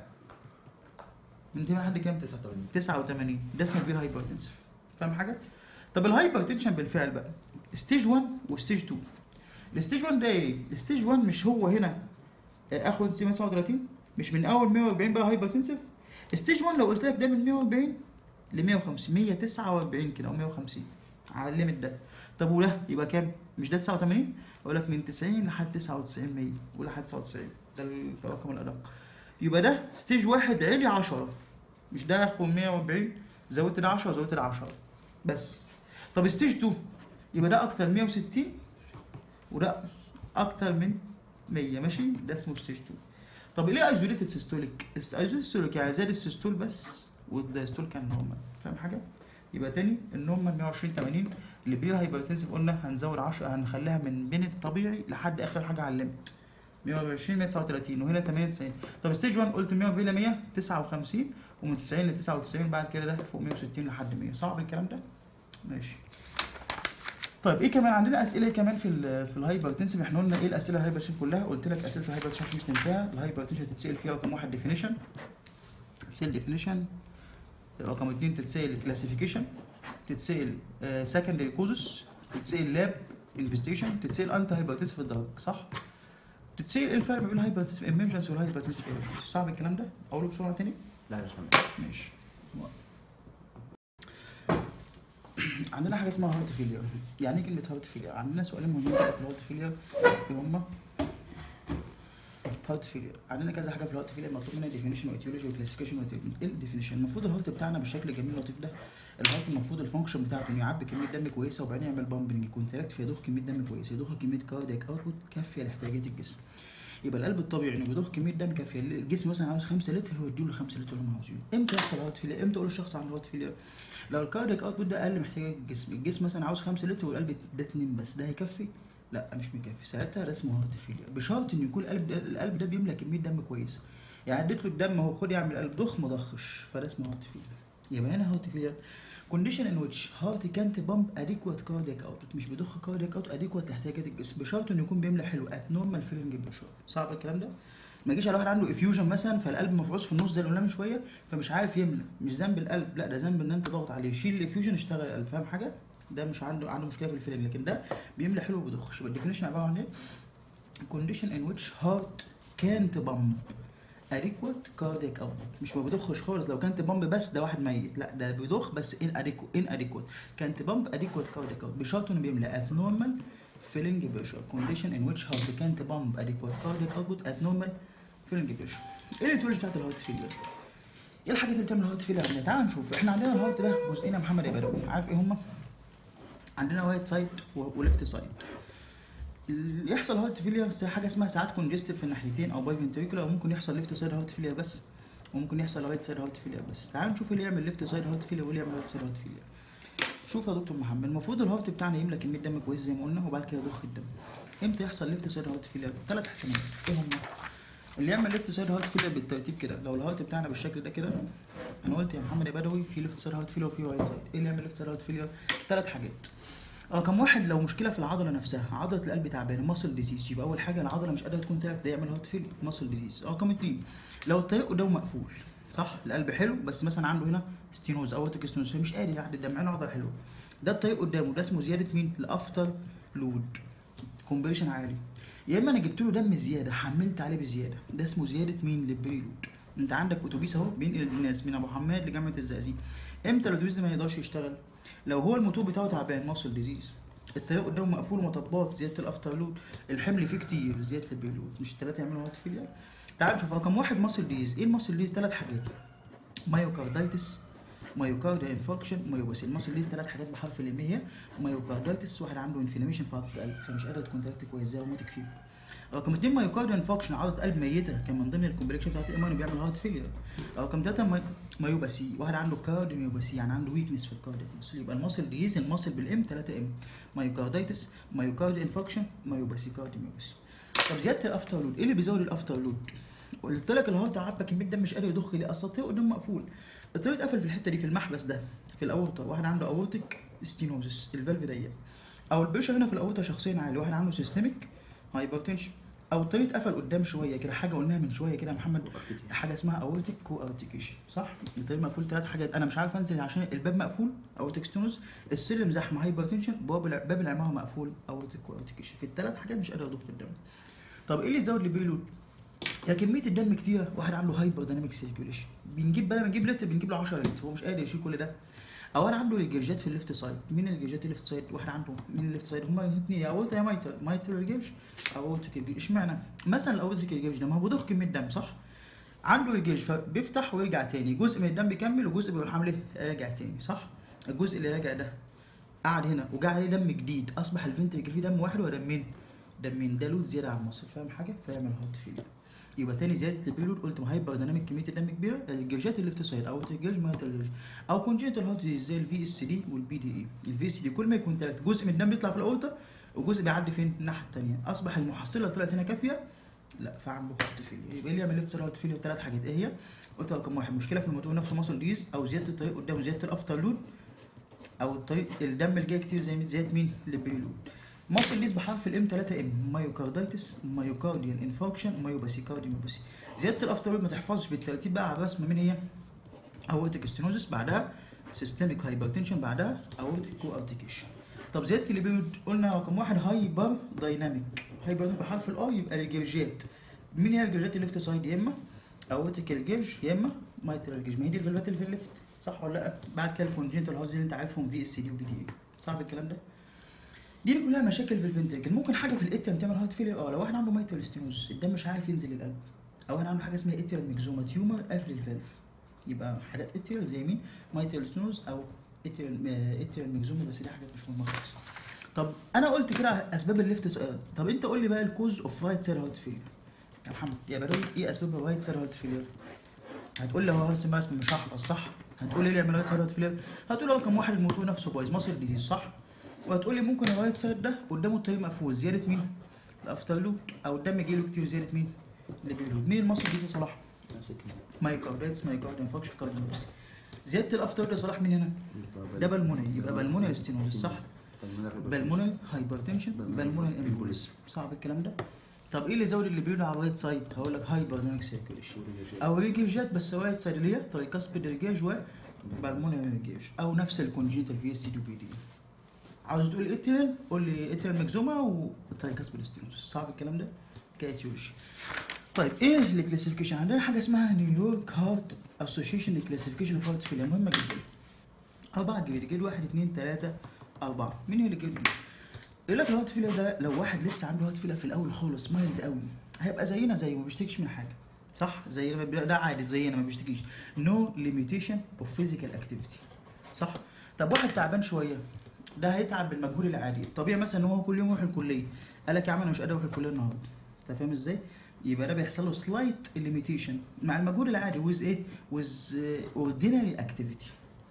من ثمانين لحد كام؟ تسعة وثمانين تسعة وثمانين، ده اسمه بري هايبرتنسيف. فاهم حاجه؟ طب الهايبرتنشن بالفعل بقى ستيج واحد وستيج اتنين. الستيج واحد ده ايه؟ الستيج واحد مش هو هنا اخد مية وتسعة وتلاتين، مش من اول مية واربعين بقى هايبرتنسيف. ستيج واحد لو قلت لك ده من مية واربعين ل مية وخمسين، مية وتسعة واربعين كده او مية وخمسين على الليميت ده. طب وده يبقى كام؟ مش ده تسعة وثمانين؟ اقول لك من تسعين لحد تسعة وتسعين، مية ولحد تسعة وتسعين، ده الرقم الادق. يبقى ده ستيج واحد علي عشرة، مش ده اخد مية واربعين زودت ده عشرة زودت ده عشرة بس. طب ستيج اتنين يبقى ده اكتر مية وستين وده اكتر من مية، ماشي؟ ده اسمه ستيج اتنين. طب ليه ايزوليتد سيستوليك؟ ايزوليتد سيستوليك يعني زاد السيستول بس والدايستول كان نورمال. فاهم حاجه؟ يبقى تاني النورمال مية وعشرين ثمانين، اللي بيها هايبرتنسيف قلنا هنزود عشرة، هنخليها من بين الطبيعي لحد اخر حاجه على الليمت مية وعشرين مية وتسعة وتلاتين، وهنا ثمانية وتسعين. طب ستيج واحد قلت مية واربعين ل مية وتسعة وخمسين، ومن تسعين ل تسعة وتسعين، بعد كده ده فوق مية وستين لحد مية. صعب الكلام ده؟ ماشي. طيب ايه كمان عندنا اسئله إيه كمان في ال في الهايبرتنسيف؟ احنا قلنا ايه الاسئله الهايبرتنسيف كلها؟ قلت لك اسئله الهايبرتنسيف عشان مش تنساها. الهايبرتنسيف تتسال فيها رقم واحد ديفينيشن، تتسال ديفينيشن. رقم اثنين تتسال كلاسيفيكيشن، تتسال سكندري كوزس، تتسال لاب انفستيجيشن، تتسال انت هايبرتنسيف الدرج، صح؟ تتسال ايه الفرق بين الهايبرتنسيف ايمرجنسي والهايبرتنسيف ايمرجنسي؟ صعب الكلام ده؟ اقوله بسرعه تاني؟ لا مش فاهم. ماشي. عندنا حاجه اسمها هارت فيلير. يعني ايه كلمه هارت فيلير؟ عندنا سؤالين مهمين كده في الهارت فيلير، ايه هما؟ هارت فيلير عندنا كذا حاجه في الهارت فيلير مطلوب منها ديفينيشن وايتيولوجي وكلاسيفيكيشن وتريتمنت. ايه الديفينيشن؟ المفروض الهارت بتاعنا بالشكل الجميل اللطيف ده، الهارت المفروض الفانكشن بتاعته انه يعبي كميه دم كويسه وبعدين يعمل بامبنج كونتراكت فيضخ كميه دم كويسه، يضخ كميه كاردياك اوتبوت كافيه لاحتياجات الجسم. يبقى القلب الطبيعي انه بيضخ كميه دم كافيه، الجسم مثلا عاوز خمسة لتر هو يديله ال خمسة لتر اللي هم عاوزينه. امتى يحصل هارت فيلير؟ امتى اقول الشخص عنده هارت فيلير؟ لو الكاردياك اوتبوت ده اقل محتاج الجسم، الجسم مثلا عاوز خمسة لتر والقلب ده اتنين بس، ده هيكفي؟ لا مش مكفي، ساعتها ده اسمه هارت فيلير، بشرط ان يكون القلب ده القلب ده بيملى كميه دم كويسه. يعني اديت له الدم اهو خد يعمل قلب ضخ ما ضخش، فده اسمه هارت فيلير. يبقى هنا هارت فيلير condition in which heart can't pump adequate cardiac output، مش بيضخ cardiac output adequate لاحتياجات الجسم، بشرط انه يكون بيملى حلو at normal filling pressure. صعب الكلام ده؟ ما يجيش على واحد عنده افيوجن مثلا فالقلب مفعوص في النص زي اللي قلنا من شويه فمش عارف يملى، مش ذنب القلب، لا ده ذنب ان انت ضغط عليه، شيل الافيوجن اشتغل القلب. فاهم حاجه؟ ده مش عنده عنده مشكله في الفيلنج، لكن ده بيملى حلو وبيضخش. يبقى الديفينيشن عباره عن ايه؟ condition in which heart can't pump adequate cardiac output، مش ما بيضخش خالص، لو كانت بامب بس ده واحد ميت، لا ده بيضخ بس in adequate in adequate كانت بامب adequate cardiac output بشرط انه بيملى at normal filling pressure. condition in which heart can't pump adequate cardiac output at normal filling pressure. ايه الايتيولوجي بتاعت الهارت فيلير؟ ايه الحاجات اللي بتعمل هارت فيلير؟ تعال نشوف. احنا عندنا الهارت ده جزئين يا محمد يا بدوي، عارف ايه هما؟ عندنا رايت سايد وليفت سايد. يحصل هارت فيلير حاجه اسمها ساعات كونجستيف في الناحيتين او باي فنتريكولار، وممكن يحصل ليفت سايد هارت فيلير بس، وممكن يحصل رايت سايد هارت فيلير بس. تعال نشوف اللي يعمل ليفت سايد هارت فيلير واللي يعمل رايت سايد هارت فيلير. شوف يا دكتور محمد، المفروض الهارت بتاعنا يملى كميه دم كويس زي ما قلنا وبعد كده يضخ الدم. امتى يحصل ليفت سايد هارت فيلير؟ ثلاث احتمالات. ايه هم؟ اللي يعمل ليفت سايد هارت فيلير بالترتيب كده، لو الهارت بتاعنا بالشكل ده كده، انا قلت يا محمد يا بدوي في ليفت سايد هارت فيلير وفي رايت سايد. ايه اللي يعمل ليفت سايد هارت فيلير؟ ثلاث حاجات. رقم واحد لو مشكله في العضله نفسها، عضله القلب تعبانه ماسل ديزيز، يبقى اول حاجه العضله مش قادره تكون تعب، ده يعمل هارت فيلير ماسل ديزيز. رقم اثنين لو الطريق قدامه مقفول، صح؟ القلب حلو بس مثلا عنده هنا ستينوز او ستينوز فمش قادر يعدي الدم، عينه عضله حلوه، ده الطريق قدامه، ده اسمه زياده مين؟ الافتر لود كومبريشن عالي. يا اما انا جبت له دم زياده حملت عليه بزياده، ده اسمه زياده مين؟ للبريلود. انت عندك اتوبيس اهو بينقل الناس من ابو حماد لجامعه الزقازيق، امتى الاتوبيس ده ما يقدرش يشتغل؟ لو هو الموتور بتاعه تعبان ماسل ديزيز، الطريق قدامه مقفول ومطبات، زياده الافتر لود، الحمل فيه كتير، زياده البريلود. مش الثلاثه يعملوا هارت فيلير؟ تعال نشوف رقم واحد ماسل ديز. ايه الماسل ديز؟ ثلاث حاجات: مايوكاردايتس، مايوكارديال انفكشن، مايوباسي. الماسل ديز ثلاث حاجات بحرف الام. هي مايوكاردايتس، واحد عنده انفلاميشن في عضله القلب فمش قادر تكونتراكت كويس زي روماتيك فيفر. رقم اثنين مايوكارديال انفكشن، عضله قلب ميته، كان من ضمن الكومبليكيشن بتاعت الايمان بيعمل هارت فيلير. رقم ثلاثه ماي... مايوباسي، واحد عنده كارديوميوباسي يعني عنده ويكنس في الكاردياك ماسل. يبقى الماسل ديز الماسل بالام ثلاثه ام: مايوكاردايتس، مايوكارديال انفكشن، مايوباسي، كارديوميوباسي. طب زياده الافتر لود، ايه اللي بيزود الافتر لود؟ قلت لك الهارت عبى كميه دم مش قادر يضخ ليه، اصل الطريق قدام مقفول. الطريق اتقفل في الحته دي في المحبس ده في الاورطه، واحد عنده اورتيك ستينوزس الفالف ضيق، او البريشر هنا في الاورطه شخصيا عالي، واحد عنده سيستميك هايبرتنشن، او الطريق اتقفل قدام شويه كده، حاجه قلناها من شويه كده يا محمد، حاجه اسمها اورتيك كو ارتيكيشن، صح؟ الطريق مقفول ثلاث حاجات، انا مش عارف انزل عشان الباب مقفول اورتيك ستينوز، السلم زحمه هايبرتنشن، باب باب العماره مقفول اورتيك كو ارتيكيشن. في الثلاث حاجات مش قادر اضخ الدم. طب ايه اللي يزود البيلود؟ يا كميه الدم كتيره، واحد عنده هايبر دايناميك سيركيوليشن، بنجيب بدل ما نجيب لتر بنجيب له عشرة لتر، هو مش قادر يشيل كل ده. او انا عنده الجرجات في الليفت سايد. مين الجرجات الليفت سايد؟ واحد عنده مين الليفت سايد؟ هما الاثنين يا اورتا يا مايتر، مايتر الجرج او اورتيك الجرج. اشمعنى؟ مثلا الاورتيك الجرج ده ما هو بيضخ كميه دم، صح؟ عنده الجرج فبيفتح ويرجع تاني، جزء من الدم بيكمل وجزء بيروح عامل ايه؟ راجع تاني، صح؟ الجزء اللي راجع ده قعد هنا وجا عليه دم جديد، اصبح الفنتريكل فيه دم واحد ولا دمين؟ دمين، ده لود زياده عن المصل، فاهم حاجه؟ فيعمل هارت فيلير. يبقى تاني زياده البيلود قلت هايبر دايناميك كميه الدم كبيره، الجرجات الليفت سايد او الجرج مايتال جرج، او كونجنتال هارت ديزيز زي الفي اس دي والبي دي اي. الفي اس دي كل ما يكون تلات جزء من الدم بيطلع في الاورطه وجزء بيعدي فين؟ الناحيه الثانيه، اصبح المحصله طلعت هنا كافيه؟ لا، فعنده هارت فيلير. يبقى اللي يعمل ليفت سايد هارت فيلير ثلاث حاجات، ايه هي؟ قلت رقم واحد مشكله في الموتور نفسه ماسل ديز، او زياده الطريق قدامه زياده الافتر لود، او الطريق الدم اللي جاي كتير زي زياده مين؟ البيلود. ماسل ديز بحرف الام ثلاثة ام: مايوكاردايتس، مايوكارديال انفاركشن، مايوباسي، كارديوميوباسي. زياده الافتر ما تحفظش بالترتيب بقى على الرسمه، مين هي؟ اورتيك ستينوزس، بعدها سيستميك هايبرتنشن، بعدها اورتيك كو ارتيكيشن. طب زياده البيلود قلنا رقم واحد هايبر دايناميك، هايبر بحرف الاي يبقى الجرجات. مين هي الجرجات الليفت سايد؟ يا اما اورتيك الجرج يا اما مايترال الجرج، ما هي دي الفالفات اللي في الليفت، صح ولا لا؟ بعد كده الكونجنتال هارت اللي انت عارفهم في اس دي وبي دي اي، صعب الكلام ده؟ دي كلها مشاكل في الفنتريكل. ممكن حاجه في الاتيام تعمل هارت فيلير، اه لو واحد عنده مايترال ستينوز الدم مش عارف ينزل للقلب، او واحد عنده حاجه اسمها اتيال ميكزوما تيومر قافل الفالف. يبقى حاجات اتيال زي مين؟ مايترال ستينوز او اتيال اتيال ميكزوما، بس دي حاجات مش مهمه خالص. طب انا قلت كده اسباب الليفت سايد، طب انت قول لي بقى الكوز اوف رايت سايد هارت فيلير يا محمد. يا بدوي ايه اسباب الرايت سايد هارت فيلير؟ هتقول لي هو هرسم بقى اسمه مش هحفظ، صح؟ هتقول لي ليه يعمل رايت سايد هارت فيلير؟ هتقول لي رقم واحد الموتور نفسه بايظ، ماسل ديزيز، صح؟ وهتقول لي ممكن الرايت سايد ده قدامه الطريق مقفول، زياده مين؟ الافتر لود، او الدم جاي له كتير، زياده مين؟ البيلود. مين الماسل ديزيز يا صلاح؟ مايوكاردايتس، مايوكارديال انفكشن، كارديوميوباسي. زياده الافتر لود يا صلاح مين هنا؟ ده بالمونري، يبقى بالمونري ستينوز، صح؟ بالمونري هايبرتنشن، بالمونري امبوليزم. صعب الكلام ده؟ طب ايه اللي زود اللي بيقول على الرايت سايد؟ هقول لك هايبر دايناميك سيركيوليشن، او ريجيجات بس رايت سايد اللي هي ترايكاسبيد ريجيج و بالمونري ريجيج، او نفس الكونجنتال في اس دي وبي دي. عاوز تقول اتيال قول لي اتيال ميكزوما وترايكاسبيد ستينوز. صعب الكلام ده؟ كاتيولوجي. طيب ايه الكلاسيفيكيشن؟ عندنا حاجه اسمها نيويورك هارت اسوشيشن للكلاسيفيكيشن اوف هارت فيلير، مهمه جدا. اربع جريد، جريد واحد اثنين ثلاثه اربعه. مين هي الجريد دي؟ يقول لك الهارت فيلير ده لو واحد لسه عنده هارت فيلير في الاول خالص مايلد قوي، هيبقى زينا زيه ما بيشتكيش من حاجه، صح؟ زينا ده عادي زينا ما بيشتكيش. نو ليميتيشن اوف فيزيكال اكتيفيتي، صح؟ طب واحد تعبان شويه ده هيتعب بالمجهود العادي، الطبيعي مثلا ان هو كل يوم يروح الكليه، قال لك يا عم انا مش قادر اروح الكليه النهارده، انت فاهم ازاي؟ يبقى ده بيحصل له سلايت ليميتيشن مع المجهود العادي ويز ايه؟ ويز اوردينري اكتيفيتي.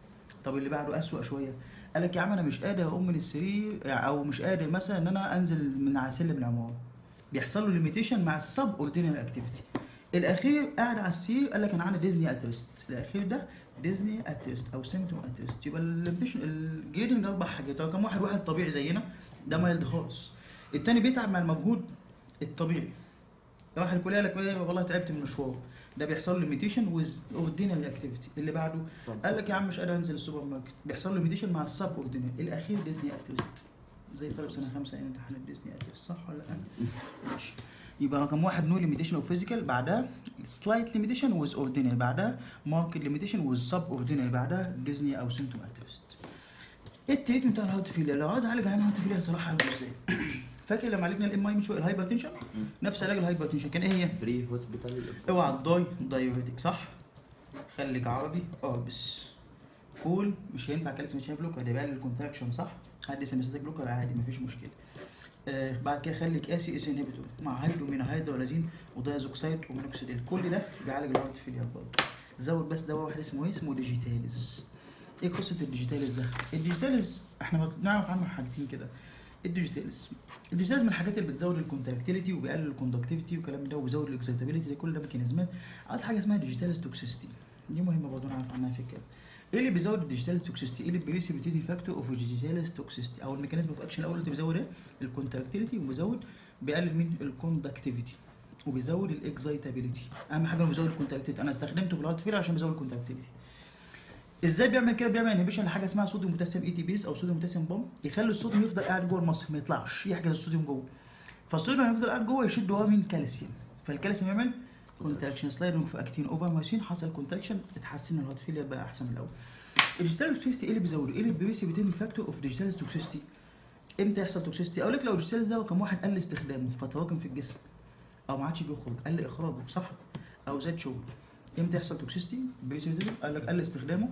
طب اللي بعده اسوء شويه، قال لك يا عم انا مش قادر اقوم من السرير، او مش قادر مثلا ان انا انزل من على سلم العماره، بيحصل له ليميتيشن مع السب اوردينري اكتيفيتي. الاخير قاعد على السرير قال لك انا عندي ديزني اتريست، الاخير ده ديزني اتريست او سيمتوم اتريست. يبقى الليميتيشن الجريدنج اربع حاجات، رقم واحد واحد طبيعي زينا ده مايلد خالص، الثاني بيتعب مع المجهود الطبيعي، راح الكليه قال لك ايه والله تعبت من المشوار، ده بيحصل له ليميتيشن ويز اوردينري اكتيفيتي. اللي بعده قال لك يا عم مش قادر انزل السوبر ماركت، بيحصل له ليميتيشن مع السب اوردينري. الاخير ديزني اتريست زي طالب سنه خمسه ايام امتحان ديزني اتريست، صح ولا لا؟ ماشي. يبقى رقم واحد نو ليميتيشن اوف فيزيكال، بعدها سلايت ليميتيشن ويز اوردينري، بعدها ماركت ليميتيشن ويز سب اوردينري، بعدها ديزني او سيمتوم اتريست. ايه التريتمنت بتاع الهارت فيلير؟ لو عايز اعالج عن الهارت فيلير صراحه اعالجه ازاي؟ فاكر لما عالجنا الام اي من شويه الهايبر تنشن؟ نفس علاج الهايبر تنشن كان ايه هي؟ بري هوسبيتال. اوعى تضاي دايوريتك صح؟ خليك عربي اه بس كول مش هينفع كالسيوم شين بلوكر ده بيقلل الكونتراكشن صح؟ هدي سيمستاتيك بلوكر عادي مفيش مشكله. آه بعد كده خليك اسي اس انهبيتور مع هيدرومين هيدرولازين ودايزوكسايد ومينوكسيديل، كل ده بيعالج الهارت فيلير برضه. زود بس دواء واحد اسمه ايه؟ اسمه ديجيتاليز. ايه قصه الديجيتاليز ده؟ الديجيتاليز احنا بنعرف عنه حاجتين كده. الديجيتاليز الديجيتاليز من الحاجات اللي بتزود الكونتاكتيليتي وبيقلل الكوندكتيفيتي والكلام ده وبيزود الاكسيتابيليتي، ده كل ده ميكانيزمات. عايز حاجه اسمها ديجيتاليز توكسيستي، دي مهمه برضه نعرف عنها فكره. ايه اللي بيزود الديجيتاليز توكسيستي؟ ايه اللي بريسيبيتيتي فاكتور اوف الديجيتاليز توكسيستي او الميكانيزم اوف اكشن الاول اللي بيزود ايه؟ الكونتاكتيليتي، وبيزود بيقلل من الكوندكتيفيتي وبيزود الاكسايتابيليتي. اهم حاجه انه بيزود الكونتاكتيفيتي، انا استخدمته في الهارت فيلر عشان بيزود الكونتاكتيفيتي. ازاي بيعمل كده؟ بيعمل انهبيشن لحاجه اسمها صوديوم بوتاسيوم اي تي بيز او صوديوم بوتاسيوم بوم، يخلي الصوديوم يفضل قاعد جوه المصل ما يطلعش، يحجز الصوديوم جوه. فالصوديوم يفضل قاعد جوه يشد وراه من كالسيوم، فالكالسيوم يعمل كونتراكشن سلايدنج في اكتين اوفر مايسين، حصل كونتراكشن اتحسن الهارت فيلر بقى احسن من الاول. الديجيتال توكسيستي ايه اللي بيزوده؟ ايه اللي بريسيبيتيتنج فاكتور اوف ديجيتال توكسيستي؟ امتى يحصل توكسيستي؟ اقول لك لو الديجيتال ده كم واحد قل استخدامه فتراكم في الجسم او ما عادش بيخرج، قل اخراجه صح؟ او زاد شغله. امتى يحصل توكسيستي؟ بريسيبيتيتنج قال لك قل استخدامه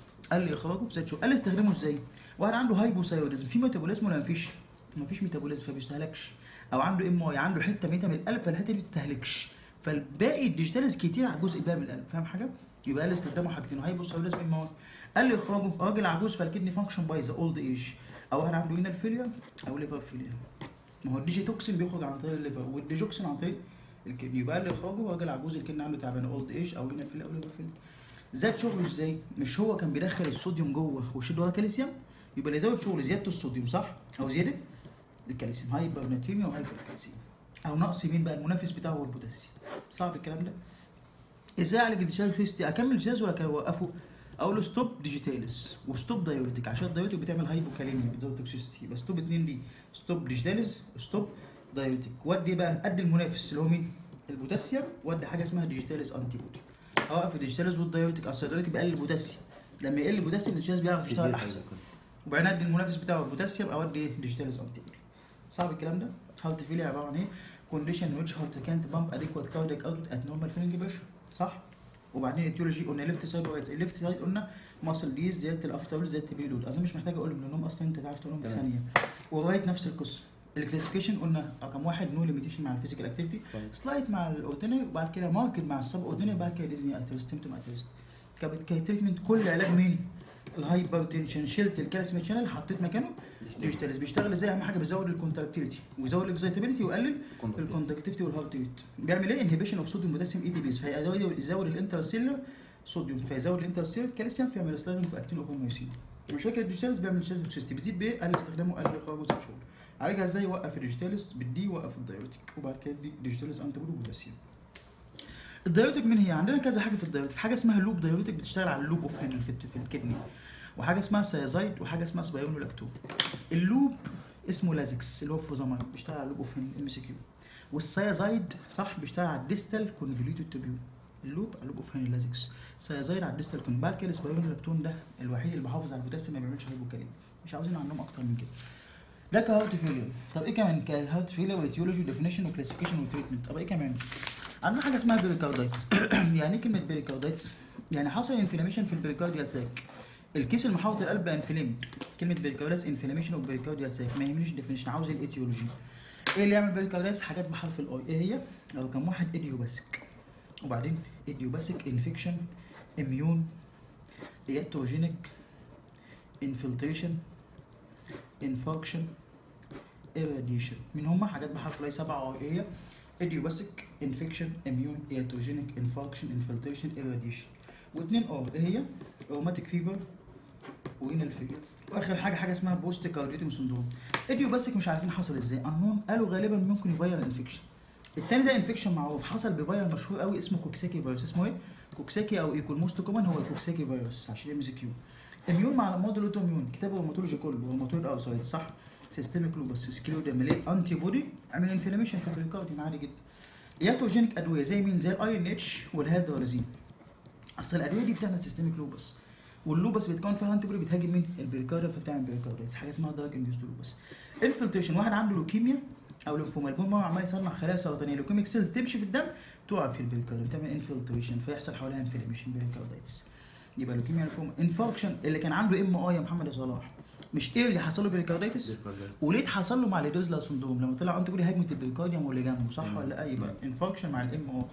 قل اخراجه زاد شغله. قل استخدامه ازاي؟ واحد عنده هايبوثايروديزم، في ميتابوليزم ولا مفيش؟ مفيش ميتابوليزم فبيستهلكش، او عنده ام اي عنده حته ميته من القلب فالحته دي ما بتستهلكش، فالباقي الديجيتاليز كتير على الجزء بقى من القلب، فاهم حاجه؟ يبقى قل استخدامه حاجتين، هايبوثايروديزم ام اي، قل اخراجه، راجل عجوز فالكدني فانكشن بايظه اولد ايج، او واحد عنده رينال فيلير او ليفر فيلير. ما هو الديجيتوكسين بيخرج عن طريق الليفر والديجوكسين عن طريق الكدني، يبقى قل اخراجه، راجل عجوز الكدني عنده تعبان اولد ايج او رينال فيلير او ليفر فيلير. زاد شغله ازاي؟ مش هو كان بيدخل الصوديوم جوه ويشد وراه كالسيوم؟ يبقى اللي يزود شغل زياده الصوديوم صح؟ او زياده الكالسيوم، هايبر ناتريميا وهايبر كالسيوم، او نقص مين بقى؟ المنافس بتاعه هو البوتاسيوم. صعب الكلام ده؟ ازاي اعالج الديجيتال توكسيستي؟ اكمل جهاز ولا اوقفه؟ اقول له ستوب ديجيتاليز وستوب دايوريتك، عشان الدايوريتك بتعمل هايبوكاليميا بتزود توكسيستي، يبقى ستوب اتنين دي، ستوب ديجيتاليز ستوب دايوريتك. ودي بقى قد المنافس اللي هو مين؟ البوتاسيوم، ودي حاجه اسمها ديجيتاليز انتي بودي. اوقف الديجيتاليز والدايوريتك، اصل الدايوريتك بيقلل البوتاسيوم، لما يقل البوتاسيوم الجهاز بيعرف يشتغل احسن. وبعدين ادي المنافس بتاعه البوتاسيوم او ادي ايه؟ ديجيتاليز انتي بودي. صعب الكلام ده؟ هارت فيلير عباره عن ايه؟ كونديشن ويتش هارت كانت بامب اديكوات كاردياك اوتبوت ات نورمال فيلنج بريشر صح؟ وبعدين ايتيولوجي قلنا ليفت سايد ورايت سايد، ليفت سايد قلنا ماسل ديز زياده الافتر زياده البيلود، اظن مش محتاج اقول لهم اصلا انت تعرف تقولهم في ثانيه. ورايت نفس القصه. الكلاسيفيكيشن قلنا رقم واحد نو ليميتيشن مع الفيزيكال اكتيفيتي، سلايت مع الاوردينري، وبعد كده ماركت مع السب اوردينري، وبعد كده ديزني اتريست سيمتوم اتريست. كتريتمنت كل علاج مين؟ الهايبر تنشن، شلت الكالسيوم شانل حطيت مكانه ديجيتاليز. بيشتغل ازاي؟ اهم حاجه بيزود الكونتاكتيليتي ويزود الاكسايتابيليتي ويقلل الكونتاكتيفيتي والهارت ريت. بيعمل ايه؟ انهبيشن اوف صوديوم بوتاسيوم اي تي بيز، فيزود الانترسيلر صوديوم، فيزود الانترسيلر كالسيوم، فيعمل سلايدنج في اكتين اوفر مايسين. مشاكل الديجيتاليز بيعمل ديجيتال توكسيستي، بتزيد بايه؟ قل استخدامه قل اخراجه زاد شغل. عالجها ازاي؟ وقف الديجيتاليز بالدي، وقف الدايوريتك، وبعد كده دي ديجيتاليز انتي بودي وبوتاسيوم. الدايوريتك من هي؟ عندنا كذا حاجه في الدايوريتك، حاجه اسمها لوب دايوريتك بتشتغل على اللوب اوف هينل في, في الكدني، وحاجه اسمها سيازايد، وحاجه اسمها سبايونولاكتون. اللوب اسمه لازكس اللي هو فروزامايد بيشتغل على اللوب اوف هينل ام سي كيو، والسيازايد صح بيشتغل على الديستال كونفوليوتد تيبيول. اللوب على اللوب اوف هينل لازكس، سيازايد على الديستال كون. بعد كده السبايونولاكتون ده الوحيد اللي بيحافظ على البوتاسيوم ما بيعملش هايبوكاليميا، مش عاوزين عنهم اكتر من كده. ده كهارت فيلير. طب ايه كمان؟ كهارت فيلير وايتيولوجي وديفينيشن وكلاسيفيكيشن وتريتمنت. طب ايه كمان؟ عندنا حاجه اسمها بيريكاردايتس. يعني ايه كلمه بيريكاردايتس؟ يعني حصل انفلاميشن في البيريكارديال ساك، الكيس المحاوط القلب بقى انفلام. كلمه بيريكاردايتس انفلاميشن اوف بيريكارديال ساك، ما يهمنيش الديفينيشن، عاوز الايتيولوجي. ايه اللي يعمل بيريكاردايتس؟ حاجات بحرف الاي، ايه هي؟ او كم واحد؟ ايديوباسيك، وبعدين ايديوباسيك انفكشن، اميون، اياتروجينيك، انفلتريشن، انفاركشن، irradiation. من هم حاجات بحرف الاي سبعه، ايه هي؟ ايديوباسيك انفكشن، اميون، اياتروجينيك، انفاركشن، انفلتريشن، irradiation. واثنين ار، ايه هي؟ روماتيك فيفر وهنا الفيلير. واخر حاجه حاجه اسمها بوست كارديتيم سندروم. ايديوباسيك مش عارفين حصل ازاي، انون قالوا غالبا ممكن يفيرال انفكشن. الثاني ده انفكشن معروف حصل بفيروس مشهور قوي اسمه كوكساكي فيروس. اسمه ايه؟ كوكساكي او ايكول موست كومن هو الكوكساكي فيروس عشان ام سي كيو. اميون مع الموديل اوتو اميون، كتاب الروماتولوجي كله روماتويد اوسايد صح؟ سيستميك لوبس سكليوداميليت انتي بودي عمل انفلاميشن في البريكارديوم عادي جدا. ياتروجينيك ادويه زي مين؟ زي الاي ان اتش والهادرازين. اصل الادويه دي بتعمل سيستميك لوبس، واللوبس بيتكون فيها انتي بودي بتهاجم مين؟ البريكارديوم، فبتعمل بريكارديتس، حاجه اسمها دراج انديوست لوبس. انفلتريشن، واحد عنده لوكيميا او ليمفوما. المهم هو عمال يصنع خلايا سرطانيه لوكيميك سيل تمشي في الدم تقع في البريكارديوم تعمل انفلتريشن فيحصل حواليها انفلاميشن بيريكاردايتس. يبقى لوكيميا ليمفوما. انفاركشن اللي كان عنده ام اي يا محمد يا صلاح مش ايه اللي حصل له بيريكارديتس وليه حصل له مع الدوزلا سندروم لما طلع انت تقولي هجمه البيريكارديوم واللي جنبه صح ولا لا؟ يبقى انفاركشن مع الام اي.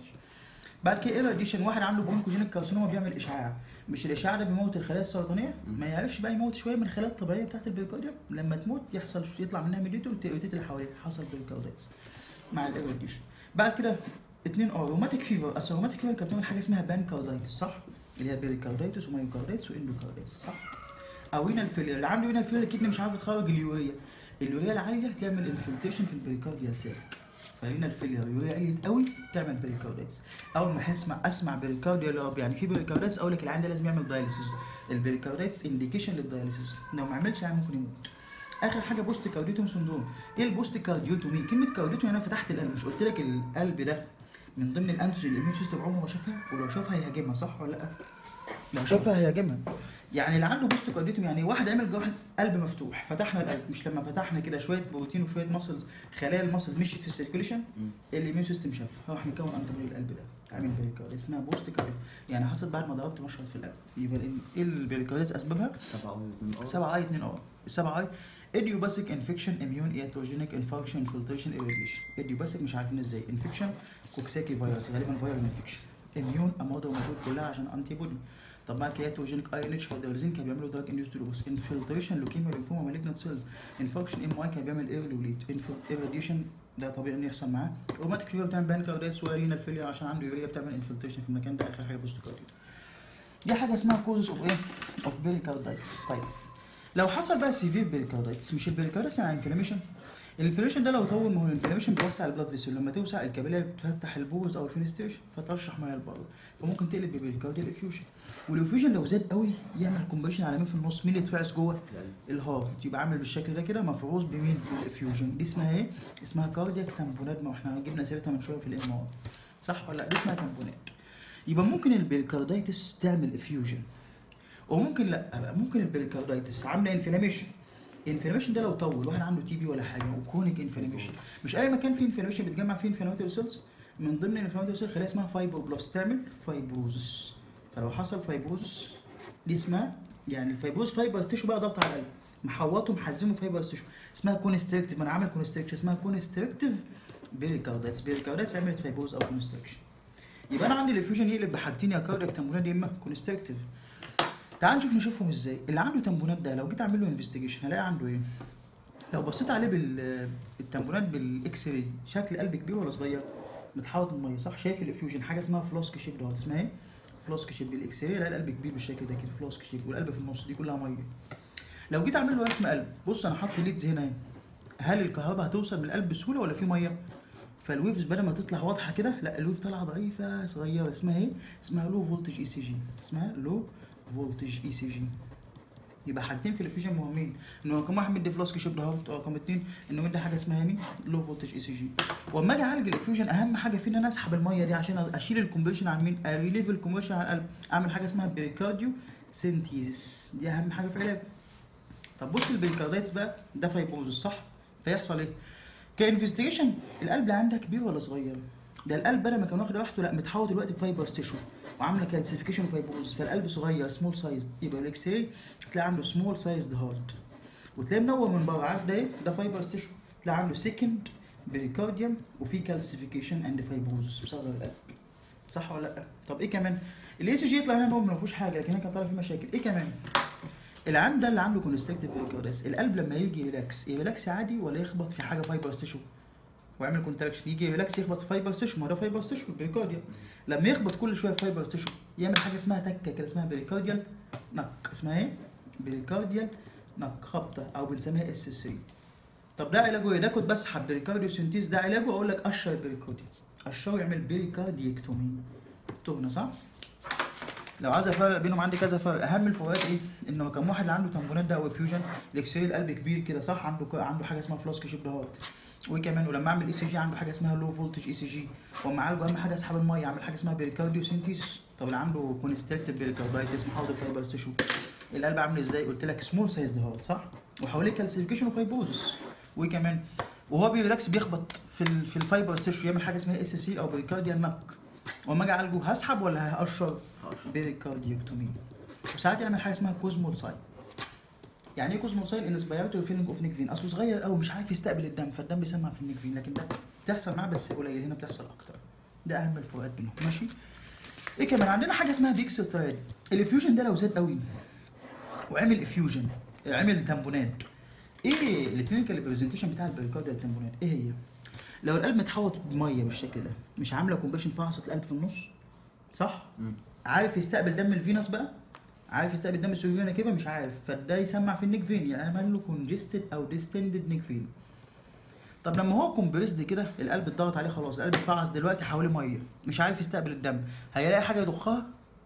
بعد كده ايراديشن واحد عنده برونكوجينيك كارسينوما بيعمل اشعاع مش الاشعاع ده بيموت الخلايا السرطانيه ما يعرفش بقى يموت شويه من الخلايا الطبيعيه بتاعت البيريكارديوم لما تموت يحصل يطلع منها ميديتور وتيريتيت اللي حواليها حصل بيريكارديتس مع الايراديشن. بعد كده اتنين ار روماتيك فيفر. اصل روماتيك فيفر كانت بتعمل حاجه اسمها بانكاردايتس صح اللي هي بيريكارديتس ومايوكارديتس واندوكارديتس صح. او رينال فيلير اللي عنده رينال فيلير الكدني مش عارف تخرج اليوريا اليوريا العاليه تعمل انفلتريشن في البريكارديال سيرك فرينال فيلير اليوريا عليت قوي تعمل بيريكارديتس. اول ما اسمع اسمع بيريكارديال يعني في بيريكارديتس اقول لك العيان ده لازم يعمل دايليسيس. البيريكارديتس انديكيشن للدايليسيس لو ما عملش يعني ممكن يموت. اخر حاجه بوست كارديوتوم سندروم. ايه البوست كارديوتومي؟ كلمه كارديوتومي انا فتحت القلب مش قلت لك القلب ده من ضمن الانتيجين الاميون سيستم عمره ما شافها ولو شافها هيهاجمها صح ولا لا؟ لو شافها هيهاجمها. يعني اللي عنده بوست كارديوتومي يعني واحد عمل واحد قلب مفتوح فتحنا القلب مش لما فتحنا كده شويه بروتين وشويه ماسلز خلايا الماسل مشيت في السيركيوليشن الاميون سيستم شافها راح مكون انتي القلب ده عامل بيريكارديتس اسمها بوست كارديوتومي يعني حصلت بعد ما ضربت مشرط في القلب. يبقى ايه البيريكارديتس اسبابها؟ سبعة اي اتنين ار السبعة اي ايديوباثيك انفكشن اميون اياتوجينيك انفاركشن انفلتريشن ايراديشن. ايديوباثيك مش عارفين ازاي انفكشن كوكساكي فيروس غالبا فيرال انفكشن. اميون امراض وموجود كلها عشان انتي بودي. طب مع كياتوجينيك اي ان اتش هيدرزين كان بيعملوا دارك انديوست لوبس. انفلتريشن لوكيميا ليمفوما مالجنت سيلز. انفكشن ام اي كان بيعمل ايرلي وليت. ايراديشن ده طبيعي انه يحصل معاه. روماتيك فيفر بتعمل بانكاردايتس ورينال فيلير عشان عنده يوريا بتعمل انفلتريشن في المكان ده. اخر حاجه بوست كارديو دي حاجه اسمها كوزز اوف ايه اوف بيريكاردايتس. طيب لو حصل بقى سيفير بيريكاردايتس مش البيريكاردايتس يعني انفلاميشن. الانفلاميشن ده لو طول ما هو الانفلاميشن بيوسع البلاد فيسل لما توسع الكابيلاري بتفتح البوز او الفينستيشن فترشح ميه لبره فممكن تقلب ببيريكارديال افيوجن. والافيوجن لو زاد قوي يعمل كومبريشن على مين في النص مين اللي يتفعس جوه الهارت يبقى عامل بالشكل ده كده مفعوص بمين بالافيوجن. دي اسمها ايه؟ اسمها كاردياك تامبونات ما احنا جبنا سيرتها من شويه في الام ار صح ولا لا؟ دي اسمها تامبونات. يبقى ممكن البيريكاردايتس تعمل افيوجن وممكن لا ممكن البيريكاردايتس عامله انفلاميشن. الانفلاميشن ده لو طول واحد عنده تي بي ولا حاجه وكرونيك انفلاميشن مش اي مكان فيه انفلاميشن بتجمع فيه انفلاماتوري سيلز من ضمن الانفلاماتوري سيلز خلايا اسمها فايبروبلاست تعمل فايبروزس. فلو حصل فايبروزس دي اسمها يعني الفايبروز فايبرز تيشو بقى ضغط على القلب محوطه محزمه فايبرز تيشو اسمها كونستريكتيف. انا عامل كونستريكشن اسمها كونستريكتيف بيريكاردايتس. بيريكاردايتس عملت فايبروز او كونستريكشن. يبقى انا عندي الافيوجن يقلب بحاجتين يا كاردياك تامبونات يا اما كونستريكتيف. تعال نشوف نشوفهم ازاي. اللي عنده تامبونات ده لو جيت اعمل له انفستيجيشن هلاقي عنده ايه؟ لو بصيت عليه بالتامبونات بالاكس راي شكل قلب كبير ولا صغير؟ متحوط بميه صح؟ شايف الافيوجن حاجه اسمها فلاسك شيب ده اسمها ايه؟ فلاسك شيب بالاكس راي الاقي القلب كبير بالشكل ده كده فلاسك شيب والقلب في النص دي كلها ميه. لو جيت اعمل له رسم قلب بص انا حاطط ليدز هنا هل الكهرباء هتوصل من القلب بسهوله ولا في ميه؟ فالويفز بدل ما تطلع واضحه كده لا الويف طالعه ضعيفه صغيره اسمها ايه؟ اسمها لو فولتج اي سي جي اسمها لو فولتج اي سي جي. يبقى حاجتين في الافيوجن مهمين انه رقم واحد مدي فلاسك شيب ده رقم اثنين انه مدي حاجه اسمها مين؟ لو فولتج اي سي جي. واما اجي اعالج الافيوجن اهم حاجه فيه ان انا اسحب الميه دي عشان اشيل الكونفرشن عن مين؟ اريليف الكونفرشن على القلب اعمل حاجه اسمها بيريكارديو سينتيزيس دي اهم حاجه في علاجه. طب بص البيريكاردايتس بقى ده فايبروزس صح؟ فيحصل ايه؟ كانفستيجيشن القلب اللي عندك كبير ولا صغير؟ ده القلب بدل ما كان واخد راحته لا متحوط دلوقتي بفايبرز تيشو وعامله كالسيفيكيشن وفايبروز فالقلب صغير سمول سايز. يبقى الاكس راي تلاقي عنده سمول سايزد هارت وتلاقيه منور من بره عارف ده ايه؟ ده فايبرز تيشو. تلاقي عنده سكند بيريكارديوم وفي كالسيفيكيشن اند فايبروز مصغر القلب صح ولا لا؟ طب ايه كمان؟ الاي سي جي يطلع هنا نورمال ما فيهوش حاجه لكن هنا كان طالع فيه مشاكل. ايه كمان؟ العند ده اللي عنده كونستريكتيف بيريكاردايتس القلب لما يجي يريلاكس يريلاكس عادي ولا يخبط في حاجه فايبرز تيشو ويعمل كونتراكشن يجي ريلاكس يخبط في فايبر تيشو ما ده فايبر تيشو البريكارديال لما يخبط كل شويه في فايبر تيشو يعمل حاجه اسمها تكه كده اسمها بريكارديال نك اسمها ايه؟ بريكارديال نك خبطه او بنسميها اس اس اي. طب ده علاجه ايه؟ ده كنت بسحب بريكارديو سنتيز ده علاجه اقول لك قشر البريكارديال قشره يعمل بريكارديكتومي تهنا صح؟ لو عايز افرق بينهم عندي كذا فرق اهم الفروقات ايه؟ انه كان واحد عنده تامبونات ده او افيوجن الاكس راي القلب كبير كده صح عنده عنده حاجه اسمها فلاسك شيب ده هارت وكمان ولما اعمل اي سي جي عنده حاجه اسمها لو فولتج اي سي جي واما اعالجه اهم حاجه اسحب الميه اعمل حاجه اسمها بيريكارديو سينتيس. طب اللي عنده كونستريكتيف بيريكاردايتس محاوط الفايبرز تيشو القلب عامل ازاي؟ قلت لك سمول سايز ده هارت صح وحواليه كالسيفيكيشن وفايبروزس وكمان وهو بيريلاكس بيخبط في ال في الفايبر تيشو يعمل حاجه اسمها اس سي او بريكارديال نك. واما اجي اعالجه هسحب ولا هقشر؟ بريكارديوكتومي. وساعات يعمل حاجه اسمها كوزمولساين. يعني ايه كوزمولساين؟ انسبيراتوري فيلينج اوف نيك فين. اصله صغير قوي مش عارف يستقبل الدم، فالدم بيسمع في النيك فين، لكن ده بتحصل معاه بس قليل، هنا بتحصل اكتر. ده اهم الفروقات بينهم. ماشي. ايه كمان عندنا حاجه اسمها بيكسوترايد. الافيوجن ده لو زاد قوي وعمل افيوجن، عمل تامبونات. ايه الكلينيكال بريزنتيشن بتاع البريكارديال تامبونات؟ ايه هي؟ لو القلب متحوط بميه بالشكل ده، مش عامله كومبريشن فحصت القلب في النص، صح؟ مم. عارف يستقبل دم الفينس بقى؟ عارف يستقبل دم السيرفينا كده؟ مش عارف، فده يسمع في النيك فين، يعني عمل له كونجستد او ديستندد نيك فين. طب لما هو كومبريسد كده، القلب اتضغط عليه خلاص، القلب اتفعص دلوقتي حواليه ميه، مش عارف يستقبل الدم، هيلاقي حاجه يضخها؟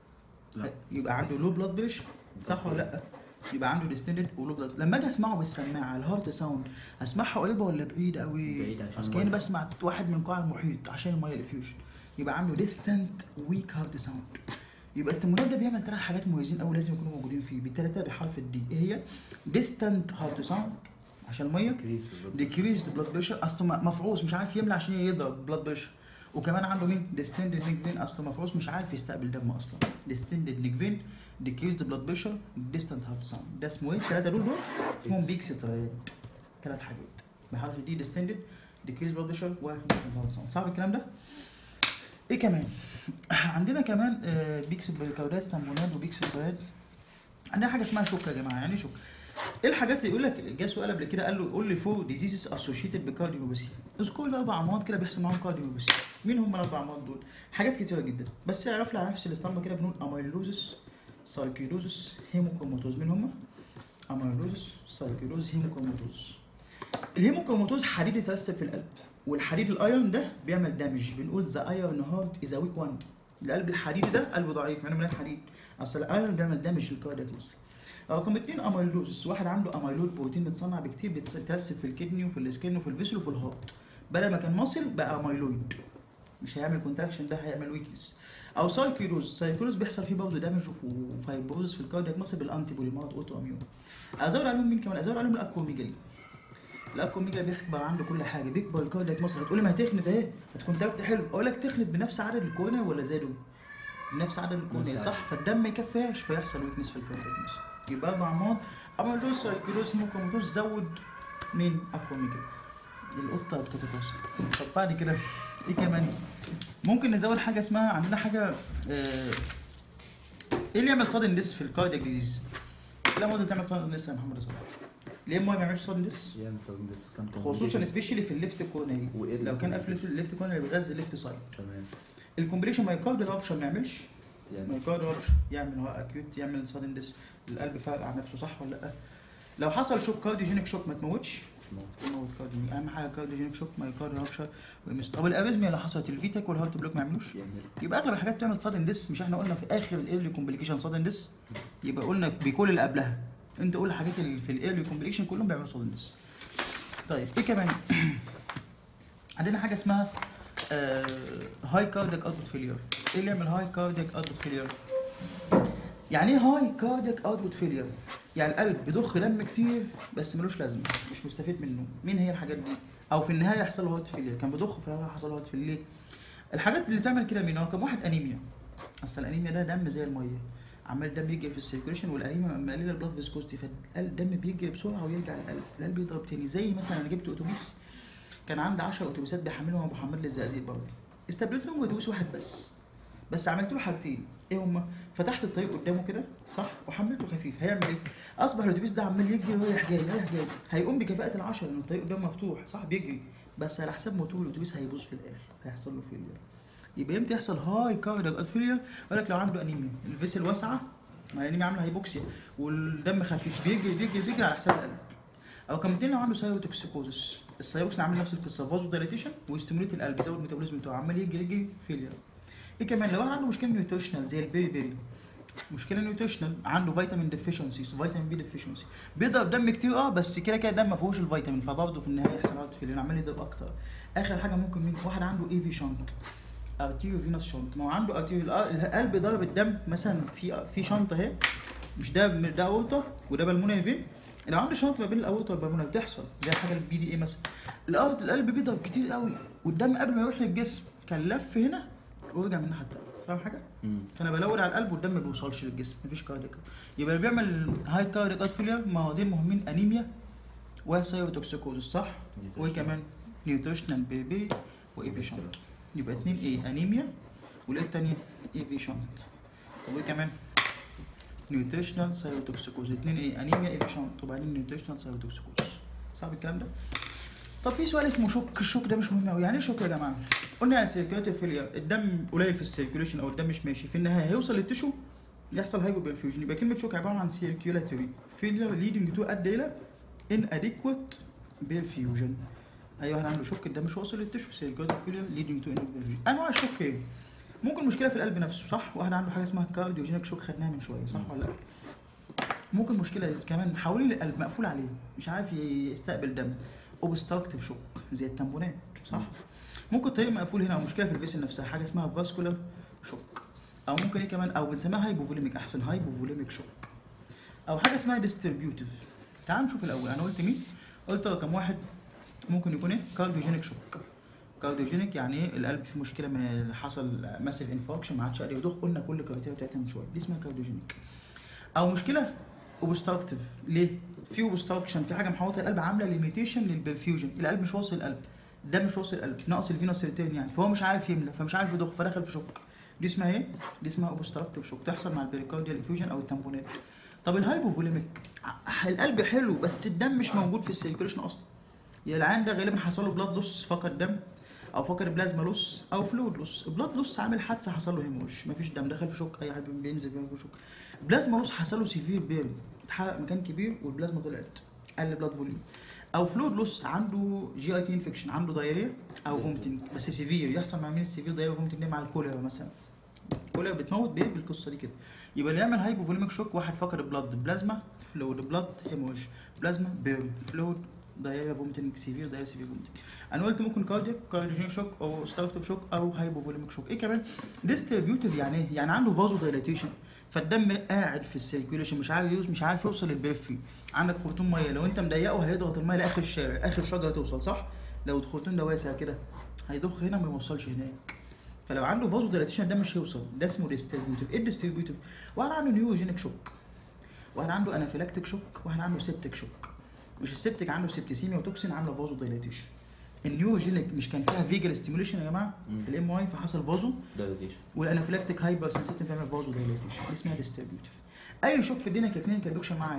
لا. يبقى عنده لو بلاد بريشر، صح ولا لا؟ يبقى عنده ديستندد ولو بلاد. لما اجي اسمعه بالسماعه الهارت ساوند، اسمعها قريبه ولا بعيده قوي؟ بعيده، عشان اصل كاني بسمع واحد من قاع المحيط عشان الميه الافيوجن. يبقى عنده ديستنت ويك هارت ساوند. يبقى التمرين ده بيعمل ثلاث حاجات مميزين قوي لازم يكونوا موجودين فيه، بالثلاثه بحرف الدي. ايه هي؟ ديستنت هارت ساوند عشان الميه، ديكريزد بلاد بريشر، اصله مفعوص مش عارف يملى عشان يضرب بلاد بريشر. وكمان عنده مين؟ ديستندد نيك فين، اصله مفعوص مش عارف يستقبل دم اصلا. ديستندد نيك فين، ديكريزد بلاد بريشر، ديستنت هارت ساوند. ده اسمه ايه؟ الثلاثه دول دول اسمهم بيكسوترايد. ثلاث حاجات بحرف الدي، ديستندد، ديكريزد بلاد بريشر، وديستنت هارت ساوند. صعب الكلام ده؟ ايه كمان؟ عندنا كمان بيكسو بريكارديال تامبونات وبيكسوترايد. عندنا حاجه اسمها شوك يا جماعه. يعني شوك ايه الحاجات اللي يقول لك؟ جه سؤال قبل كده قال له قول لي فور ديزيزز اسوشيتد بكارديوميوباثي، اذكر لي اربع امراض كده بيحصل معاهم كارديوميوباثي. مين هم الاربع امراض دول؟ حاجات كتيره جدا، بس اعرف لي على نفس الاسطمبه كده بنقول اميلوزس، سايكيلوزس، هيموكروماتوز. مين هم؟ اميلوزس، سايكيلوزس، هيموكروماتوز. الهيموكروماتوز حديد يترسب في القلب، والحديد الايرون ده بيعمل دامج. بنقول ذا ايرون هارت از ويك وان. القلب الحديدي ده قلبه ضعيف، معناه مليان حديد، اصل الايرون بيعمل دامج للكاردياك ماسل. رقم اتنين اميلوزس، واحد عنده اميلود بروتين متصنع بكتير بيترسب في الكدني وفي السكن وفي الفيسل وفي الهارت، بدل ما كان ماسل بقى اميلويد، مش هيعمل كونتراكشن، ده هيعمل ويكنس. او سايكيلوز، سايكيلوز بيحصل فيه برضه دامج وفايبروزس في الكاردياك ماسل بالانتي بودي، مرض اوتو اميون. ازود عليهم مين كمان؟ ازود عليهم الاكروميجالي. الاكروميجالي بيكبر عنده كل حاجه، بيكبر الكاردياك ماسل. هتقولي ما هتخنت اهي، هتكون تعبت حلو، اقول لك تخنت بنفس عدد الكورنيا ولا زادوا؟ بنفس عدد الكورنيا، صح؟ فالدم ما يكفيهاش فيحصل ويكنس في الكاردياك ماسل. يبقى اربع امراض: اميلوز، سايكيلوز، هيموكروماتوز، زود مين؟ اكروميجالي. القطه بتتكاثر. طب بعد كده ايه كمان؟ ممكن نزود حاجه اسمها، عندنا حاجه آه ايه اللي يعمل صادن ديس في الكاردياك ديزيز؟ ايه الامراض اللي تعمل صادن ديس يا محمد صلاح؟ ليه ما يعملش صادن ديس؟ يعمل صادن ديس كان خصوصا سبيشالي في الليفت كورنري، لو كان قافل الليفت كورنري بيغذي الليفت سايد. تمام. الكومبريشن مايوكارديال رابشر ما يعملش؟ مايوكارديال رابشر يعمل هو اكيوت، يعمل صادن ديس، القلب فارق عن نفسه، صح ولا لا؟ لو حصل شوك كارديوجينيك شوك ما تموتش؟ تموت كارديوجينيك. اهم حاجه كارديوجينيك شوك، مايوكارديال رابشر وإمس. طب الاريزميا لو حصلت الفيتاك والهارت بلوك ما يعملوش؟ يبقى اغلب الحاجات بتعمل صادن ديس. مش احنا قلنا في اخر الايرلي كومبليكيشن صادن ديس؟ يبقى قلنا بكل اللي قبلها، انت قول الحاجات اللي في الايرلي كومبليكيشن كلهم بيعملوا صادن ديس. طيب ايه كمان؟ عندنا حاجه اسمها هاي كاردياك اوتبوت فيلير. ايه اللي يعمل هاي كاردياك اوتبوت فيلير؟ يعني ايه هاي كاردياك اوتبوت فيلير؟ يعني القلب بيضخ دم كتير بس ملوش لازمه، مش مستفيد منه. مين هي الحاجات دي؟ او في النهايه يحصل له هارت فيلير، كان بيضخ في النهايه حصل له هارت فيلير. ليه؟ الحاجات اللي بتعمل كده مين؟ رقم واحد انيميا. اصل الانيميا ده دم زي الميه، عمال الدم يجري في السيركيوليشن، والانيميا مقلله البلاد فيسكوستي، فالدم بيجري بسرعه ويرجع للقلب، القلب يضرب تاني. زي مثلا انا جبت اتوبيس كان عندي عشرة اتوبيسات بيحملهم ابو حماد للزقازيق برضه، استبدلت لهم اتوبيس واحد بس، بس عملت له حاجتين. ايه هما؟ فتحت الطريق قدامه كده، صح؟ وحملته خفيف. هيعمل ايه؟ اصبح الاتوبيس ده عمال يجري رايح جاي رايح جاي، هيقوم بكفاءه العشرة لان الطريق قدامه مفتوح، صح؟ بيجري، بس على حساب موتور الاتوبيس هيبوظ في الاخر، هيحصل له فيلير. يبقى امتى يحصل هاي كاردياك فيلير؟ يقول لك لو عنده انيميا، الفيسل واسعه، ما الانيميا عامله هايبوكسيا، والدم خفيف، بيجري بيجري بيجري على حساب القلب. او كمان لو عنده سايروتوكسيكوزس، السايروكس عامل نفس القصه، فازو دايليتيشن ويستيموليت القلب، يزود الميتابوليزم بتاعه، عمال يجري يجري فيلير. ايه كمان؟ لو عنده مشكله نيوتريشنال زي البيري بيري، مشكله نيوتريشنال، عنده فيتامين ديفيشنسي، فيتامين بي ديفيشنسي، بيضرب دم كتير اه بس كده كده الدم ما فيهوش الفيتامين، فبرضه في النهايه يحصل هارت فيلير، عمال يضرب اكتر. اخر حاجه ممكن مين؟ واحد عنده اي في شنط، ارتيريو فينوس شنط، ما هو عنده ارتيريو، القلب ضرب الدم مثلا في في شنطه اهي، مش ده ده اورطه وده بالمونري فين، لو عندي شنط ما بين الاورطه والبالونه بتحصل زي حاجه البي دي اي مثلا، الأرض القلب بيضرب كتير قوي والدم قبل ما يروح للجسم كان لف هنا ورجع من الناحيه التانيه، فاهم حاجه؟ مم. فانا بلود على القلب والدم ما بيوصلش للجسم، مفيش كاردياك. يبقى اللي بيعمل هاي كاردياك ارت فيلير مرضين مهمين، انيميا وسيروتوكسيكوزس صح؟ وكمان نيوتريشنال بيبي وايفي شنط. يبقى اتنين ايه؟ انيميا والايه التانيه؟ ايفي شنط. وكمان نيوتريشنال سيروتوكسيكوز. اتنين ايه؟ انيميا ايفي شنط وبعدين نيوتريشنال سيروتوكسيكوز. صعب الكلام ده؟ طب في سؤال اسمه شوك، الشوك ده مش مهم قوي. يعني ايه شوك يا جماعه؟ قلنا على سيركيولاتيف فيلير، الدم قليل في السيركيوليشن او الدم مش ماشي، في النهايه هيوصل للتشو يحصل هايبوبرفيوجن. يبقى كلمه شوك عباره عن سيركيولاتوري فيلير ليدنج تو ادي الى ان اديكوات برفيوجن. اي واحد عنده شوك الدم مش واصل للتشو، سيركيولاتيف فيلير ليدنج تو ان برفيوجن. انواع الشوك ايه؟ ممكن مشكله في القلب نفسه صح؟ واحد عنده حاجه اسمها كارديوجينيك شوك خدناها من شويه صح ولا لا؟ ممكن مشكله كمان حوالين القلب مقفول عليه مش عارف يستقبل دم، اوبستراكتيف شوك زي التامبونات صح؟ ممكن طريق مقفول هنا او مشكله في الفيسل نفسها حاجه اسمها فاسكولار شوك، او ممكن ايه كمان او بنسميها هايبوفوليميك احسن، هايبوفوليميك شوك، او حاجه اسمها ديستريبيوتيف. تعال نشوف الاول انا قلت مين؟ قلت رقم واحد ممكن يكون ايه؟ كارديوجينيك شوك. كارديوجينيك يعني ايه؟ القلب فيه مشكله، ما حصل ماسيف انفاركشن ما عادش قادر يضخ، قلنا كل الكرايتيريا بتاعتها من شويه، دي اسمها كارديوجينيك. او مشكله اوبستراكتيف، ليه؟ في اوبستراكشن في حاجه محوطه القلب عامله ليميتيشن للبرفيوجن، القلب مش واصل القلب، الدم مش واصل القلب، ناقص الفينوس ريتيرن يعني، فهو مش عارف يملى فمش عارف يضخ فدخل في شوك. دي اسمها ايه؟ دي اسمها اوبستراكتيف شوك، تحصل مع البريكارديال افيوجن او التامبونات. طب الهايبوفوليميك، القلب حلو بس الدم مش موجود في السيركيوليشن اصلا. يا العيان ده غالبا حصل له بلاد لوس، فقد دم، او فقد بلازما لوس او فلويد لوس. بلاد لوس عامل حادثه حصل له هيموج، مفيش دم دخل في شوك، اي حد بينزل في شوك. بلازما لوس حصل له سيفير بيرن، اتحرق مكان كبير والبلازما طلعت، قل بلاد فوليوم. او فلويد لوس عنده جي اي تي انفكشن، عنده دايريا او فومتنج بس سيفير، يحصل مع مين السيفير دايريا وفومتنج ده؟ مع الكوليرا مثلا. الكوليرا بتموت بايه؟ بالقصه دي كده. يبقى اللي يعمل هايبوفوليميك شوك واحد فقد بلاد، بلازما فلويد، بلاد هيموج، بلازما بيرن، فلويد دايريا فومتنج، سيفير دايريا سيفير فومتنج. انا قلت ممكن كاردياك كارديوجينيك شوك او اوبستراكتيف شوك او هايبوفوليميك شوك. ايه كمان؟ ديستريبيوتيف يعني ايه؟ يعني عنده فازو دايلاتيشن، فالدم قاعد في السيركيوليشن مش عارف يوصل مش عارف يوصل للبريفري. عندك خرطوم ميه لو انت مضيقه هيضغط الميه لاخر الشارع، اخر شجره توصل صح؟ لو الخرطوم ده واسع كده هيضخ هنا ما يوصلش هناك. فلو عنده فازو دايلاتيشن ده مش هيوصل، ده اسمه ديستريبيوتيف. ايه الديستريبيوتيف؟ واحد عنده نيوروجينيك شوك، واحد عنده انافيلاكتيك شوك، واحد عنده سيبتيك شوك. مش السيبتيك عنده سيبتيسيميا وتوكسين عامله فازو دايلاتيشن. النيوروجينيك مش كان فيها فيجل ستيموليشن يا جماعه في الام واي فحصل فازو دايلاتيشن، والانافيلاكتيك هايبر سنسيتيف بيعمل فازو دايلاتيشن، دي اسمها ديستريبيوتيف. اي شوك في الدنيا ككلينيكال بيكشن معاه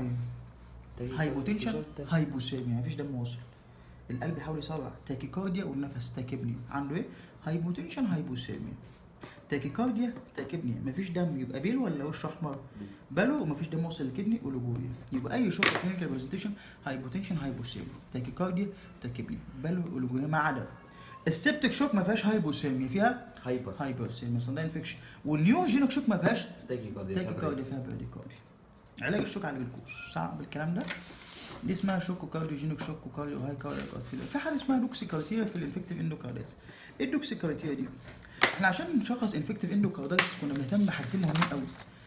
ايه؟ هايبوتنشن، هايبوسيميا، مفيش دم واصل، القلب يحاول يسرع، تاكيكارديا والنفس تاكيبنيا، عنده ايه؟ هايبوتنشن هايبوسيميا. تاكيكارديا تاكيبنيا، مفيش دم يبقى بيلو ولا وش احمر؟ بالو ومفيش دم واصل للكدني اولوجوريا. يبقى اي شوك كلينيكال برزنتيشن هايبوتنشن هايبوسيميا، تاكيكارديا تاكيبنيا، بالو اولوجوريا، ما عدا السبتيك شوك ما فيهاش هايبوسيميا، فيها هايبر هايبوسيميا مثلا ده انفكشن. والنيوروجينيك شوك ما فيهاش تاكيكارديا، تاكيكارديا فيها براديكارديا. علاج الشوك علاج الكوس، صعب الكلام ده. دي اسمها شوك وكارديوجينيك شوك وكارديو هاي كاردياك ارتفيلير. في حاجه اسمها دوكسيكارتيا في الانفكتيف اندوكاردايتس. ايه الدوكسيكارتيا دي؟ احنا عشان نشخص انفكتيف اندوكاردايتس كنا بنهتم بحاجتين مهمين قوي.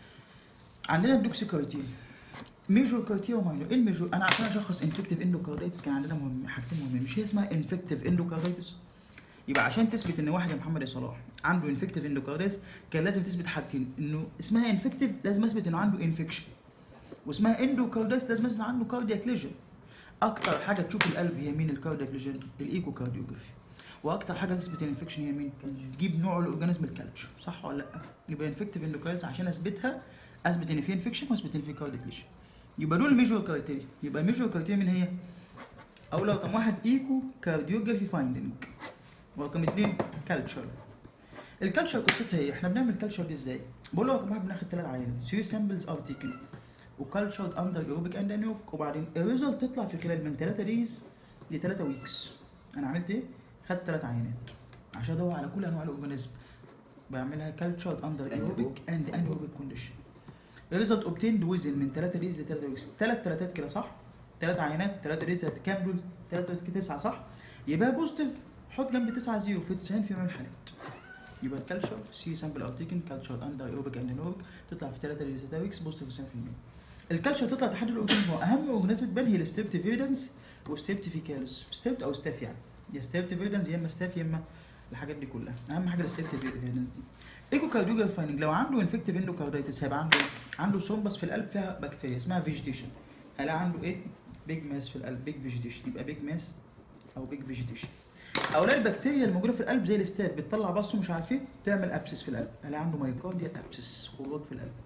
عندنا الدوكسيكارتيا ميجور كارتيا وماينور. ايه الميجور؟ انا عشان اشخص انفكتيف اندوكاردايتس كان عندنا مهم حاجتين مهمين، مش هي اسمها انفكتيف اندوكاردايتس؟ يبقى عشان تثبت ان واحد يا محمد يا صلاح عنده انفكتيف اندوكاردايتس كان لازم تثبت حاجتين، انه اسمها انفكتيف لازم اثبت انه عنده انفكشن، واسمها اندوكاردايتس لازم اثبت عنده كاردياك ليجن. اكتر حاجه تشوف القلب هي مين؟ الكاردياك ليجن، الايكو كارديوجرافي. واكتر حاجه تثبت الانفكشن هي مين؟ تجيب نوع الاورجانيزم الكالتشر، صح ولا لا؟ يبقى انفكتيف اندوكاردايتس عشان اثبتها اثبت ان في انفكشن واثبت ان في كاردياك ليجن. يبقى دول الميجور كرايتيريا. يبقى الميجور كرايتيريا مين هي؟ اول رقم واحد ايكو كارديوجرافي فايندنج، ورقم اثنين كالتشر. الكالتشر قصتها ايه؟ احنا بنعمل كالتشر دي ازاي؟ بقول له رقم واحد بناخد ثلاث عينات، ثري سامبلز ار تيكن وكالتشرد اندر ايروبيك اند انيوك، وبعدين الريزلت تطلع في خلال من ثلاثة دايز ل ثلاثة ويكس. انا عملت ايه؟ خدت ثلاث عينات عشان ادور على كل انواع الاورجانيزم، بعملها كالتشرد اندر ايروبيك اند انيوبيك كونديشن. الريزلت اوبتيند ويزن من ثلاثة دايز ل ثلاثة ويكس، ثلاث ثلاثات كده صح؟ ثلاث عينات ثلاثة دايز كام دول؟ ثلاثة تسعة صح؟ يبقى بوزيتيف حط جنب تسعة زيرو في تسعين في المية من الحالات. يبقى الكالتشر سي سامبل ارتيكن كالتشر اندر ايروبيك اند انيوبيك تطلع في ثلاثة دايز ثلاثة ويكس بوزيتيف تسعين في المية. الكالتشر تطلع تحدد الاورجانيزم. اهم اورجانيزم تبان هي الستريبتوفيريدنس وستريبتوفيكاليس، ستريبت او ستاف يعني، يا ستريبتوفيريدنس يا اما ستاف يا اما الحاجات دي كلها. اهم حاجه الستريبتوفيريدنس دي. ايكو كارديوجرافي فايندنج، لو عنده انفكتيف اندوكاردايتس هيبقى عنده عنده ثرومبس في القلب فيها بكتيريا اسمها فيجيتيشن، هلاقي عنده ايه؟ بيج ماس في القلب، بيج فيجيتيشن، يبقى بيج ماس او بيج فيجيتيشن. او الاقي البكتيريا الموجوده في القلب زي الستاف بتطلع بصه مش عارف ايه تعمل ابسس في القلب، الاقي عنده مايوكارديال ابسس، خراج في القلب.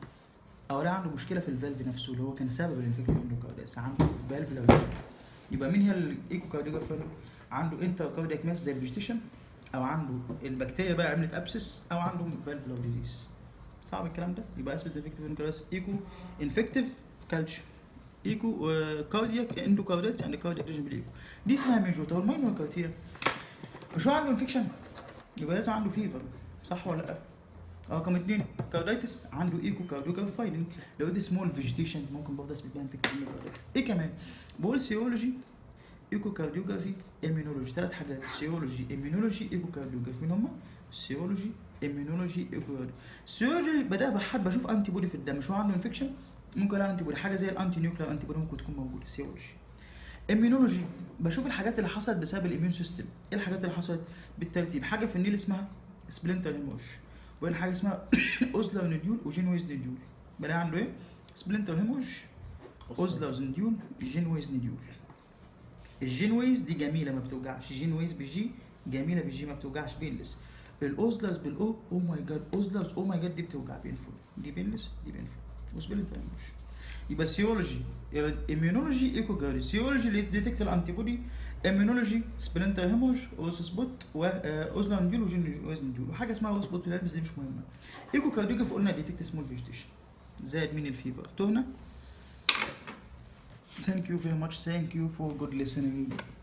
او الاقي عنده مشكله في الفالف نفسه اللي هو كان سبب الانفكتيف اندوكاردايتس، عنده فالف لوجيشن. يبقى مين هي الايكو كارديوجرافي؟ عنده انتر كاردياك ماس زي الفيجيتيشن، او عنده البكتيريا بقى عملت ابسس، او عنده فالف لو ديزيز. صعب الكلام ده؟ يبقى اسمه انفكتيف اندوكاردايتس ايكو انفكتيف كالتشر، ايكو كاردياك اندوكاردايتس اند كاردياك ريجن بالايكو. دي اسمها ميجور. طب الماينور كارتير مش هو عنده انفكشن يبقى لازم عنده فيفر، صح ولا لا؟ رقم اثنين كاردايتس عنده ايكو كارديوجرافي فايندنج، لو دي سمول فيجيتيشن ممكن برضه اثبت بيها انفكتيف اندوكاردايتس. ايه كمان؟ بقول سيولوجي ايكو كارديوجرافي ايميونولوجي، ثلاث حاجات، سيولوجي ايميونولوجي ايكو كارديوجرافي. مين هم؟ سيولوجي ايميونولوجي ايكو كارديوجرافي. سيولوجي بدأ بحد بشوف انتي بودي في الدم، مش هو عنده انفكشن ممكن الاقي انتي بودي، حاجه زي الانتي نيوكلير انتي بودي ممكن تكون موجوده. سيولوجي. اميونولوجي بشوف الحاجات اللي حصلت بسبب الاميون سيستم. ايه الحاجات اللي حصلت بالترتيب؟ حاجه في النيل اسمها سبلنتر هيموش، وين حاجه اسمها اوزلر نديول وجينويز نديول. بلاقي عنده ايه؟ سبلنتر هيموش، اوزلر نديول، جينويز نديول. الجينويز دي جميله ما بتوجعش، جينويز بالجي، جميله بالجي ما بتوجعش، بينلس. الاوزلرز بالاو، او ماي جاد، اوزلرز او ماي جاد دي بتوجع، بينفول، دي بينلس دي بينفول، وسبلنتر هيموش. يبقى سيولوجي اميونولوجي ايكو كارديو. سيولوجي اللي ديتكت الانتي بودي، اميونولوجي سبلنتر هيموج، اوس سبوت، واوزلر نديول وجينويز نديول، وحاجه اسمها اوس سبوت بس دي مش مهمه. ايكو كارديوجرافي قلنا ديتكت سمول فيجيتيشن زائد مين الفيفر. تهنا. Thank you very much. Thank you for good listening.